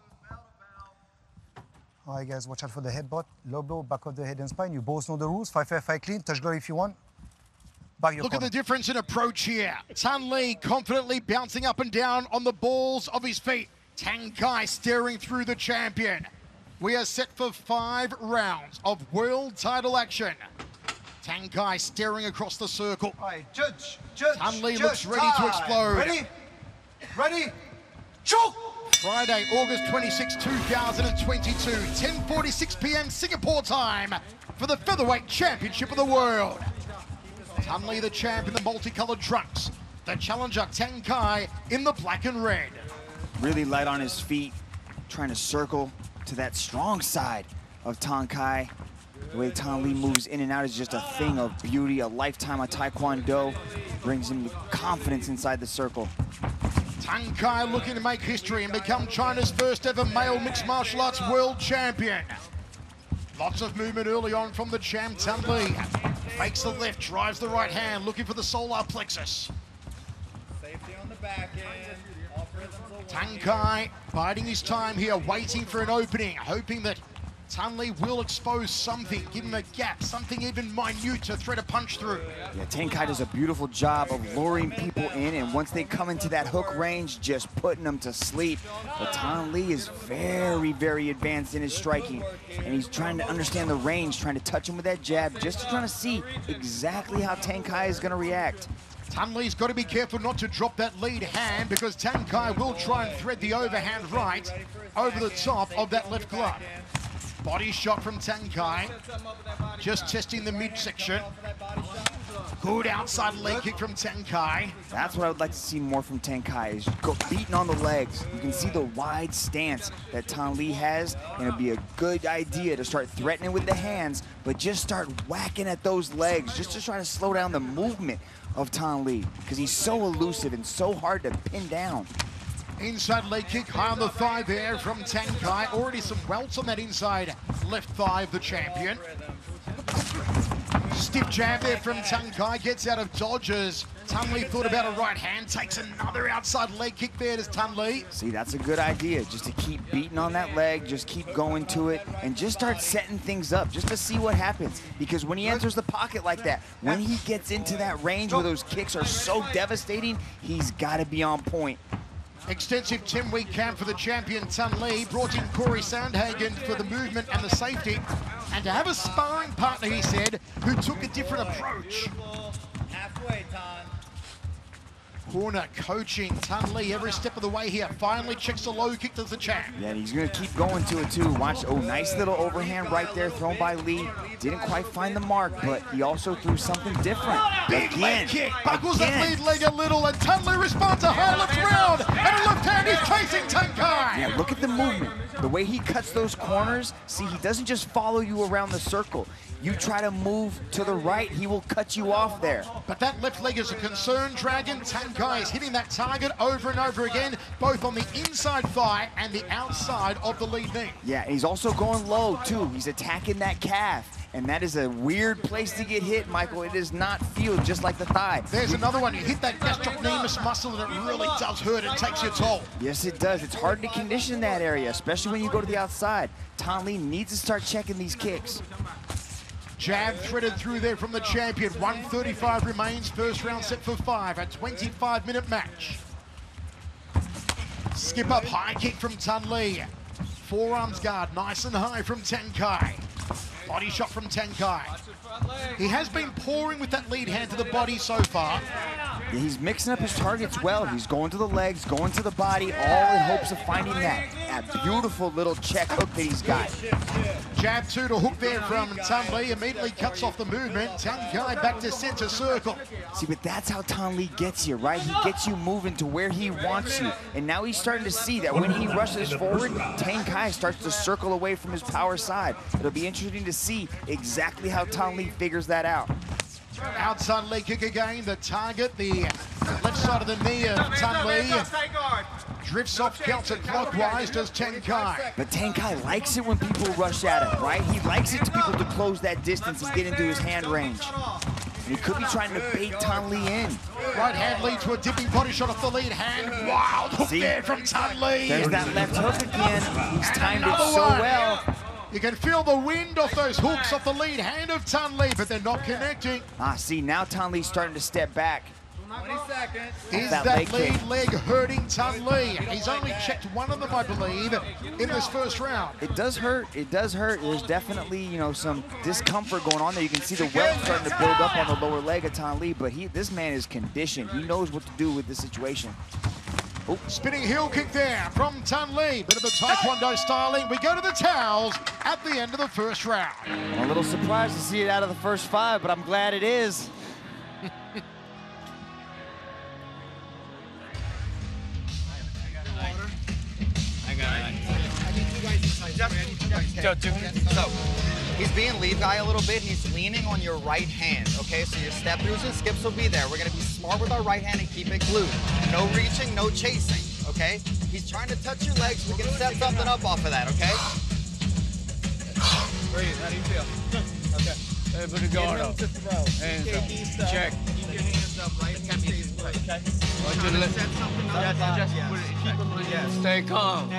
All right, guys, watch out for the headbutt, low blow, back of the head and spine. You both know the rules. Fight fair, fight clean. Touch glory if you want. Back your Look corner. at the difference in approach here. Thanh Le confidently bouncing up and down on the balls of his feet. Tang Kai staring through the champion. We are set for five rounds of world title action. Tang Kai staring across the circle. All right, judge, judge, Thanh Le judge, looks ready time. to explode. Ready? Ready? Choke! Friday, August twenty-sixth, two thousand twenty-two, ten forty-six p m Singapore time for the Featherweight Championship of the World. Thanh Le, the champ in the multicolored trunks. The challenger, Tang Kai, in the black and red. Really light on his feet, trying to circle to that strong side of Tang Kai. The way Thanh Le moves in and out is just a thing of beauty. A lifetime of Taekwondo brings him confidence inside the circle. Tang Kai looking to make history and become China's first ever male mixed martial arts world champion. Lots of movement early on from the champ, Thanh Le. Fakes the left, drives the right hand, looking for the solar plexus. Safety on the back end. Tang Kai biding his time here, waiting for an opening, hoping that Thanh Le will expose something, give him a gap, something even minute to thread a punch through. Yeah, Tang Kai does a beautiful job of luring people in, and once they come into that hook range, just putting them to sleep. But Thanh Le is very, very advanced in his striking, and he's trying to understand the range, trying to touch him with that jab, just trying to see exactly how Tang Kai is going to react. Thanh Le's got to be careful not to drop that lead hand, because Tang Kai will try and thread the overhand right over the top of that left glove. Body shot from Tang Kai, just testing the midsection. Good outside leg kick from Tang Kai. That's what I would like to see more from Tang Kai, is go beating on the legs. You can see the wide stance that Thanh Le has, and it'd be a good idea to start threatening with the hands, but just start whacking at those legs, just to try to slow down the movement of Thanh Le, because he's so elusive and so hard to pin down. Inside leg kick, high on the thigh there from Tang Kai. Already some welts on that inside left thigh of the champion. Stiff jab there from Tang Kai, gets out of dodges. Thanh Le thought about a right hand, takes another outside leg kick there to Thanh Le. See, that's a good idea, just to keep beating on that leg, just keep going to it, and just start setting things up, just to see what happens. Because when he enters the pocket like that, when he gets into that range where those kicks are so devastating, he's got to be on point. Extensive ten-week camp for the champion Thanh Le, brought in Corey Sandhagen for the movement and the safety, and to have a sparring partner, he said, who took a different approach. Halfway time. Corner coaching Thanh Le every step of the way here. Finally checks the low kick to the champ. Yeah, and he's going to keep going to it too. Watch, oh, nice little overhand right there thrown by Lee. Didn't quite find the mark, but he also threw something different. Big Again, leg kick, buckles again. that lead leg a little, and Thanh Le responds a high left round, and a left hand, he's chasing Tang Kai. Yeah, look at the movement. The way he cuts those corners, see, he doesn't just follow you around the circle. You try to move to the right, he will cut you off there. But that left leg is a concern, Dragon. Tang Kai is hitting that target over and over again, both on the inside thigh and the outside of the lead knee. Yeah, and he's also going low, too. He's attacking that calf. And that is a weird place to get hit, Michael. It does not feel just like the thigh. There's another one. You hit that gastrocnemius muscle and it really does hurt. It takes your toll. Yes, it does. It's hard to condition that area, especially when you go to the outside. Thanh Le needs to start checking these kicks. Jab threaded through there from the champion. one thirty-five remains. First round set for five. A twenty-five minute match. Skip up high kick from Thanh Le. Forearms guard nice and high from Tang Kai. Body shot from Tang Kai. He has been pouring with that lead hand to the body so far. Yeah, he's mixing up his targets well. He's going to the legs, going to the body, all in hopes of finding that, that beautiful little check hook that he's got. Jab two to hook there from Tan Le, immediately cuts off the movement. Tang Kai back to center circle. See, but that's how Tan Le gets you, right? He gets you moving to where he wants you. And now he's starting to see that when he rushes forward, Tang Kai starts to circle away from his power side. It'll be interesting to see exactly how Tan Le figures that out. Outside leg kick again, the target, the left side of the knee of Tan Le. Drifts off counterclockwise, does Tang Kai. But Tang Kai likes it when people rush at him, right? He likes it to people to close that distance and get into his hand range. And he could be trying to bait Tan Le in. Right hand lead to a dipping body shot off the lead hand. Wild hook See? there from Tan Le. There's that left hook again. He's timed it so one. well. You can feel the wind off those hooks off the lead hand of Tan Le, but they're not connecting. Ah, see, now Tan Le's starting to step back. twenty seconds. Is that, that leg lead kick. leg hurting Tan Le? He's only checked one of them, I believe, in this first round. It does hurt. It does hurt. There's definitely, you know, some discomfort going on there. You can see the welt starting to build up on the lower leg of Tan Le, but he, this man is conditioned. He knows what to do with this situation. Oh. Spinning heel kick there from Tan Le. Bit of the Taekwondo styling. We go to the towels at the end of the first round. I'm a little surprised to see it out of the first five, but I'm glad it is. So, he's being lead guy a little bit. He's leaning on your right hand, okay? So your step throughs and skips will be there. We're gonna be smart with our right hand and keep it glued. No reaching, no chasing, okay? He's trying to touch your legs. We can set something up off of that, okay? Breathe, how do you feel? Okay. Hey, put the guard up. Hands up. Check. Keep your hands up, right? Okay. Watch your left. Just, just keep them like that. Stay calm.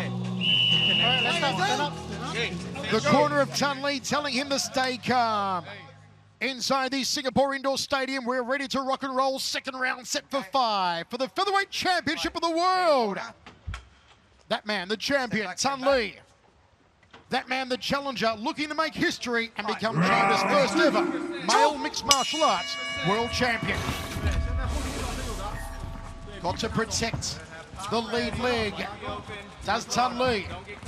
The corner of Tan Le telling him to stay calm. Inside the Singapore Indoor Stadium, we're ready to rock and roll. Second round set for five for the Featherweight Championship of the World. That man, the champion, Tan Le. That man, the challenger, looking to make history and become China's first ever male mixed martial arts world champion. Got to protect the lead leg. Does Tan Le.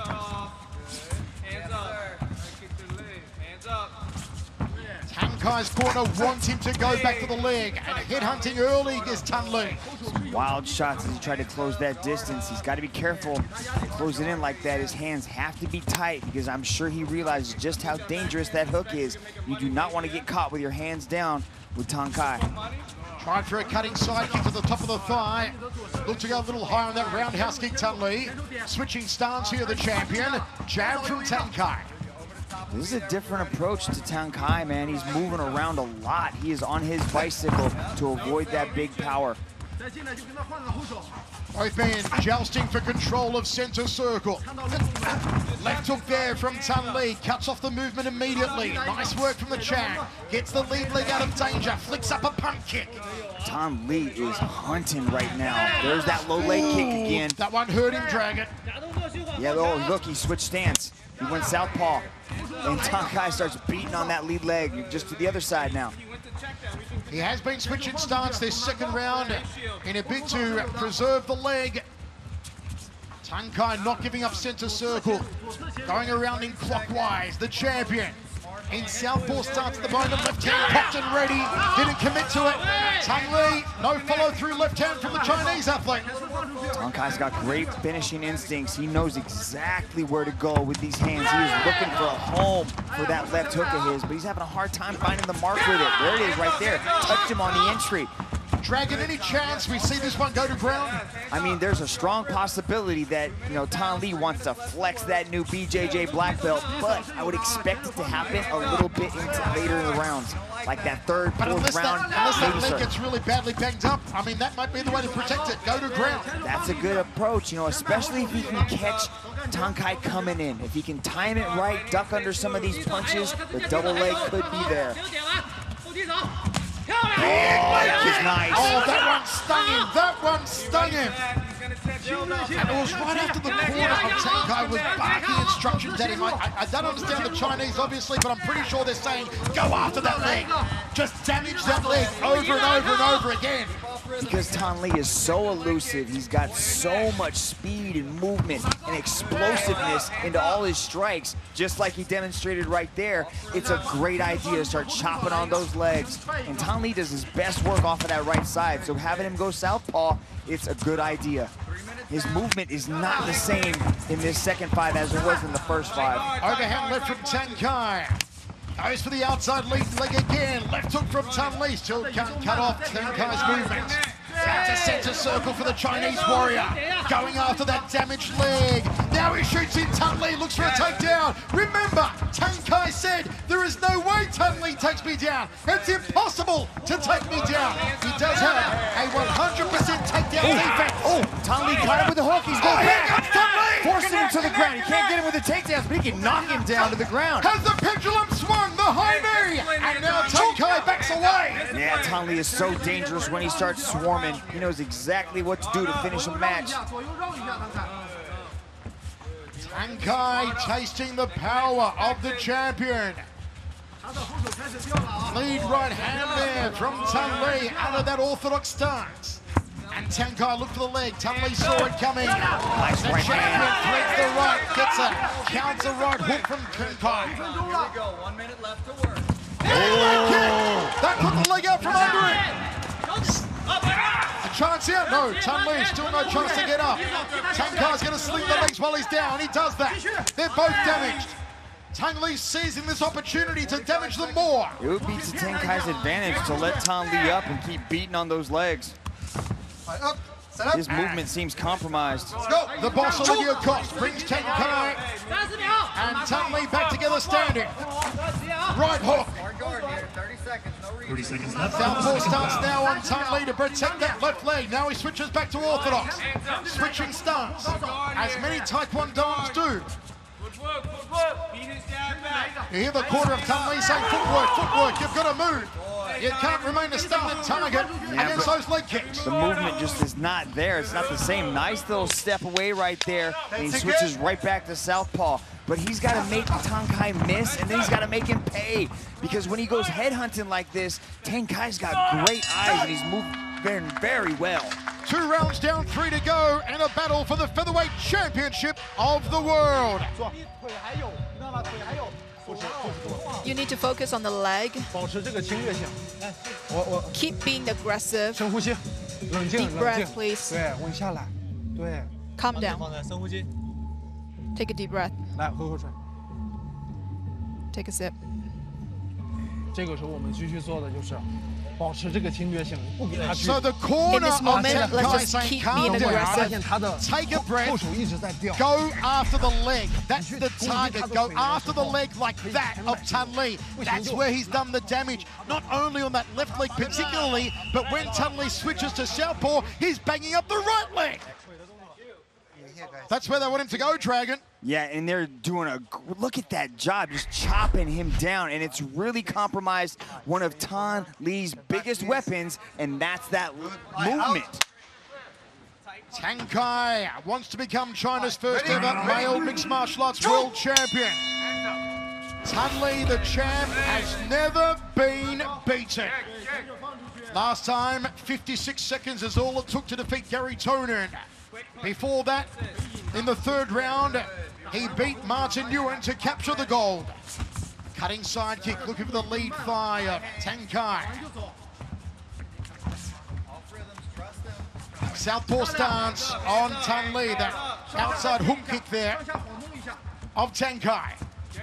Tang Kai's corner wants him to go back to the leg, and headhunting early is Tan Le. Wild shots as he tried to close that distance. He's got to be careful closing in like that. His hands have to be tight because I'm sure he realizes just how dangerous that hook is. You do not want to get caught with your hands down with Tang Kai. Tried for a cutting side kick to the top of the thigh. Looked to go a little higher on that roundhouse kick, Tan Le. Switching stance here, the champion. Jab from Tang Kai. This is a different approach to Tang Kai, man. He's moving around a lot. He is on his bicycle to avoid that big power. Both men jousting for control of center circle. Left hook there from Tan Le, cuts off the movement immediately. Nice work from the Chang. Gets the lead leg out of danger, flicks up a punt kick. Tan Le is hunting right now. There's that low leg kick again. That one hurt him, Dragon. Yeah, oh, look, he switched stance. He went southpaw. And Tang Kai starts beating on that lead leg, just to the other side now. He has been switching stance this second round in a bid to preserve the leg. Tang Kai not giving up center circle. Going around in clockwise, the champion. In southpaw stance at the moment, left hand popped and ready. Didn't commit to it. Tang Le, no follow through left hand from the Chinese athlete. Tang Kai's got great finishing instincts. He knows exactly where to go with these hands. He is looking for a home for that left hook of his, but he's having a hard time finding the mark with it. There it is right there. Touched him on the entry. Dragon, any chance we see this one go to ground? I mean, there's a strong possibility that, you know, Tan Le wants to flex that new B J J black belt, but I would expect it to happen a little bit into later in the rounds, like that third, but fourth unless round. That, unless that leg start. gets really badly banged up, I mean, that might be the way to protect it. Go to ground. That's a good approach, you know, especially if he can catch Tang Kai coming in. If he can time it right, duck under some of these punches, the double leg could be there. Oh, that is nice. Oh, that one stung him. That one stung him. And it was right after the corner of Tang Kai was barking instructions at him. I, I, I don't understand the Chinese, obviously, but I'm pretty sure they're saying, go after that leg. Just damage that leg over and over and over again. Because Thanh Le is so elusive, he's got so much speed and movement and explosiveness into all his strikes, just like he demonstrated right there. It's a great idea to start chopping on those legs. And Thanh Le does his best work off of that right side, so having him go southpaw, it's a good idea. His movement is not the same in this second fight as it was in the first fight. Overhand left from Tang Kai. Goes for the outside lead leg again. Left hook from Thanh Le. Still can't cut off Tang Kai's movement. Out to center circle for the Chinese warrior. Going after that damaged leg. Now he shoots in. Thanh Le looks for a takedown. Remember, Tang Kai said, there is no way Thanh Le takes me down. It's impossible to take me down. He does have a one hundred percent takedown Ooh. defense. Oh, Thanh Le caught him with the hook. He's going oh, back. Here comes Thanh Le. Forcing him to the ground. He can't get him with the takedowns, but he can knock him down to the ground. Has the pendulum swung? The high knee. And now Tang Kai backs away. Yeah, Thanh Le is so dangerous when he starts swarming. He knows exactly what to do to finish a match. Tang Kai tasting the power of the champion. Lead right hand there from Thanh Le out of that orthodox stance. And Tang Kai looked for the leg. Thanh Le saw it coming. Nice the right champion hand. threads the right, gets a counter right hook from Tang Kai. Here we go, one minute left to work. Oh, that put the leg out from under him. A chance here? No, Thanh Le still no chance to get up. Tang Kai's going to sling the legs while he's down. He does that. They're both damaged. Thanh Le seizing this opportunity to damage them more. It would be to Tang Kai's advantage to let Thanh Le up and keep beating on those legs. His movement seems compromised. Let's go. The boss, Olivia Cost, brings Tang Kai and Thanh Le back together standing. Right hook. thirty seconds left. Southpaw stance now on Thanh Le to protect that left leg. Now he switches back to orthodox. Switching stance, as many Taekwondoans do. You hear the corner of Thanh Le saying, footwork, footwork, you've got to move. You can't remain a standard target Yeah, against those leg kicks. The movement just is not there. It's not the same. Nice little step away right there, and he switches right back to southpaw. But he's got to make Tang Kai miss, and then he's got to make him pay. Because when he goes headhunting like this, Tang Kai's got great eyes, and he's moving very, very well. Two rounds down, three to go, and a battle for the Featherweight Championship of the world. You need to focus on the leg. Keep being aggressive. Deep breath, please. Calm down. Take a deep breath. Take a sip. 这个时候我们继续做的就是保持这个侵略性，不给他去。 So the corner In this of moment, Tang let's Kai just saying, keep calm being down. aggressive. Take a breath. Go after the leg. That's the target. Go after the leg like that of Thanh Le. That's where he's done the damage. Not only on that left leg particularly, but when Thanh Le switches to southpaw, he's banging up the right leg. That's where they want him to go, Dragon. Yeah, and they're doing a, look at that job, just chopping him down, and it's really compromised one of Thanh Le's biggest weapons, and that's that movement. Tang Kai wants to become China's first ever male mixed martial arts world champion. Thanh Le, the champ, has never been beaten. Last time, fifty-six seconds is all it took to defeat Gary Tonin. Before that, in the third round, he beat Martin Nguyen to capture the gold. Cutting side kick, looking for the lead thigh of Tang Kai. Southpaw stance on Thanh Le, that outside hook kick there of Tang Kai.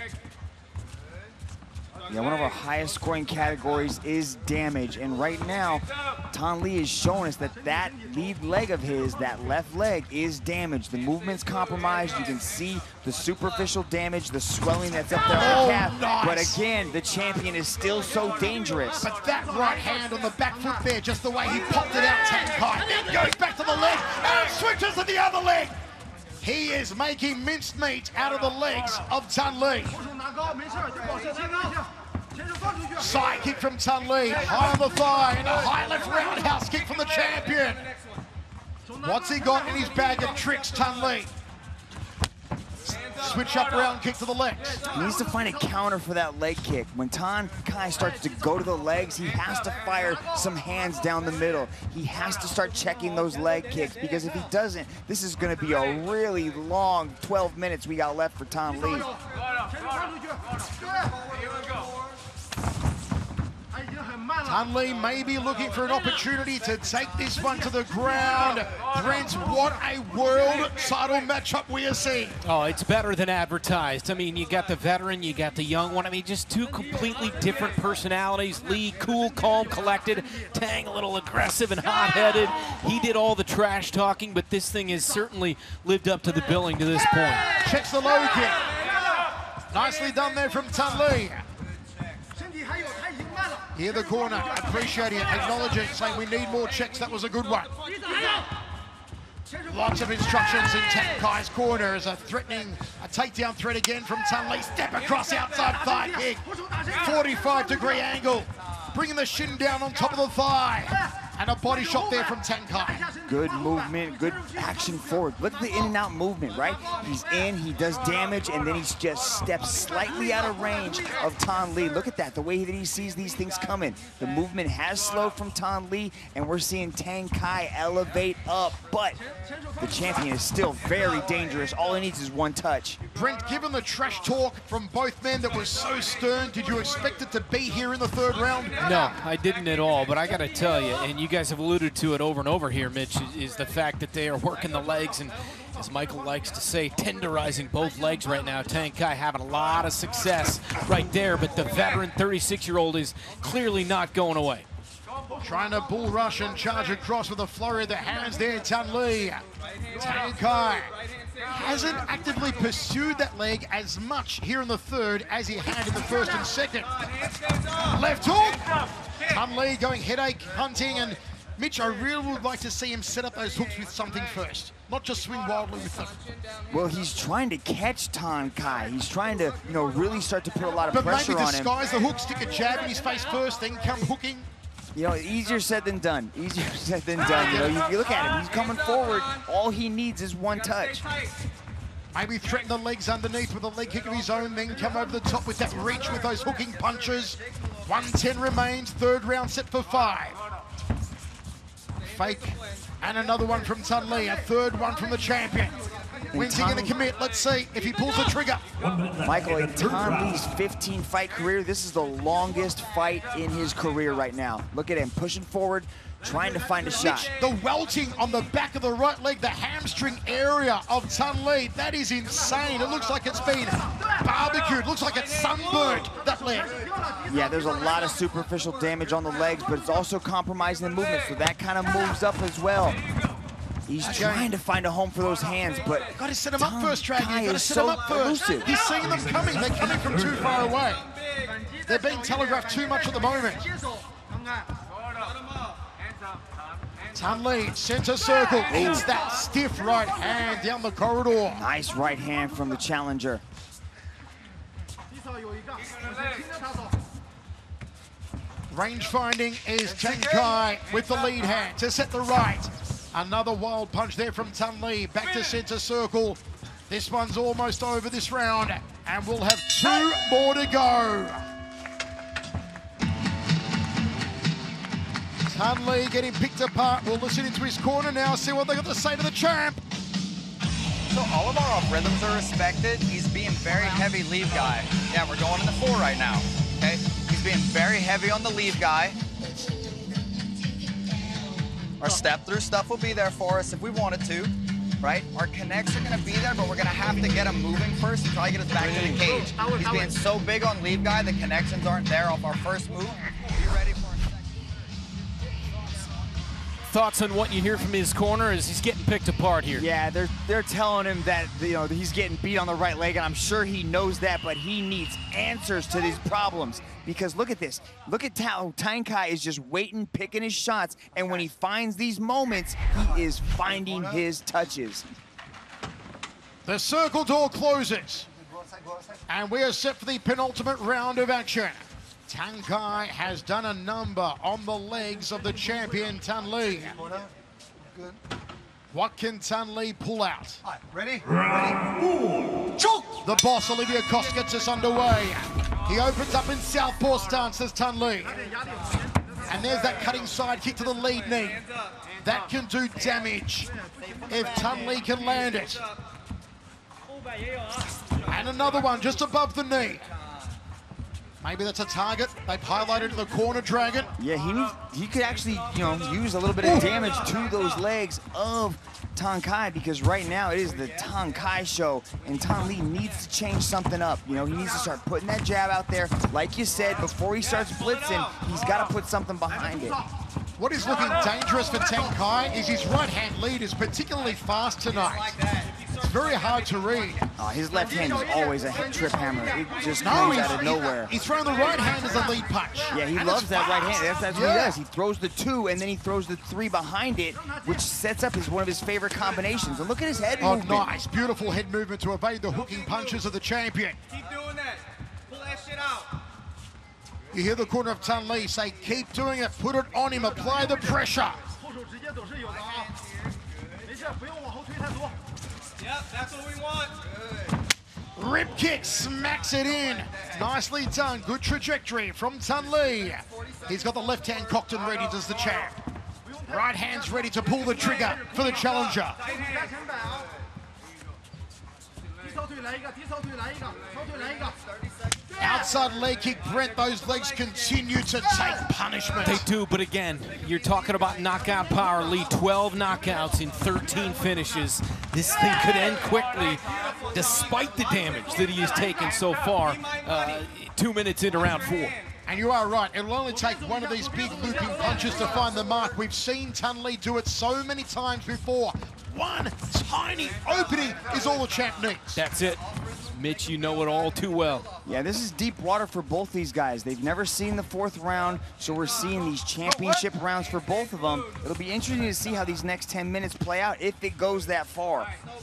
Yeah, one of our highest scoring categories is damage, and right now, Thanh Le is showing us that that lead leg of his, that left leg, is damaged. The movement's compromised. You can see the superficial damage, the swelling that's up there on Oh, the calf. nice. But again, the champion is still so dangerous. But that right hand on the back foot there, just the way he popped it out, Tang Kai, then goes back to the leg and switches to the other leg. He is making minced meat out of the legs of Thanh Le. Side kick from Thanh Le, high on the thigh, and a high left roundhouse kick from the champion. What's he got in his bag of tricks, Thanh Le? Switch up round kick to the legs. He needs to find a counter for that leg kick. When Tang Kai starts to go to the legs, he has to fire some hands down the middle. He has to start checking those leg kicks, because if he doesn't, this is going to be a really long twelve minutes we got left for Thanh Le. Thanh Le may be looking for an opportunity to take this one to the ground. Brent, what a world title matchup we are seeing. Oh, it's better than advertised. I mean, you got the veteran, you got the young one. I mean, just two completely different personalities. Lee, cool, calm, collected. Tang, a little aggressive and hot-headed. He did all the trash talking, but this thing has certainly lived up to the billing to this point. Checks the low kick. Nicely done there from Thanh Le. Here the corner, appreciating it, acknowledging, saying we need more checks, that was a good one. Lots of instructions in Tang Kai's corner as a threatening, a takedown threat again from Thanh Le. Step across outside thigh kick. forty-five degree angle, bringing the shin down on top of the thigh. And a body shot there from Tang Kai. Good movement, good action forward. Look at the in and out movement, right? He's in, he does damage, and then he just steps slightly out of range of Thanh Le. Look at that, the way that he sees these things coming. The movement has slowed from Thanh Le, and we're seeing Tang Kai elevate up, but the champion is still very dangerous. All he needs is one touch. Brent, given the trash talk from both men that was so stern, did you expect it to be here in the third round? No, I didn't at all, but I got to tell you, and you guys have alluded to it over and over here, Mitch, is, is the fact that they are working the legs, and as Michael likes to say, tenderizing both legs right now. Tang Kai having a lot of success right there, but the veteran thirty-six-year-old is clearly not going away. Trying to bull rush and charge across with a flurry of the hands there, Thanh Le. Tang Kai hasn't actively pursued that leg as much here in the third as he had in the first and second. Left hook. Thanh Le going headache hunting, and Mitch, I really would like to see him set up those hooks with something first, not just swing wildly with them. Well, he's trying to catch Tang Kai. He's trying to, you know, really start to put a lot of but pressure on him. But maybe disguise the hook, stick a jab in his face first, then come hooking. You know, easier said than done. Easier said than done. You know, you, you look at him, he's coming forward. All he needs is one touch. Maybe threaten the legs underneath with a leg kick of his own, then come over the top with that reach with those hooking punches. one ten remains, third round set for five. Fake, and another one from Thanh Le, a third one from the champion. When's he gonna commit? Let's see if he pulls the trigger. Michael, in Thanh Le's fifteen fight career, this is the longest fight in his career right now. Look at him pushing forward, trying to find a shot. The welting on the back of the right leg, the hamstring area of Thanh Le, that is insane. It looks like it's been barbecued, looks like it's sunburned, that leg. Yeah, there's a lot of superficial damage on the legs, but it's also compromising the movement, so that kind of moves up as well. He's okay. trying to find a home for those hands, but gotta set him up first, Dragon. You gotta set so him up first. elusive. He's seeing them coming. They're coming from too far away. They're being telegraphed too much at the moment. Thanh Le, center circle. It's that stiff right hand down the corridor. Nice right hand from the challenger. Range finding is Tang Kai with the lead hand to set the right. Another wild punch there from Thanh Le, back to center circle. This one's almost over this round, and we'll have two more to go. Thanh Le getting picked apart. We'll listen into his corner now, see what they got to say to the champ. So all of our off rhythms are respected. He's being very heavy leave guy. Yeah, we're going in the four right now, okay? He's being very heavy on the leave guy. Our step through stuff will be there for us if we wanted to, right? Our connects are gonna be there, but we're gonna have to get him moving first and try to get us back to the cage. He's being so big on leave guy, the connections aren't there off our first move. Be ready for our second. Thoughts on what you hear from his corner as he's getting picked apart here? Yeah, they're they're telling him that, you know, he's getting beat on the right leg, and I'm sure he knows that, but he needs answers to these problems. Because look at this. Look at how Tang Kai is just waiting, picking his shots, and when he finds these moments, he is finding his touches. The circle door closes, and we are set for the penultimate round of action. Tang Kai has done a number on the legs of the champion, Thanh Le. What can Thanh Le pull out? Right, ready? Ready? Choke! The boss, Olivia Costa, gets us underway. He opens up in southpaw stance as Thanh Le. And there's that cutting side kick to the lead knee. That can do damage if Thanh Le can land it. And another one just above the knee. Maybe that's a target. They've highlighted in the corner, Dragon. Yeah, he needs, he could actually, you know, use a little bit of damage to those legs of Tang Kai, because right now it is the Tang Kai show, and Thanh Le needs to change something up. You know, he needs to start putting that jab out there. Like you said, before he starts blitzing, he's got to put something behind it. What is looking dangerous for Tang Kai is his right-hand lead is particularly fast tonight. It's very hard to read. Oh, his left hand is always a trip hammer. It just no, comes out of nowhere. He's throwing the right hand as a lead punch. Yeah, he and loves that right hand. That's, that's yeah. what he does. He throws the two, and then he throws the three behind it, which sets up as one of his favorite combinations. And look at his head oh, movement. Nice, beautiful head movement to evade the hooking punches of the champion. Keep doing that. Pull that shit out. You hear the corner of Thanh Le say, keep doing it, put it on him, apply the pressure. Yep, that's what we want. Rib kick, smacks it in. Nicely done, good trajectory from Thanh Le. He's got the left hand cocked and ready, does the champ. Right hand's ready to pull the trigger for the challenger. Outside leg kick, Brent, those legs continue to take punishment. They do, but again, you're talking about knockout power. Lee, twelve knockouts in thirteen finishes. This thing could end quickly, despite the damage that he has taken so far, uh, two minutes into round four. And you are right, it'll only take one of these big looping punches to find the mark. We've seen Thanh Le do it so many times before. One tiny opening is all the champ needs. That's it. Mitch, you know it all too well. Yeah, this is deep water for both these guys. They've never seen the fourth round, so we're seeing these championship rounds for both of them. It'll be interesting to see how these next ten minutes play out if it goes that far.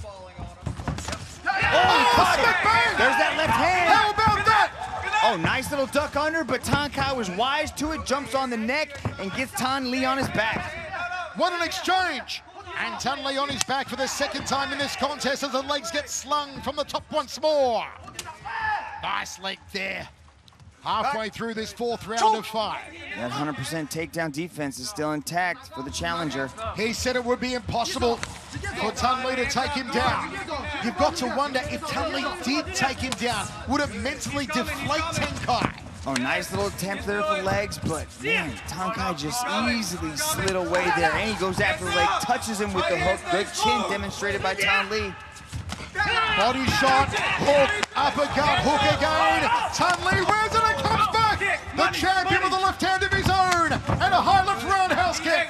Oh, caught it! There's that left hand. How about that? Oh, nice little duck under, but Tang Kai was wise to it, jumps on the neck, and gets Thanh Le on his back. What an exchange! And Thanh Le on his back for the second time in this contest as the legs get slung from the top once more. Nice leg there. Halfway through this fourth round of five. That one hundred percent takedown defense is still intact for the challenger. He said it would be impossible for Thanh Le to take him down. You've got to wonder if Thanh Le did take him down, would it mentally deflate Tang Kai? Oh, nice little attempt there with the legs, but man, Tang Kai just easily slid away there, and he goes after the leg, touches him with the hook. Good chin demonstrated by Thanh Le. Body shot, hook, uppercut, hook again. Thanh Le wears it and comes back. The champion with the left hand of his own, and a high left roundhouse kick.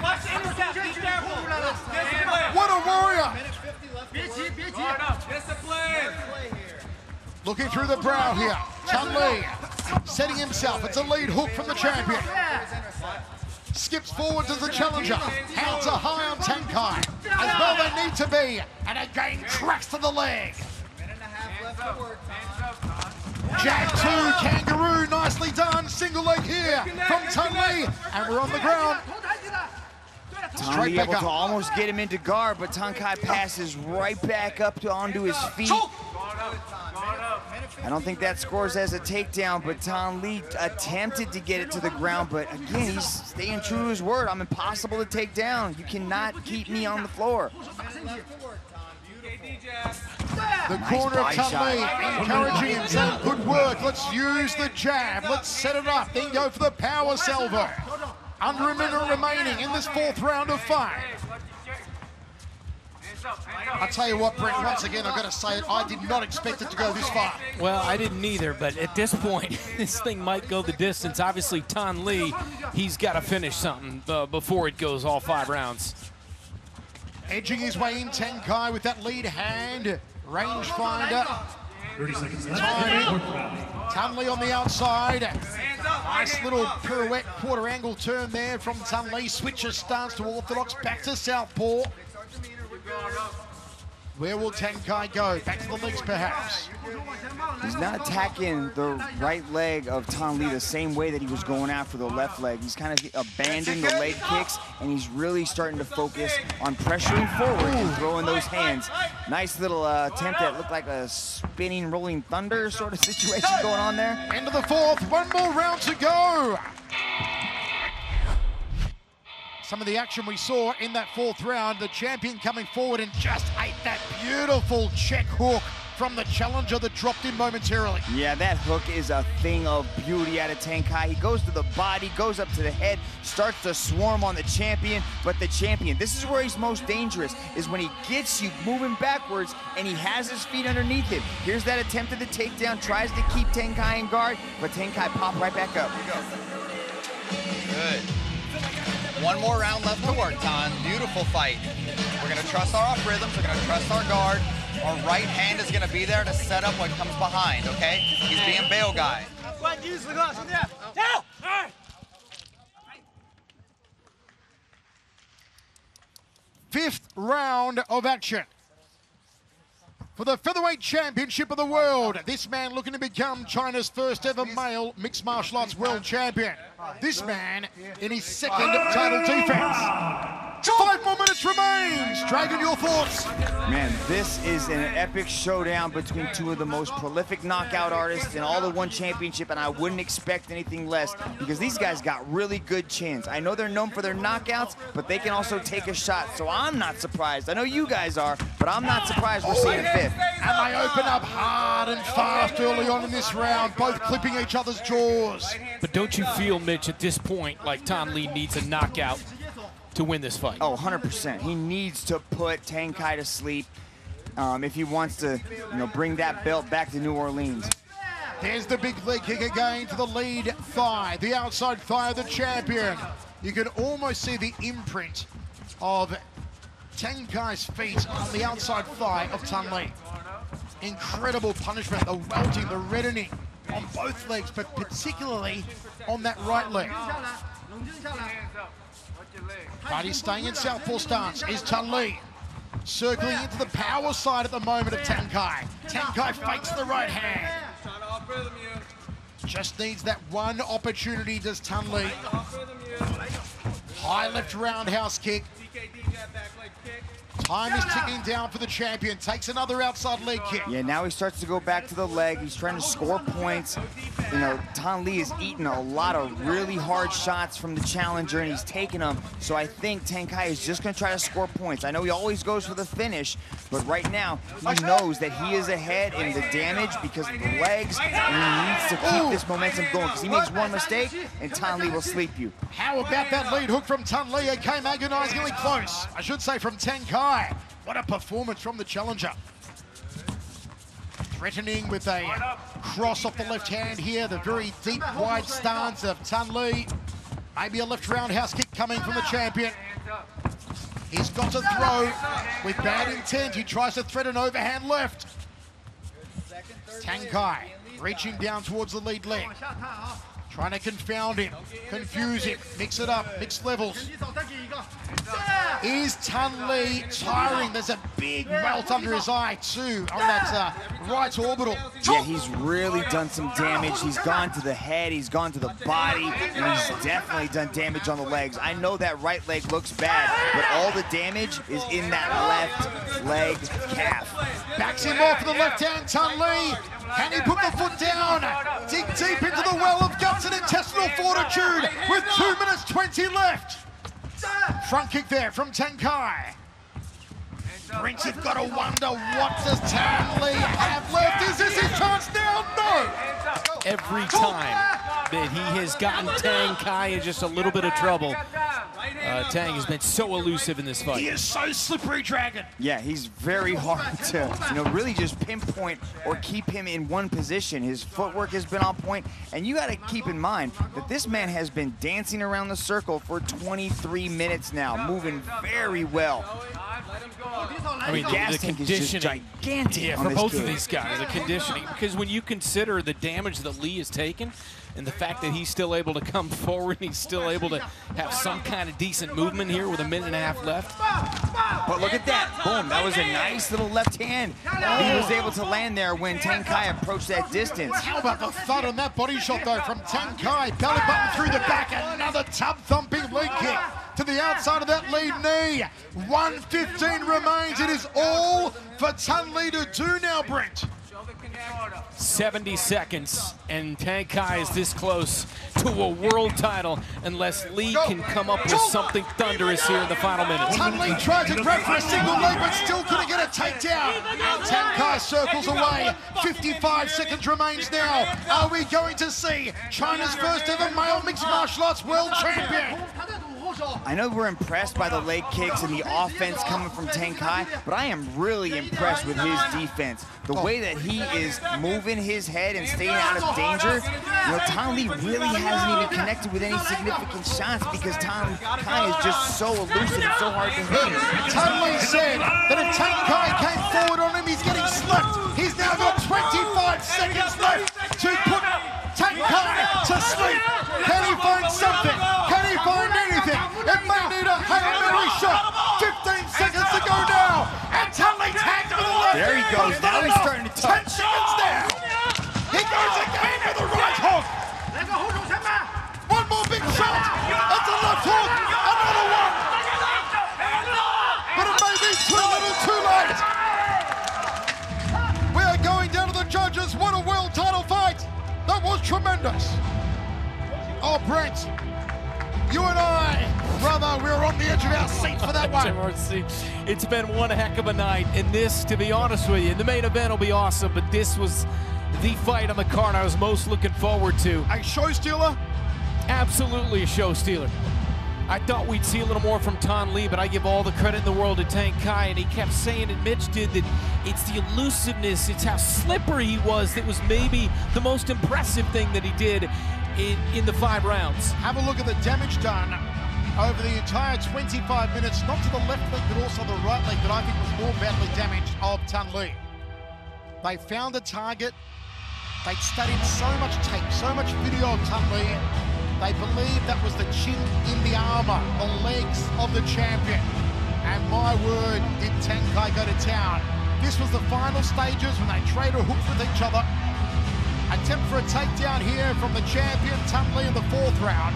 What a warrior. Looking through the brow here, Thanh Le setting himself. It's a lead hook from the champion. Skips forward to the challenger. Hands are high on Tang Kai. As well they need to be. And again cracks to the leg. Jab two, kangaroo, nicely done. Single leg here from Thanh Le. And we're on the ground. Thanh Le able to almost get him into guard, but Tang Kai passes right back up to onto his feet. I don't think that scores as a takedown, but Thanh Le attempted to get it to the ground, but again, he's staying true to his word. I'm impossible to take down. You cannot keep me on the floor. The Nice corner of body Thanh Le shot. encouraging him, saying, good work, let's use the jab, let's set it up, then go for the power salvo. Under a minute remaining in this fourth round of five. I tell you what, Brent, once again, I've got to say it, I did not expect it to go this far. Well, I didn't either, but at this point, this thing might go the distance. Obviously, Thanh Le, he's got to finish something uh, before it goes all five rounds. Edging his way in, Tang Kai with that lead hand, rangefinder. thirty seconds Timing. Thanh Le on the outside. Nice little pirouette, quarter angle turn there from Thanh Le. Switches stance to orthodox, back to southpaw. Where will Tang Kai go? Back to the legs, perhaps. He's not attacking the right leg of Thanh Le the same way that he was going after the left leg. He's kind of abandoning the leg kicks, and he's really starting to focus on pressuring forward and throwing those hands. Nice little uh, attempt that looked like a spinning, rolling thunder sort of situation going on there. End of the fourth, one more round to go. Some of the action we saw in that fourth round, the champion coming forward and just ate that beautiful check hook from the challenger that dropped in momentarily. Yeah, that hook is a thing of beauty out of Tang Kai. He goes to the body, goes up to the head, starts to swarm on the champion, but the champion, this is where he's most dangerous, is when he gets you moving backwards and he has his feet underneath him. Here's that attempt at the takedown, tries to keep Tang Kai in guard, but Tang Kai popped right back up. Good. One more round left to work, Thanh. Beautiful fight. We're gonna trust our off rhythms, we're gonna trust our guard. Our right hand is gonna be there to set up what comes behind, okay? He's being bail guy. Fifth round of action. For the Featherweight Championship of the World, this man looking to become China's first ever male mixed martial arts world champion. This man in his second title defense. Five more minutes remains. Dragon, your thoughts? Man, this is an epic showdown between two of the most prolific knockout artists in all the one championship, and I wouldn't expect anything less because these guys got really good chins. I know they're known for their knockouts, but they can also take a shot, so I'm not surprised. I know you guys are, but I'm not surprised we're seeing a fifth. And they open up hard and fast early on in this round, both clipping each other's jaws. But don't you feel, Mitch, at this point, like Thanh Le needs a knockout to win this fight? Oh, one hundred percent. He needs to put Tang Kai to sleep um, if he wants to, you know, bring that belt back to New Orleans. There's the big leg kick again to the lead thigh, the outside thigh of the champion. You can almost see the imprint of Tang Kai's feet on the outside thigh of Thanh Le. Incredible punishment, the welting, the reddening on both legs, but particularly on that right leg. But he's staying in southpaw stance, is Thanh Le. Circling into the power side at the moment of Tang Kai. Tang Kai fakes the right hand. Just needs that one opportunity, does Thanh Le. High left roundhouse kick. Time is ticking down for the champion. Takes another outside leg kick. Yeah, now he starts to go back to the leg. He's trying to score points. You know, Thanh Le is eating a lot of really hard shots from the challenger, and he's taking them. So I think Tang Kai is just going to try to score points. I know he always goes for the finish, but right now he knows that he is ahead in the damage because of the legs, and he needs to keep this momentum going because he makes one mistake, and Thanh Le will sleep you. How about that lead hook from Thanh Le? It came agonizingly close. I should say from Tang Kai. What a performance from the challenger. Threatening with a cross off the left hand here. The very deep, wide stance of Thanh Le. Maybe a left roundhouse kick coming from the champion. He's got to throw with bad intent. He tries to thread an overhand left. Tang Kai reaching down towards the lead leg. Trying to confound him, confuse him, mix it up, mix levels. Is Thanh Le tiring? There's a big welt under his eye too on that uh, right orbital. Yeah, he's really done some damage. He's gone to the head, he's gone to the body, and he's definitely done damage on the legs. I know that right leg looks bad, but all the damage is in that left leg calf. Backs him off with the left hand, Thanh Le. Can he put the foot down? Dig deep into the well of guts and intestinal fortitude with two minutes twenty left. Front kick there from Tang Kai. Brents, you've got to wonder, what does Thanh Le have left? Is this his chance now? No! Every time that he has gotten Tang Kai in just a little bit of trouble, uh, Tang has been so elusive in this fight. He is so slippery, Dragon. Yeah, he's very hard to, you know, really just pinpoint or keep him in one position. His footwork has been on point, and you got to keep in mind that this man has been dancing around the circle for twenty-three minutes now, moving very well. I mean, the, the conditioning, gigantic yeah, for both kid. of these guys, the conditioning, because when you consider the damage that Le has taken, And the fact that he's still able to come forward, he's still able to have some kind of decent movement here with a minute and a half left. But look at that, boom, that was a nice little left hand. He was able to land there when Tang Kai approached that distance. How about the thud on that body shot though from Tang Kai? Belly button through the back, another tub thumping leg kick to the outside of that lead knee. one fifteen remains, it is all for Thanh Le to do now, Brent. seventy seconds, and Tang Kai is this close to a world title unless Lee can come up with something thunderous here in the final minutes. Thanh Le tried to grab for a single leg, but still couldn't get a takedown. Tang Kai circles away. fifty-five seconds remains now. Are we going to see China's first ever male mixed martial arts world champion? I know we're impressed by the leg kicks and the offense coming from Tang Kai, but I am really impressed with his defense. The way that he is moving his head and staying out of danger. You know, Thanh Le really hasn't even connected with any significant shots because Tang Kai is just so elusive and so hard to hit. Thanh Le said that if Tang Kai came forward on him, he's getting slapped. He's now got twenty-five seconds left to put Tang Kai to sleep. Can he find something? Can he find anything? It may need a Hail Mary shot. fifteen seconds to go now. And Thanh Le tags with the left. There he goes. Now he's starting to touch. ten seconds down. He goes again with the right hook. One more big shot. It's a left hook. Another one. But it may be too little too late. We are going down to the judges. What a world title fight. That was tremendous. Oh, Brent, you and I, brother, we were on the edge of our seat for that one. It's been one heck of a night, and this, to be honest with you, the main event will be awesome, but this was the fight on the card I was most looking forward to. A show stealer? Absolutely a show stealer. I thought we'd see a little more from Thanh Le, but I give all the credit in the world to Tang Kai, and he kept saying it, Mitch did, that it's the elusiveness, it's how slippery he was that was maybe the most impressive thing that he did in, in the five rounds. Have a look at the damage done over the entire twenty-five minutes, not to the left leg, but also the right leg that I think was more badly damaged of Thanh Le. They found the target. They'd studied so much tape, so much video of Thanh Le. They believe that was the chin in the armor, the legs of the champion. And my word, did Tang Kai go to town. This was the final stages when they traded hooks with each other. Attempt for a takedown here from the champion, Thanh Le, in the fourth round.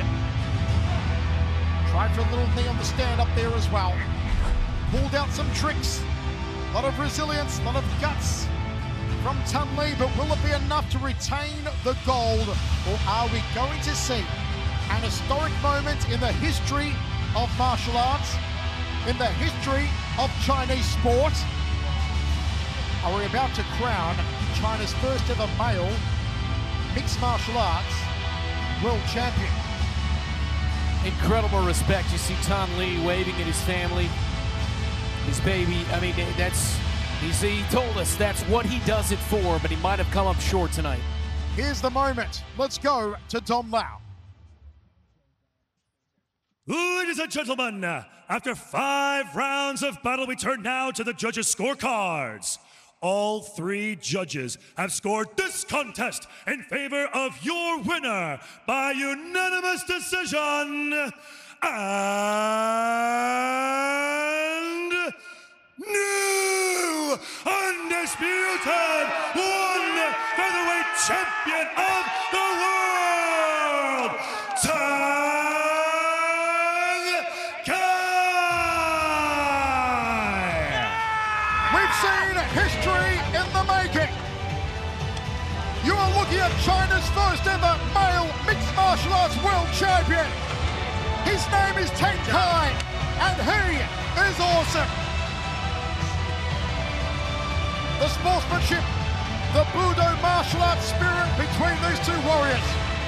Tried for a little knee on the stand up there as well. Pulled out some tricks. A lot of resilience, a lot of guts from Thanh Le, but will it be enough to retain the gold? Or are we going to see an historic moment in the history of martial arts, in the history of Chinese sport? Are we about to crown China's first ever male mixed martial arts world champion? Incredible respect. You see Thanh Le waving at his family, his baby. I mean, that's, he's, he told us that's what he does it for, but he might have come up short tonight. Here's the moment. Let's go to Dom Lau. Ladies and gentlemen, after five rounds of battle, we turn now to the judges' scorecards. All three judges have scored this contest in favor of your winner by unanimous decision. And new undisputed one featherweight champion of the world, Tang Kai. We've seen history in the making. You are looking at China's first ever male mixed martial arts world champion. His name is Tang Kai, and he is awesome. The sportsmanship, the Budo martial arts spirit between these two warriors.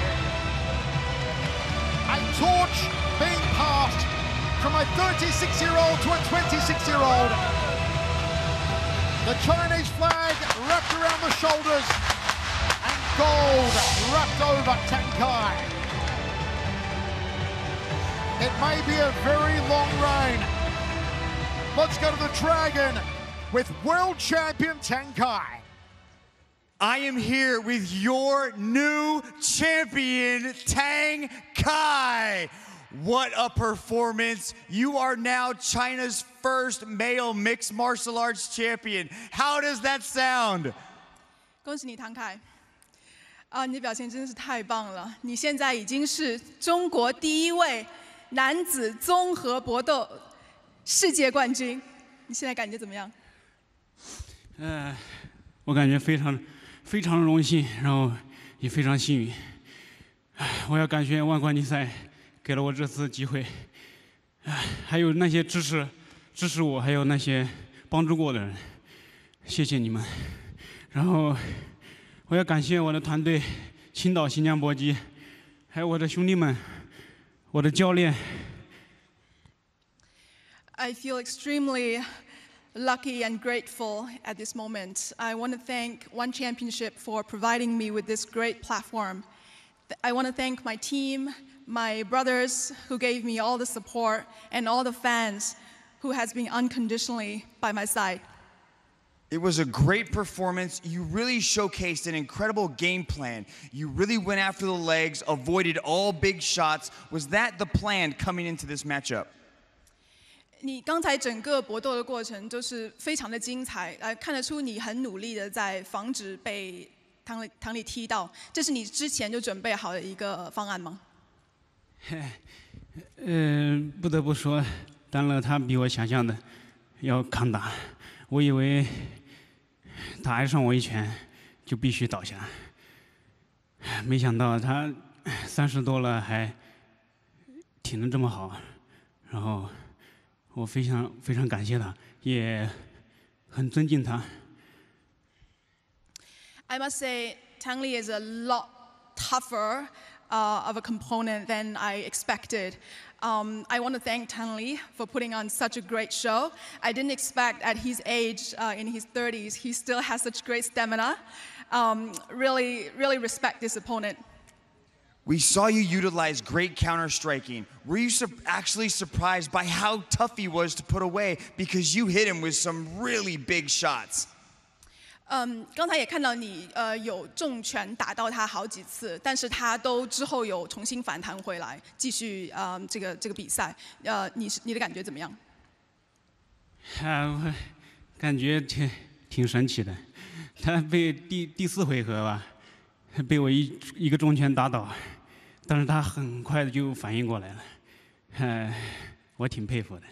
A torch being passed from a thirty-six-year-old to a twenty-six-year-old. The Chinese flag wrapped around the shoulders and gold wrapped over Tang Kai. It may be a very long reign. Let's go to the Dragon with world champion Tang Kai. I am here with your new champion, Tang Kai. What a performance. You are now China's first male mixed martial arts champion. How does that sound? 恭喜你，唐凯。啊，你的表现真是太棒了！你现在已经是中国第一位男子综合搏斗世界冠军。你现在感觉怎么样？ 呃，我感觉非常非常荣幸，然后也非常幸运。我要感谢万冠军赛给了我这次机会，还有那些支持支持我，还有那些帮助过我的人，谢谢你们。然后我要感谢我的团队，青岛新疆搏击，还有我的兄弟们，我的教练。 I feel extremely lucky and grateful at this moment. I want to thank One Championship for providing me with this great platform. I want to thank my team, my brothers who gave me all the support, and all the fans who has been unconditionally by my side. It was a great performance. You really showcased an incredible game plan. You really went after the legs, avoided all big shots. Was that the plan coming into this matchup? 你刚才整个搏斗的过程都是非常的精彩，呃，看得出你很努力的在防止被唐唐里踢到。这是你之前就准备好的一个方案吗？ 呃，不得不说，当然他比我想象的要抗打。我以为他挨上我一拳就必须倒下，没想到他三十多了还挺得这么好，然后我非常非常感谢他，也很尊敬他。 I must say, Tang Li is a lot tougher uh, of a component than I expected. Um, I want to thank Tang Li for putting on such a great show. I didn't expect at his age, uh, in his thirties, he still has such great stamina. Um, really, really respect this opponent. We saw you utilize great counter-striking. Were you su actually surprised by how tough he was to put away because you hit him with some really big shots? 嗯，刚才也看到你呃有重拳打到他好几次，但是他都之后有重新反弹回来，继续呃这个这个比赛。呃，你是你的感觉怎么样？ 啊，我感觉挺挺神奇的。他被第第四回合吧，被我一一个重拳打倒，但是他很快的就反应过来了，呃，我挺佩服的。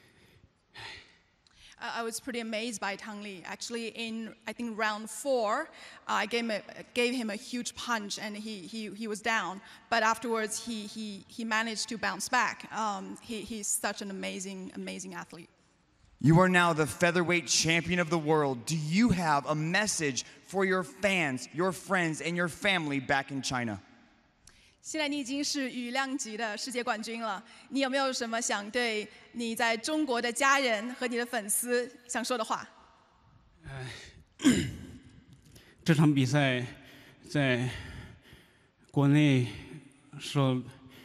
I was pretty amazed by Tang Li. Actually, in I think round four, uh, I gave him, a, gave him a huge punch, and he, he, he was down. But afterwards, he, he, he managed to bounce back. Um, he, he's such an amazing, amazing athlete. You are now the featherweight champion of the world. Do you have a message for your fans, your friends, and your family back in China? 现在你已经是羽量级的世界冠军了，你有没有什么想对你在中国的家人和你的粉丝想说的话？ 这场比赛在国内说，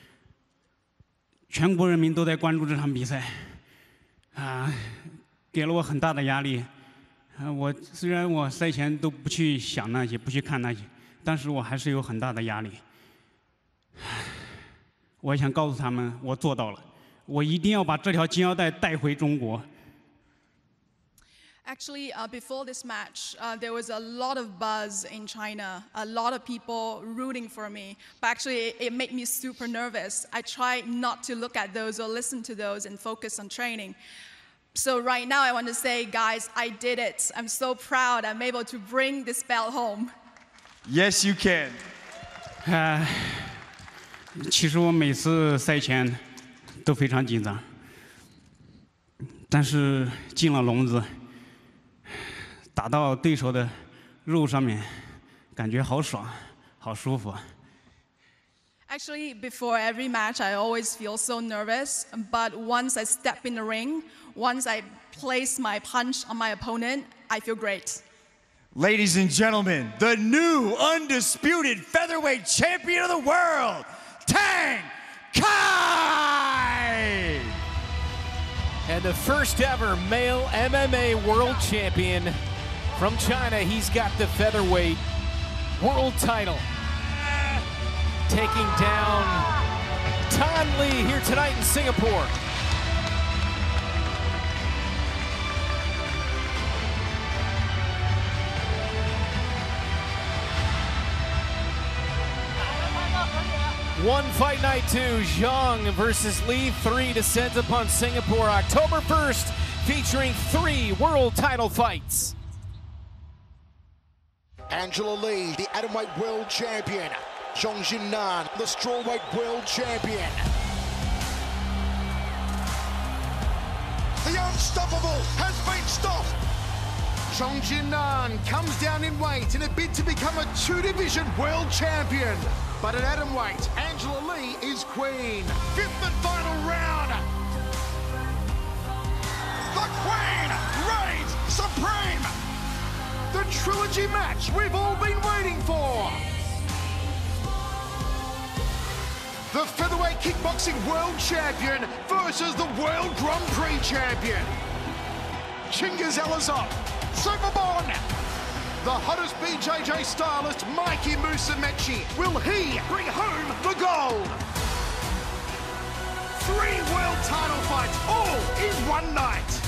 全国人民都在关注这场比赛，啊，给了我很大的压力。啊，我虽然我赛前都不去想那些，不去看那些，但是我还是有很大的压力。 我想告诉他们，我做到了，我一定要把这条金腰带带回中国。 Actually, uh, before this match, uh, there was a lot of buzz in China, a lot of people rooting for me. But actually, it, it made me super nervous. I tried not to look at those or listen to those and focus on training. So right now, I want to say, guys, I did it. I'm so proud I'm able to bring this belt home. Yes, you can. 啊。 其实我每次赛前都非常紧张，但是进了笼子，打到对手的肉上面，感觉好爽，好舒服。 Actually, before every match, I always feel so nervous. But once I step in the ring, once I place my punch on my opponent, I feel great. Ladies and gentlemen, the new undisputed featherweight champion of the world. Tang Kai! And the first ever male M M A world champion from China. He's got the featherweight world title. Taking down Thanh Lee here tonight in Singapore. One fight night two, Zhang versus Lee three descends upon Singapore October first, featuring three world title fights. Angela Lee, the atomweight world champion. Zhang Jinnan, the strawweight world champion. The unstoppable has been stopped. Zhang Jinnan comes down in weight in a bid to become a two-division world champion. But at atomweight, Angela Lee is queen. Fifth and final round. The queen reigns supreme. The trilogy match we've all been waiting for. The featherweight kickboxing world champion versus the world Grand Prix champion. Chingiz Alazov, Superbon. The hottest B J J stylist, Mikey Musumeci. Will he bring home the gold? Three world title fights, all in one night.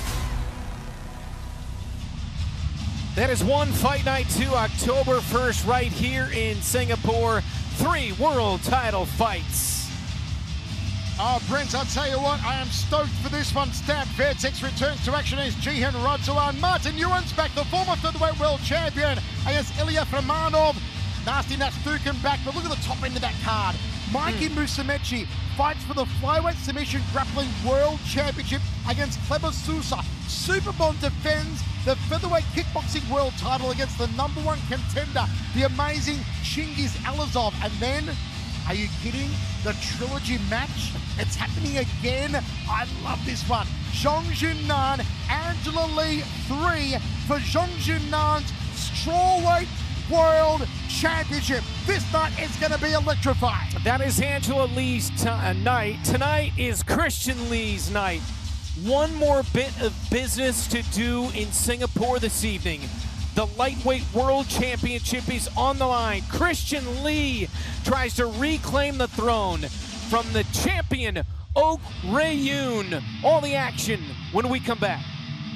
That is one fight night two, October first, right here in Singapore. Three world title fights. Oh, Brent, I'll tell you what, I am stoked for this one. Stab Vertex returns to action as Jihan Radzulan. Martin Yuan's back, the former featherweight world champion, against Ilya Fremanov. Nasty Nats Dukin back, but look at the top end of that card. Mikey mm. Musumeci fights for the flyweight submission grappling world championship against Kleber Sousa. Superbon defends the featherweight kickboxing world title against the number one contender, the amazing Chingiz Alazov. And then, are you kidding? The trilogy match? It's happening again. I love this one. Zhang Jinnan, Angela Lee three for Zhang Jinnan's strawweight world championship. This night is going to be electrified. That is Angela Lee's t uh, night. Tonight is Christian Lee's night. One more bit of business to do in Singapore this evening. The lightweight world championship is on the line. Christian Lee tries to reclaim the throne from the champion, Ok Rae Yoon. All the action when we come back.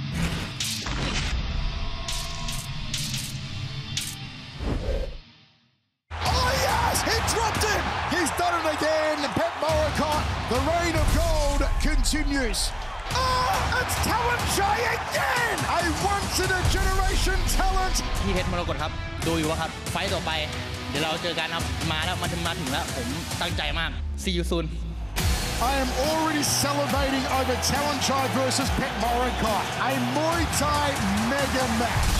Oh yes, he dropped him. He's done it again. Pep Moricott, the reign of gold continues. Oh, it's Tang Kai again! A once-in-a-generation talent! พี่เพชรมรกตครับดูอยู่ว่าครับไฟต์ต่อไปเดี๋ยวเราเจอกันครับมาแล้วมาถึงมาถึงแล้วผมตั้งใจมาก See you soon. I am already salivating over Tang Kai versus Pep Moricott, a Muay Thai mega match.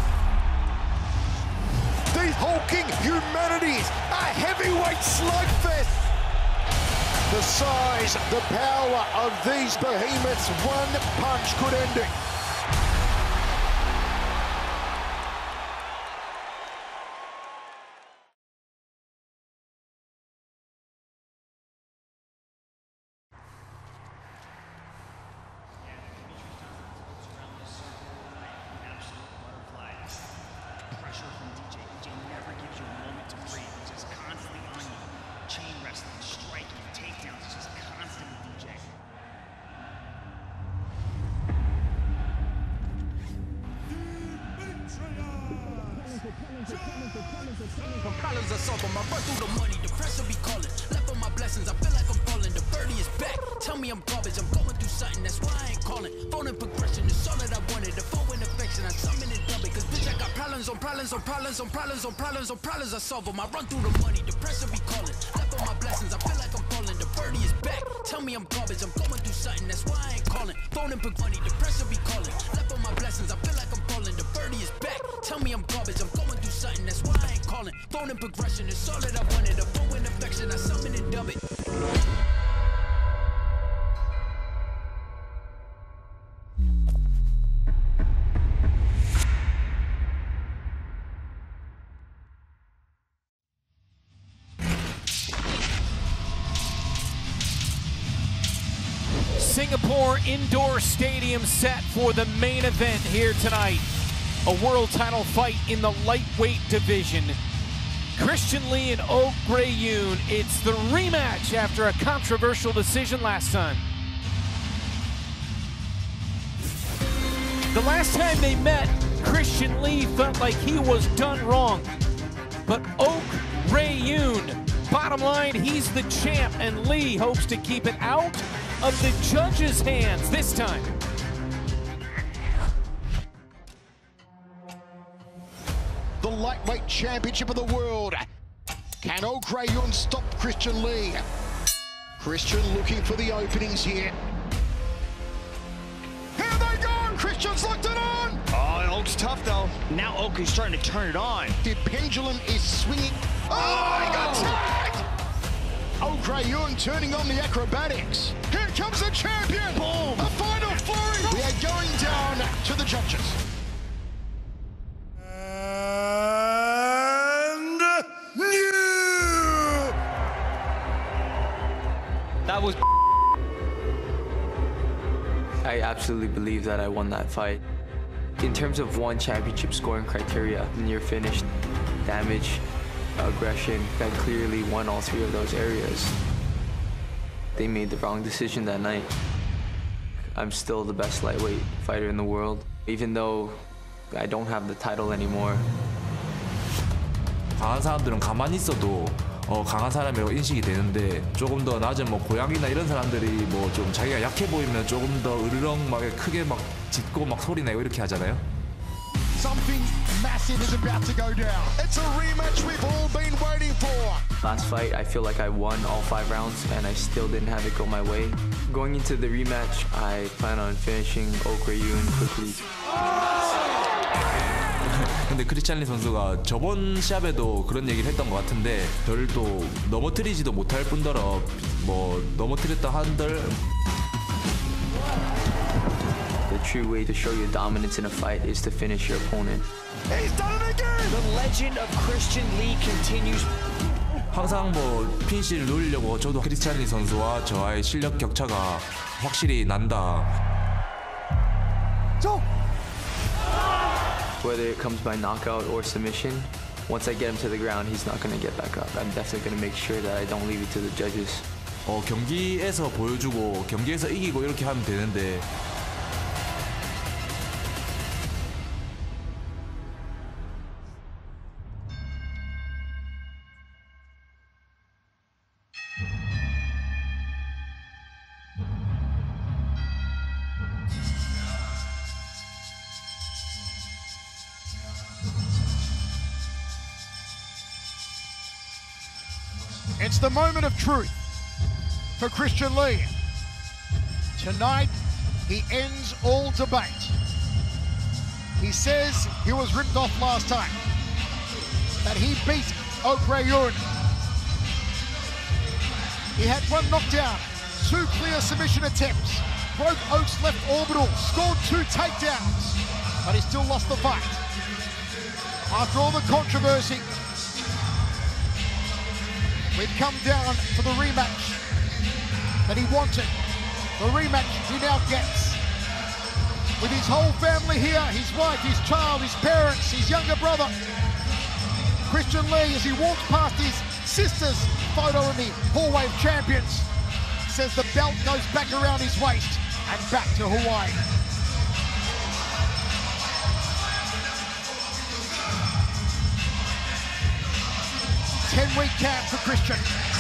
These hulking humanities, a heavyweight slugfest. The size, the power of these behemoths, one punch could end it. Pressure from D J. D J never gives you a moment to breathe. He's just constantly on you. Chain wrestling, striking, takedowns, it's just constant with D J. From problems I solve, I run through the money, the pressure be calling. Left on my blessings, I feel like I'm falling. The birdie is back. Tell me I'm garbage, I'm going through something, that's why I ain't calling. Phone and progression is all that I wanted. The phone in affection, I summon it double. Cause bitch, I got problems on problems on problems on problems on problems on problems I solve them. I run through the money, the pressure be calling. Left on my blessings, I feel like I'm falling. The birdie is back. Tell me I'm garbage, I'm going through something, that's why I ain't calling. Phone and money, the pressure be calling. Left on my blessings, I feel like I'm falling. The birdie is back. Tell me I'm garbage, I'm going through something, that's why I ain't calling. Phone and progression is all that I wanted. A phone in affection, I summon and dub it. Singapore Indoor Stadium set for the main event here tonight. A world title fight in the lightweight division. Christian Lee and Ok Rae Yoon. It's the rematch after a controversial decision last time. The last time they met, Christian Lee felt like he was done wrong. But Ok Rae Yoon, bottom line, he's the champ, and Lee hopes to keep it out of the judges' hands this time. The lightweight championship of the world. Can Ok Rae Yoon stop Christian Lee? Christian looking for the openings here. Here they go! Christian's locked it on! Oh, Ok's tough though. Now Ok is starting to turn it on. The pendulum is swinging. Oh, he got tagged! Ok Rae Yoon turning on the acrobatics. Here comes the champion! Boom! A final flurry! We are going down to the judges. And new! That was I absolutely believe that I won that fight. In terms of one championship scoring criteria, near finish, damage, aggression, I clearly won all three of those areas. They made the wrong decision that night. I'm still the best lightweight fighter in the world, even though I don't have the title anymore. 강한 사람들은 가만히 있어도 어, 강한 사람이라고 인식이 되는데 조금 더 낮은 뭐 고양이나 이런 사람들이 뭐 좀 자기가 약해 보이면 조금 더 으르렁 막 크게 막 짖고 막 소리 내고 이렇게 하잖아요. Something massive is about to go down. It's a rematch we've all been waiting for. Last fight, I feel like I won all five rounds and I still didn't have it go my way. Going into the rematch, I plan on finishing Ok Rae Yoon quickly. 근데 크리스찬 리 선수가 저번 시합에도 그런 얘기를 했던 것 같은데 저를 또 넘어뜨리지도 못할 뿐더러 뭐 넘어뜨렸다 한들 The true way to show your dominance in a fight is to finish your opponent. He's done it again! The legend of Christian Lee continues. 항상 뭐 피니시를 노리려고 저도 크리스찬 리 선수와 저와의 실력 격차가 확실히 난다. 저! Whether it comes by knockout or submission, once I get him to the ground, he's not going to get back up. I'm definitely going to make sure that I don't leave it to the judges. 어, 경기에서 보여주고 경기에서 이기고 이렇게 하면 되는데 It's the moment of truth for Christian Lee. Tonight, he ends all debate. He says he was ripped off last time, that he beat Ok Rae Yoon. He had one knockdown, two clear submission attempts, broke Ok's left orbital, scored two takedowns, but he still lost the fight. After all the controversy, we've come down to the rematch that he wanted. The rematch he now gets. With his whole family here, his wife, his child, his parents, his younger brother. Christian Lee, as he walks past his sister's photo in the hallway of champions, says the belt goes back around his waist and back to Hawaii. ten-week camp for Christian.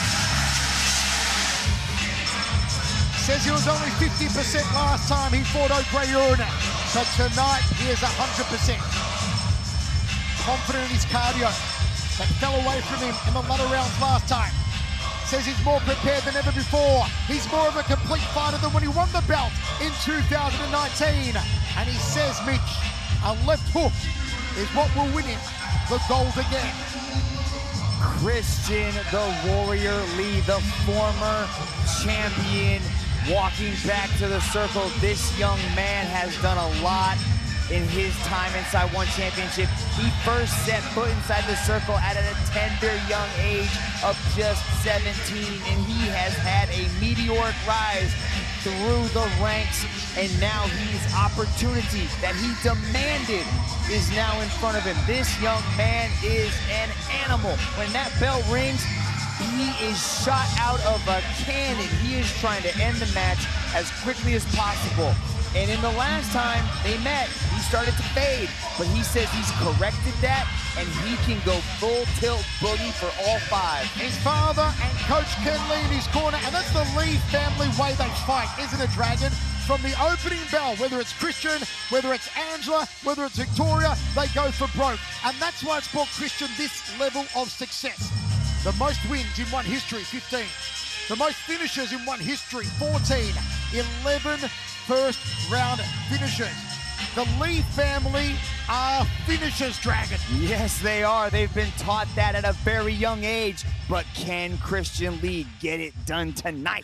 Says he was only fifty percent last time he fought Ok Rae Yoon, but tonight he is one hundred percent. Confident in his cardio that fell away from him in the latter rounds last time. Says he's more prepared than ever before. He's more of a complete fighter than when he won the belt in two thousand nineteen. And he says, Mitch, a left hook is what will win him the gold again. Christian the Warrior Lee, the former champion, walking back to the circle. This young man has done a lot in his time inside One Championship. He first set foot inside the circle at a tender young age of just seventeen, and he has had a meteoric rise to through the ranks, and now his opportunity that he demanded is now in front of him. This young man is an animal. When that bell rings, he is shot out of a cannon. He is trying to end the match as quickly as possible. And in the last time they met, he started to fade, but he says he's corrected that, and he can go full tilt boogie for all five. His father and Coach Ken Lee in his corner, and that's the Lee family way they fight, isn't it, Dragon? From the opening bell, whether it's Christian, whether it's Angela, whether it's Victoria, they go for broke. And that's why it's brought Christian this level of success. The most wins in one history, fifteen. The most finishes in one history, fourteen. eleven first round finishes. The Lee family are finishers, Dragon. Yes, they are. They've been taught that at a very young age. But can Christian Lee get it done tonight?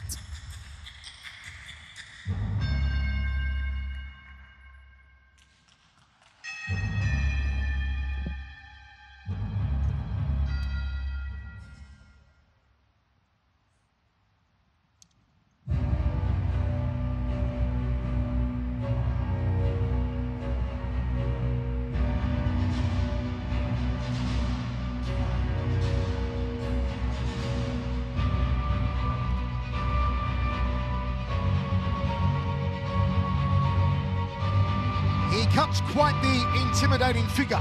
He cuts quite the intimidating figure.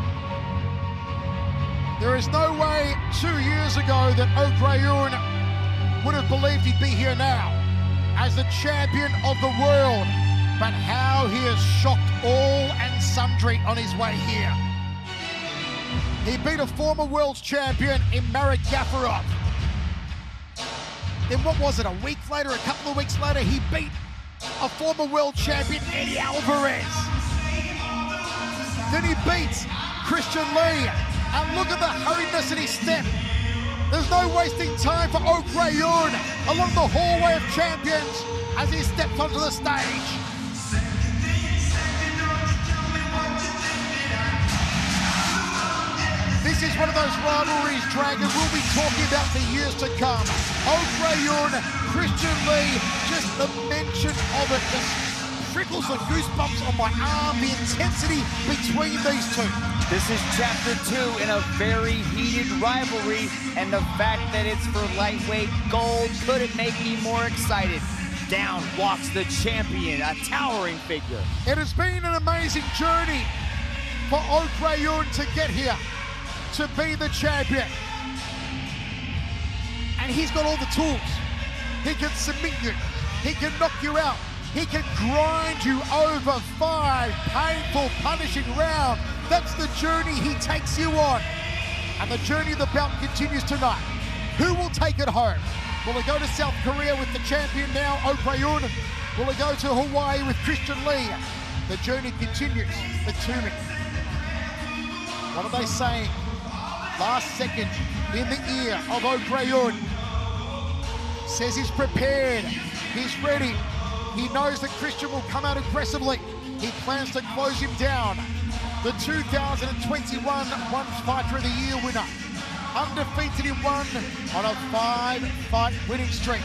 There is no way two years ago that Ok Rae Yoon would have believed he'd be here now as the champion of the world. But how he has shocked all and sundry on his way here. He beat a former world champion in Marek Gafarov. Then what was it, a week later, a couple of weeks later, he beat a former world champion, Eddie Alvarez. Then he beats Christian Lee. And look at the hurriedness in his step. There's no wasting time for Ok Rae Yoon along the hallway of champions as he steps onto the stage. This is one of those rivalries, Dragon, we'll be talking about for years to come. Ok Rae Yoon, Christian Lee, just the mention of it just trickles the goosebumps on my arm, the intensity between these two. This is chapter two in a very heated rivalry, and the fact that it's for lightweight gold couldn't make me more excited. Down walks the champion, a towering figure. It has been an amazing journey for Ok Rae Yoon to get here, to be the champion. And he's got all the tools. He can submit you, he can knock you out, he can grind you over five painful, punishing rounds. That's the journey he takes you on. And the journey of the belt continues tonight. Who will take it home? Will it go to South Korea with the champion now, Ok Rae Yoon? Will it go to Hawaii with Christian Lee? The journey continues. The Toomey. What are they saying? Last second in the ear of Ok Rae Yoon. Says he's prepared. He's ready. He knows that Christian will come out aggressively. He plans to close him down. The two thousand twenty-one One Fighter of the Year winner. Undefeated in one on a five-fight winning streak.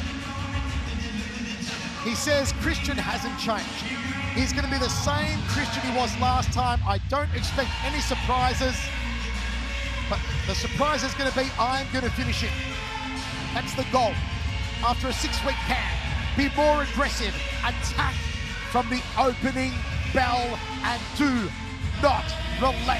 He says Christian hasn't changed. He's going to be the same Christian he was last time. I don't expect any surprises. But the surprise is going to be, I'm going to finish it. That's the goal. After a six-week camp, be more aggressive, attack from the opening bell, and do not relent.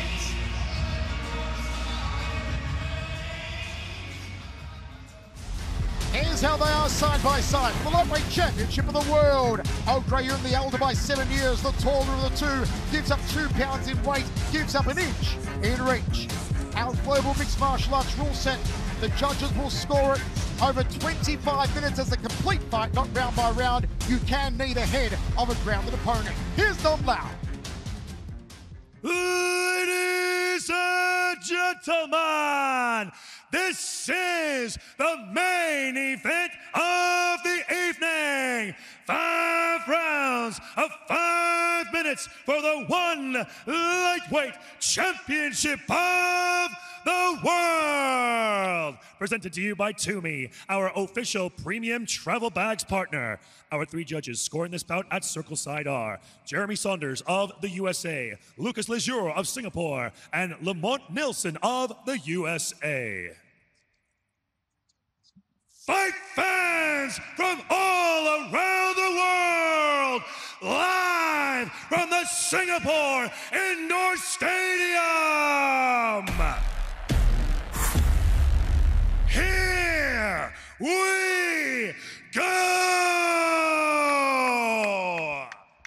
Here's how they are side by side. The lightweight championship of the world. Ok Rae Yoon, the elder by seven years, the taller of the two, gives up two pounds in weight, gives up an inch in reach. Our global mixed martial arts rule set. The judges will score it over twenty-five minutes as a complete fight, not round by round. You can knee the head of a grounded opponent. Here's Dom Lau. Ladies and gentlemen, this is the main event of the evening. Five rounds of five minutes for the one lightweight championship of the world. Presented to you by Toomey, our official premium travel bags partner. Our three judges scoring this bout at Circle Side are Jeremy Saunders of the U S A, Lucas Lejour of Singapore, and Lamont Nilsson of the U S A. Fight fans from all around the world, live from the Singapore Indoor Stadium. Here we go!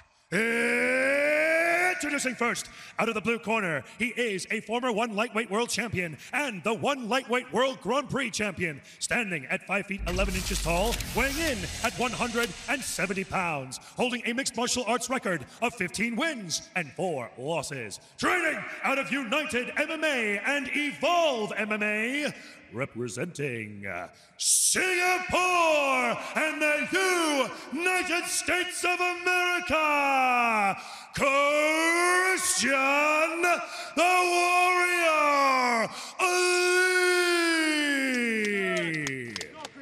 Introducing first, out of the blue corner, he is a former one lightweight world champion and the one lightweight world Grand Prix champion, standing at five feet eleven inches tall, weighing in at one hundred seventy pounds, holding a mixed martial arts record of fifteen wins and four losses. Training out of United M M A and Evolve M M A, representing Singapore and the United States of America, Christian the Warrior Lee.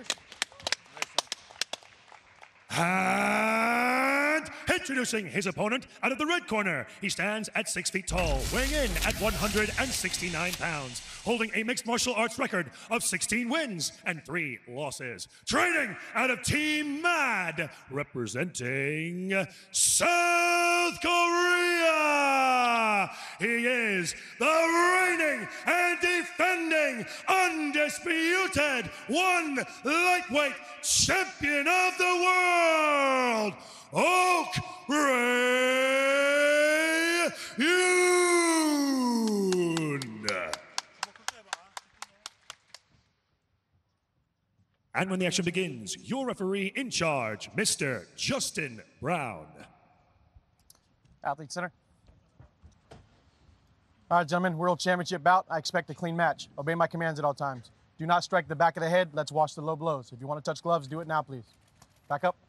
And introducing his opponent out of the red corner, he stands at six feet tall, weighing in at one hundred sixty-nine pounds, holding a mixed martial arts record of sixteen wins and three losses. Training out of Team Mad, representing South Korea, he is the reigning and defending undisputed one lightweight champion of the world, Ok Rae Yoon. And when the action begins, your referee in charge, Mister Justin Brown. Athlete center. All right, gentlemen, World Championship bout. I expect a clean match. Obey my commands at all times. Do not strike the back of the head. Let's watch the low blows. If you want to touch gloves, do it now, please. Back up.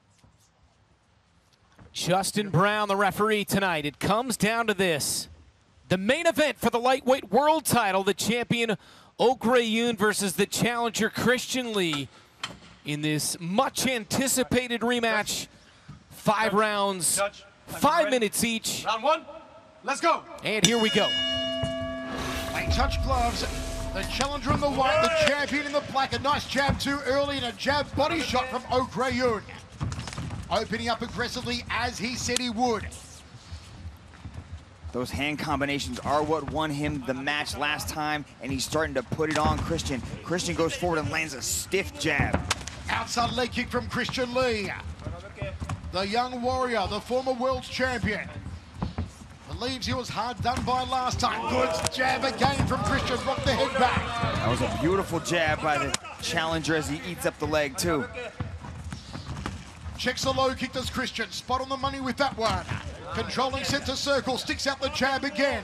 Justin Brown, the referee tonight. It comes down to this. The main event for the lightweight world title, the champion Ok Rae Yoon versus the challenger Christian Lee in this much anticipated rematch. Five rounds, five minutes each. Round one, let's go. And here we go. They touch gloves. The challenger in the white, the champion in the black. A nice jab too early and a jab body shot from Ok Rae Yoon. Opening up aggressively as he said he would. Those hand combinations are what won him the match last time, and he's starting to put it on Christian. Christian goes forward and lands a stiff jab. Outside leg kick from Christian Lee. The young warrior, the former world champion. Believes he was hard done by last time. Good jab again from Christian, rocked the head back. That was a beautiful jab by the challenger as he eats up the leg too. Checks the low kick, does Christian. Spot on the money with that one. Controlling center circle, sticks out the jab again.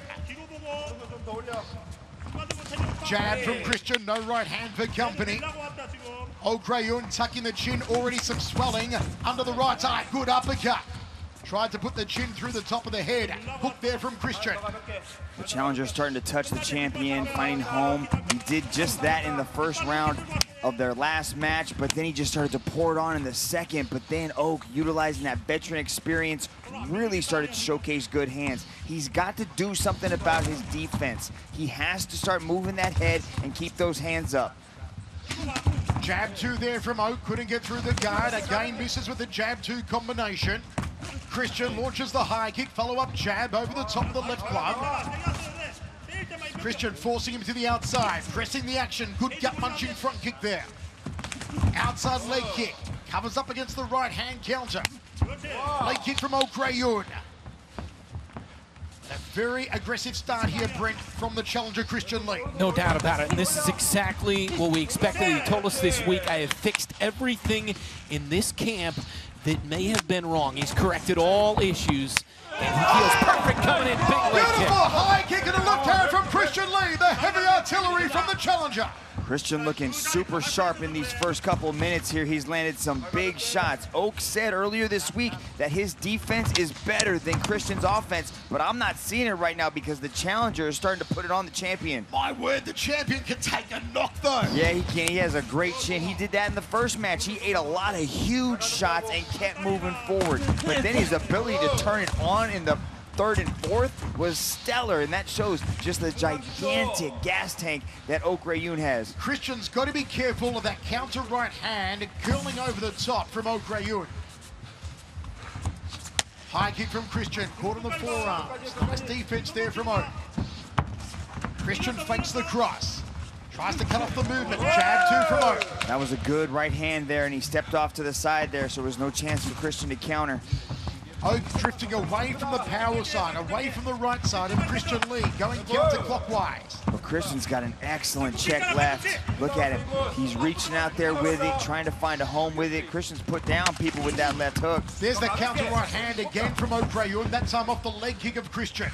Jab from Christian, no right hand for company. Ok Rae Yoon tucking the chin, already some swelling under the right eye. Good uppercut. Tried to put the chin through the top of the head. Hook there from Christian. The challenger starting to touch the champion, finding home. He did just that in the first round of their last match, but then he just started to pour it on in the second. But then Ok, utilizing that veteran experience, really started to showcase good hands. He's got to do something about his defense. He has to start moving that head and keep those hands up. Jab two there from Ok, couldn't get through the guard. Again misses with the jab two combination. Christian launches the high kick, follow-up jab over the top of the left glove. Christian forcing him to the outside, pressing the action. Good gut-munching front kick there. Outside leg kick, covers up against the right-hand counter. Leg kick from Ok Rae Yoon. A very aggressive start here, Brent, from the challenger Christian Lee. No doubt about it, and this is exactly what we expected. He told us this week, I have fixed everything in this camp that may have been wrong. He's corrected all issues, and he feels perfect coming in. Big leg kick. Beautiful high kick and a left hand from Christian Lee, the heavy artillery from the challenger. Christian looking super sharp in these first couple minutes here. He's landed some big shots. Oak said earlier this week that his defense is better than Christian's offense, but I'm not seeing it right now because the challenger is starting to put it on the champion. My word, the champion can take a knock though. Yeah, he can. He has a great chin. He did that in the first match. He ate a lot of huge shots and kept moving forward. But then his ability to turn it on in the third and fourth was stellar, and that shows just the gigantic gas tank that Ok Rae Yoon has. Christian's got to be careful of that counter right hand curling over the top from Ok Rae Yoon. High kick from Christian, caught on the forearms. Nice defense there from Ok. Christian fakes the cross. Tries to cut off the movement. Jab two from Ok. That was a good right hand there, and he stepped off to the side there, so there was no chance for Christian to counter. Ok drifting away from the power side, away from the right side of Christian Lee, going counterclockwise. But Christian's got an excellent check left. Look at him. He's reaching out there with it, trying to find a home with it. Christian's put down people with that left hook. There's the counter right hand again from Ok Rae Yoon, that time off the leg kick of Christian.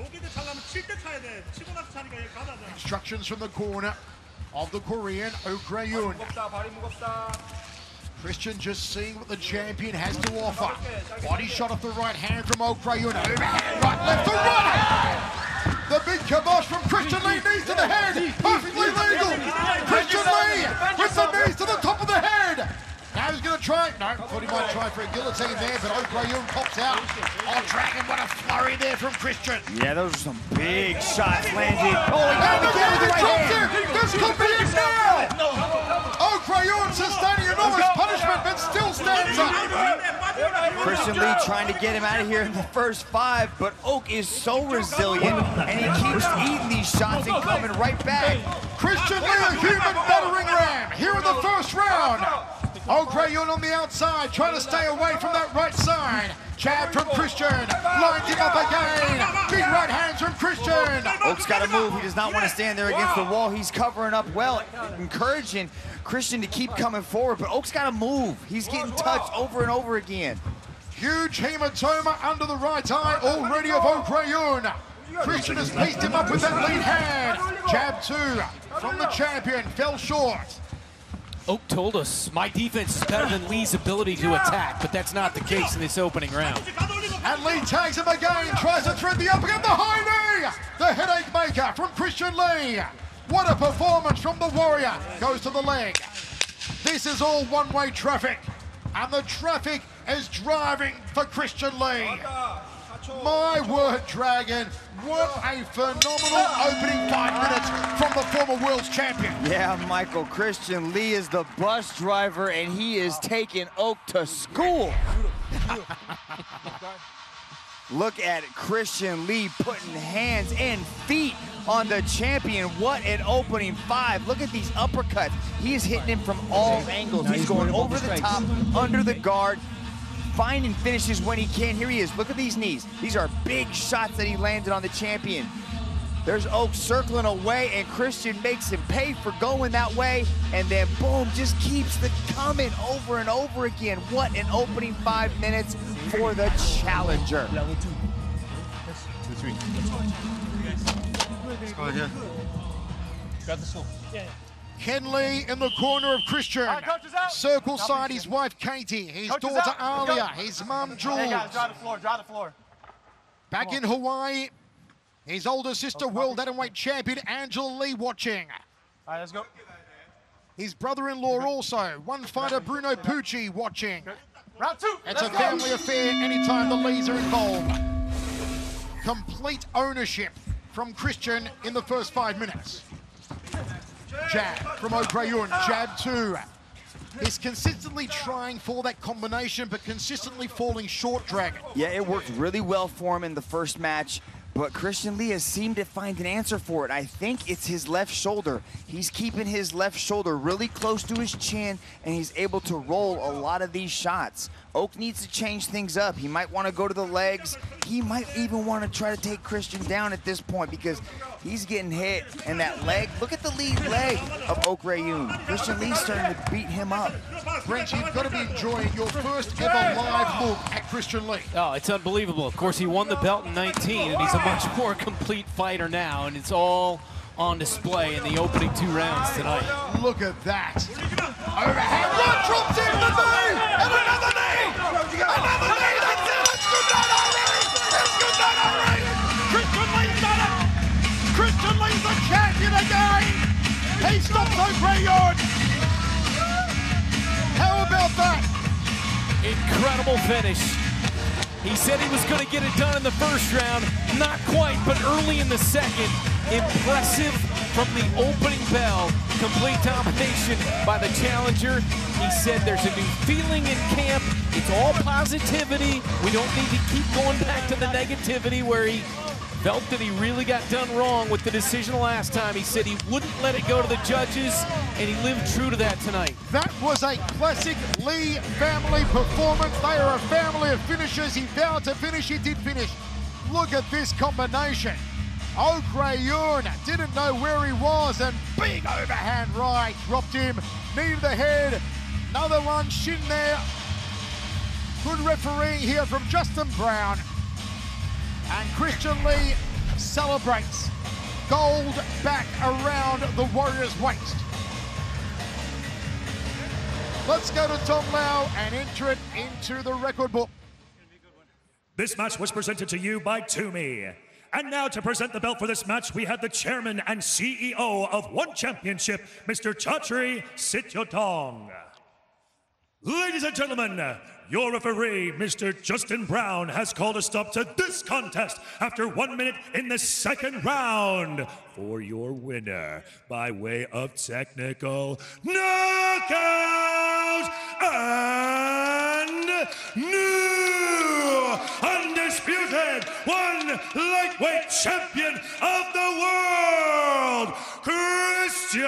Instructions from the corner of the Korean, Ok Rae Yoon. Christian just seeing what the champion has to offer. Body shot off the right hand from Ok Rae Yoon. Overhand, right, left, to right! The big kibosh from Christian Lee, knees to the head. Perfectly legal. Christian Lee with the knees to the top of the head. Now he's going to try. No, thought he might try for a guillotine there, but Ok Rae Yoon pops out. Oh, Dragon, what a flurry there from Christian. Yeah, those are some big shots landed. Oh, he and got again the he right drops hand. it. This could be it now. Ok Rae Yoon sustaining enormous punishment, but still stands up. Christian Lee trying to get him out of here in the first five, but Ok is so resilient, and he keeps eating these shots and coming right back. Christian Lee, a human battering ram, here in the first round. Ok Rae Yoon on the outside, trying to stay away from that right side. Jab from Christian, lines him up again. Big right hands from Christian. Ok's got to move. He does not want to stand there against the wall. He's covering up well, encouraging Christian to keep coming forward, but Ok's got to move. He's getting touched over and over again. Huge hematoma under the right eye already of Ok Rae Yoon. Christian has pieced him up with that lead hand. Jab two from the champion, fell short. Ok told us, my defense is better than Lee's ability to attack, but that's not the case in this opening round. And Lee tags him again, tries to thread the uppercut, the high knee! The headache maker from Christian Lee. What a performance from the Warrior. Goes to the leg. This is all one-way traffic, and the traffic is driving for Christian Lee. My word, Dragon, what a phenomenal opening five minutes from the former world's champion. Yeah, Michael, Christian Lee is the bus driver, and he is taking Ok to school. Look at Christian Lee putting hands and feet on the champion. What an opening five. Look at these uppercuts. He is hitting him from all angles. He's going over the top, under the guard, finding finishes when he can. Here he is. Look at these knees. These are big shots that he landed on the champion. There's Ok circling away, and Christian makes him pay for going that way, and then boom, just keeps the coming over and over again. What an opening five minutes for the challenger. Two, three. Let's go again. Grab the slope. Yeah. Ken Lee in the corner of Christian. Circle side, his wife Katie, his daughter Alia, his mum Jules. Hey guys, dry the floor, dry the floor. Back in Hawaii, his older sister, world heavyweight champion Angela Lee watching. All right, let's go. His brother-in-law also, one fighter Bruno Pucci watching. Round two. It's a family affair anytime the Lees are involved. Complete ownership from Christian in the first five minutes. Jab from Ok Rae Yoon, jab two. He's consistently trying for that combination, but consistently falling short, Dragon. Yeah, it worked really well for him in the first match, but Christian Lee has seemed to find an answer for it. I think it's his left shoulder. He's keeping his left shoulder really close to his chin, and he's able to roll a lot of these shots. Ok needs to change things up. He might want to go to the legs. He might even want to try to take Christian down at this point because he's getting hit. And that leg, look at the lead leg of Ok Rae Yoon. Christian Lee's starting to beat him up. Brent, you've got to be enjoying your first ever live look at Christian Lee. Oh, it's unbelievable. Of course, he won the belt in nineteen, and he's a much more complete fighter now, and it's all on display in the opening two rounds tonight. Look at that. Overhead right, drops in the knee, and another knee. Another knee, that's it. It's good night, Irene. It's good night, Irene. Christian Lee's done it. Christian Lee's the champion again. He stops Ok Rae Yoon. How about that? Incredible finish. He said he was going to get it done in the first round. Not quite, but early in the second. Impressive from the opening bell. Complete domination by the challenger. He said there's a new feeling in camp. It's all positivity. We don't need to keep going back to the negativity where he felt that he really got done wrong with the decision last time. He said he wouldn't let it go to the judges, and he lived true to that tonight. That was a classic Lee family performance. They are a family of finishers. He vowed to finish, he did finish. Look at this combination. Ok Rae Yoon didn't know where he was, and big overhand right dropped him. Knee to the head, another one, shin there. Good refereeing here from Justin Brown. And Christian Lee celebrates. Gold back around the Warrior's waist. Let's go to Tom Lau and enter it into the record book. This match was presented to you by Toomey. And now to present the belt for this match, we have the chairman and C E O of One Championship, Mister Chatri Sityodong. Ladies and gentlemen, your referee, Mister Justin Brown, has called a stop to this contest after one minute in the second round for your winner by way of technical knockout and new undisputed one lightweight champion of the world, Christian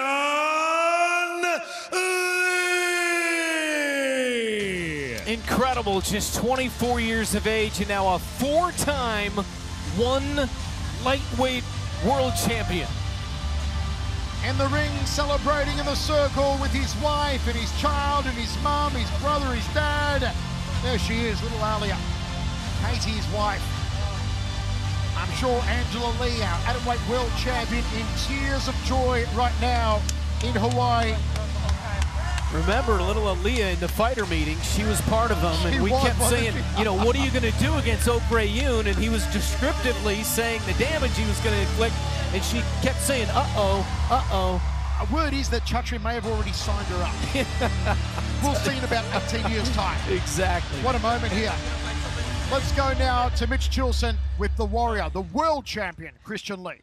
Incredible, just twenty-four years of age and now a four-time one lightweight world champion. In the ring, celebrating in the circle with his wife and his child and his mum, his brother, his dad. There she is, little Alia, Katie, his wife. I'm sure Angela Lee, our atomweight world champion, in tears of joy right now in Hawaii. Remember little Aaliyah in the fighter meeting, she was part of them, and She we was, kept wasn't saying, she? you know, what are you going to do against Ok Rae Yoon? And he was descriptively saying the damage he was going to inflict, and she kept saying, uh-oh, uh-oh. A word is that Chatri may have already signed her up. We'll see in about eighteen years' time. Exactly. What a moment here. Let's go now to Mitch Chilson with the Warrior, the world champion, Christian Lee.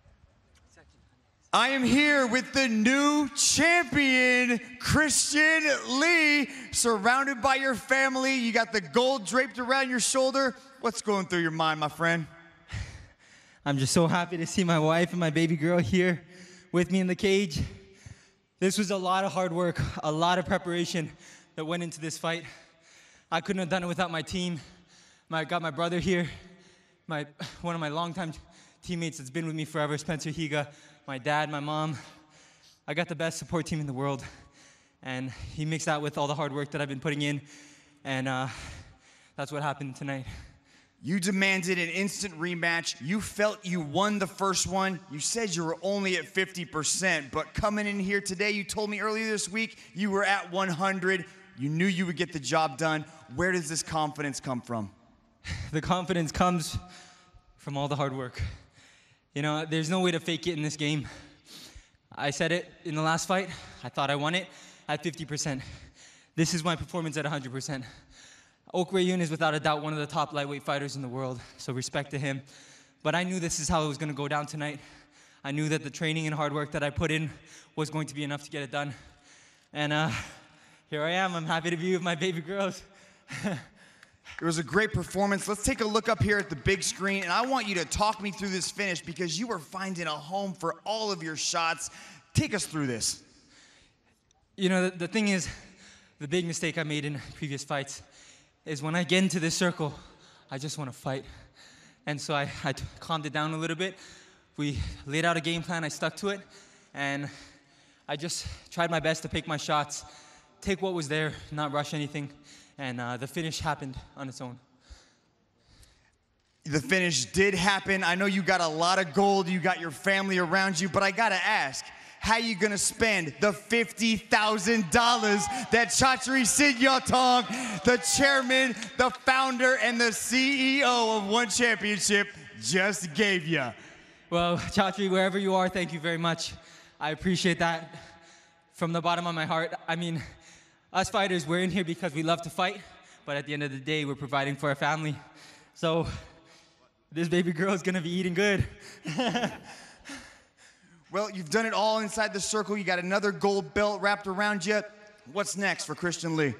I am here with the new champion, Christian Lee, surrounded by your family. You got the gold draped around your shoulder. What's going through your mind, my friend? I'm just so happy to see my wife and my baby girl here with me in the cage. This was a lot of hard work, a lot of preparation that went into this fight. I couldn't have done it without my team. I got my brother here, my one of my longtime teammates that's been with me forever, Spencer Higa, my dad, my mom. I got the best support team in the world, and he mixed that with all the hard work that I've been putting in, and uh, that's what happened tonight. You demanded an instant rematch. You felt you won the first one. You said you were only at fifty percent, but coming in here today, you told me earlier this week you were at one hundred. You knew you would get the job done. Where does this confidence come from? The confidence comes from all the hard work. You know, there's no way to fake it in this game. I said it in the last fight. I thought I won it at fifty percent. This is my performance at one hundred percent. Ok Rae Yoon is without a doubt one of the top lightweight fighters in the world, so respect to him. But I knew this is how it was going to go down tonight. I knew that the training and hard work that I put in was going to be enough to get it done. And uh, here I am. I'm happy to be with my baby girls. It was a great performance. Let's take a look up here at the big screen, and I want you to talk me through this finish because you were finding a home for all of your shots. Take us through this. You know, the, the thing is, the big mistake I made in previous fights is when I get into this circle, I just want to fight. And so I, I calmed it down a little bit. We laid out a game plan, I stuck to it, and I just tried my best to pick my shots, take what was there, not rush anything. And uh, the finish happened on its own. The finish did happen. I know you got a lot of gold, you got your family around you, but I gotta ask, how you gonna spend the fifty thousand dollars that Chatri Sityotong, the chairman, the founder, and the C E O of One Championship just gave you? Well, Chatri, wherever you are, thank you very much. I appreciate that from the bottom of my heart. I mean, us fighters, we're in here because we love to fight, but at the end of the day, we're providing for our family. So this baby girl is gonna be eating good. Well, you've done it all inside the circle. You got another gold belt wrapped around you. What's next for Christian Lee?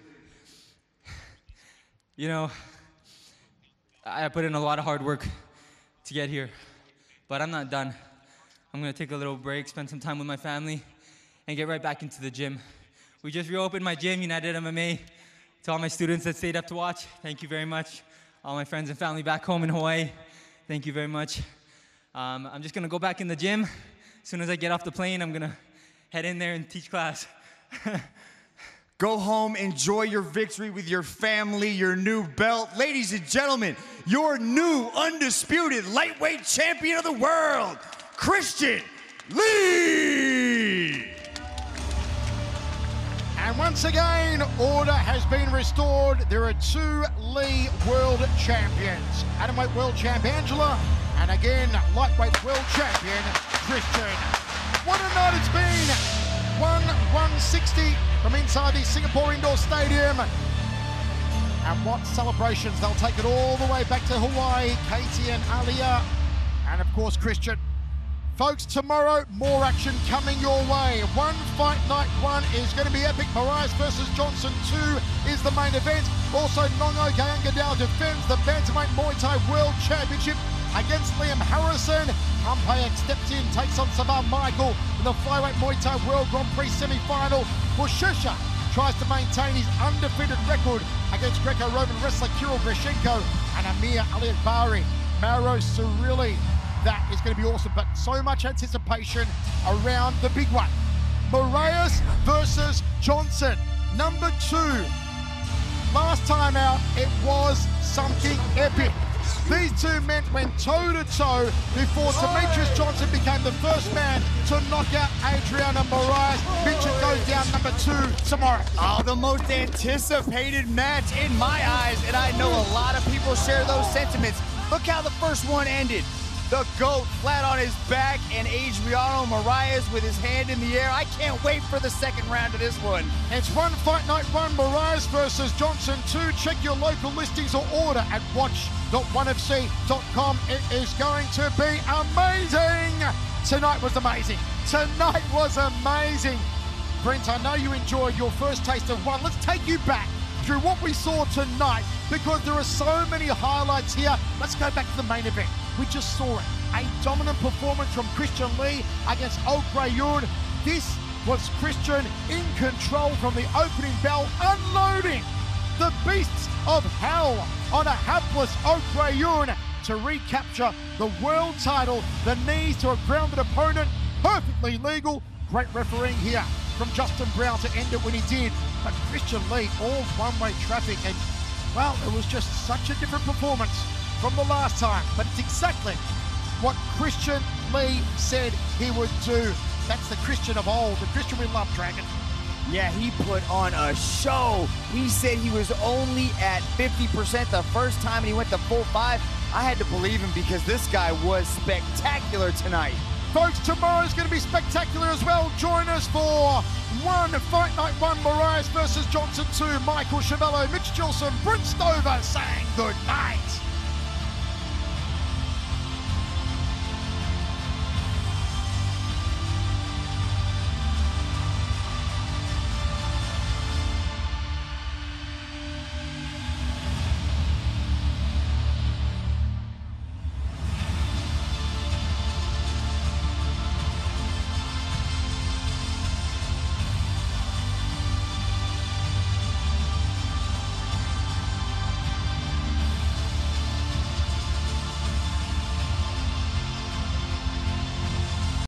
You know, I put in a lot of hard work to get here, but I'm not done. I'm gonna take a little break, spend some time with my family, and get right back into the gym. We just reopened my gym, United M M A. To all my students that stayed up to watch, thank you very much. All my friends and family back home in Hawaii, thank you very much. Um, I'm just gonna go back in the gym. As soon as I get off the plane, I'm gonna head in there and teach class. Go home, enjoy your victory with your family, your new belt. Ladies and gentlemen, your new undisputed lightweight champion of the world, Christian Lee! And once again, order has been restored. There are two Lee world champions. Atomweight world champ Angela, and again, lightweight world champion Christian. What a night it's been. one one sixty from inside the Singapore Indoor Stadium. And what celebrations. They'll take it all the way back to Hawaii. Katie and Alia, and of course Christian. Folks, tomorrow, more action coming your way. One fight night one is going to be epic. Moraes versus Johnson two is the main event. Also, Nongo Kayangadao defends the Bantamweight Muay Thai World Championship against Liam Harrison. Umpire steps in, takes on Savar Michael in the Flyweight Muay Thai World Grand Prix semi-final. Bushesha tries to maintain his undefeated record against Greco-Roman wrestler Kirill Grishenko and Amir Aliakbari. Mauro Cirilli. That is going to be awesome, but so much anticipation around the big one. Moraes versus Johnson, number two. Last time out, it was something epic. These two men went toe-to-toe before Demetrius Johnson became the first man to knock out Adriano Moraes. Mitchell goes down number two tomorrow. Oh, the most anticipated match in my eyes, and I know a lot of people share those sentiments. Look how the first one ended. The GOAT flat on his back, and Adriano Moraes with his hand in the air. I can't wait for the second round of this one. It's one fight night one, Moraes versus Johnson two. Check your local listings or order at watch dot one f c dot com. It is going to be amazing. Tonight was amazing. Tonight was amazing. Brent, I know you enjoyed your first taste of one. Let's take you back through what we saw tonight, because there are so many highlights here. Let's go back to the main event. We just saw it. A dominant performance from Christian Lee against Ok Rae Yoon. This was Christian in control from the opening bell, unloading the beasts of hell on a hapless Ok Rae Yoon to recapture the world title. The knees to a grounded opponent, perfectly legal. Great refereeing here from Justin Brown to end it when he did. But Christian Lee, all one-way traffic, and well, it was just such a different performance from the last time, but it's exactly what Christian Lee said he would do. That's the Christian of old, the Christian we love, Dragon. Yeah, he put on a show. He said he was only at fifty percent the first time and he went to full five. I had to believe him because this guy was spectacular tonight. Folks, tomorrow's going to be spectacular as well. Join us for one fight night one, Moraes versus Johnson two. Michael Chavello, Mitch Gilson, Brent Stover saying good night.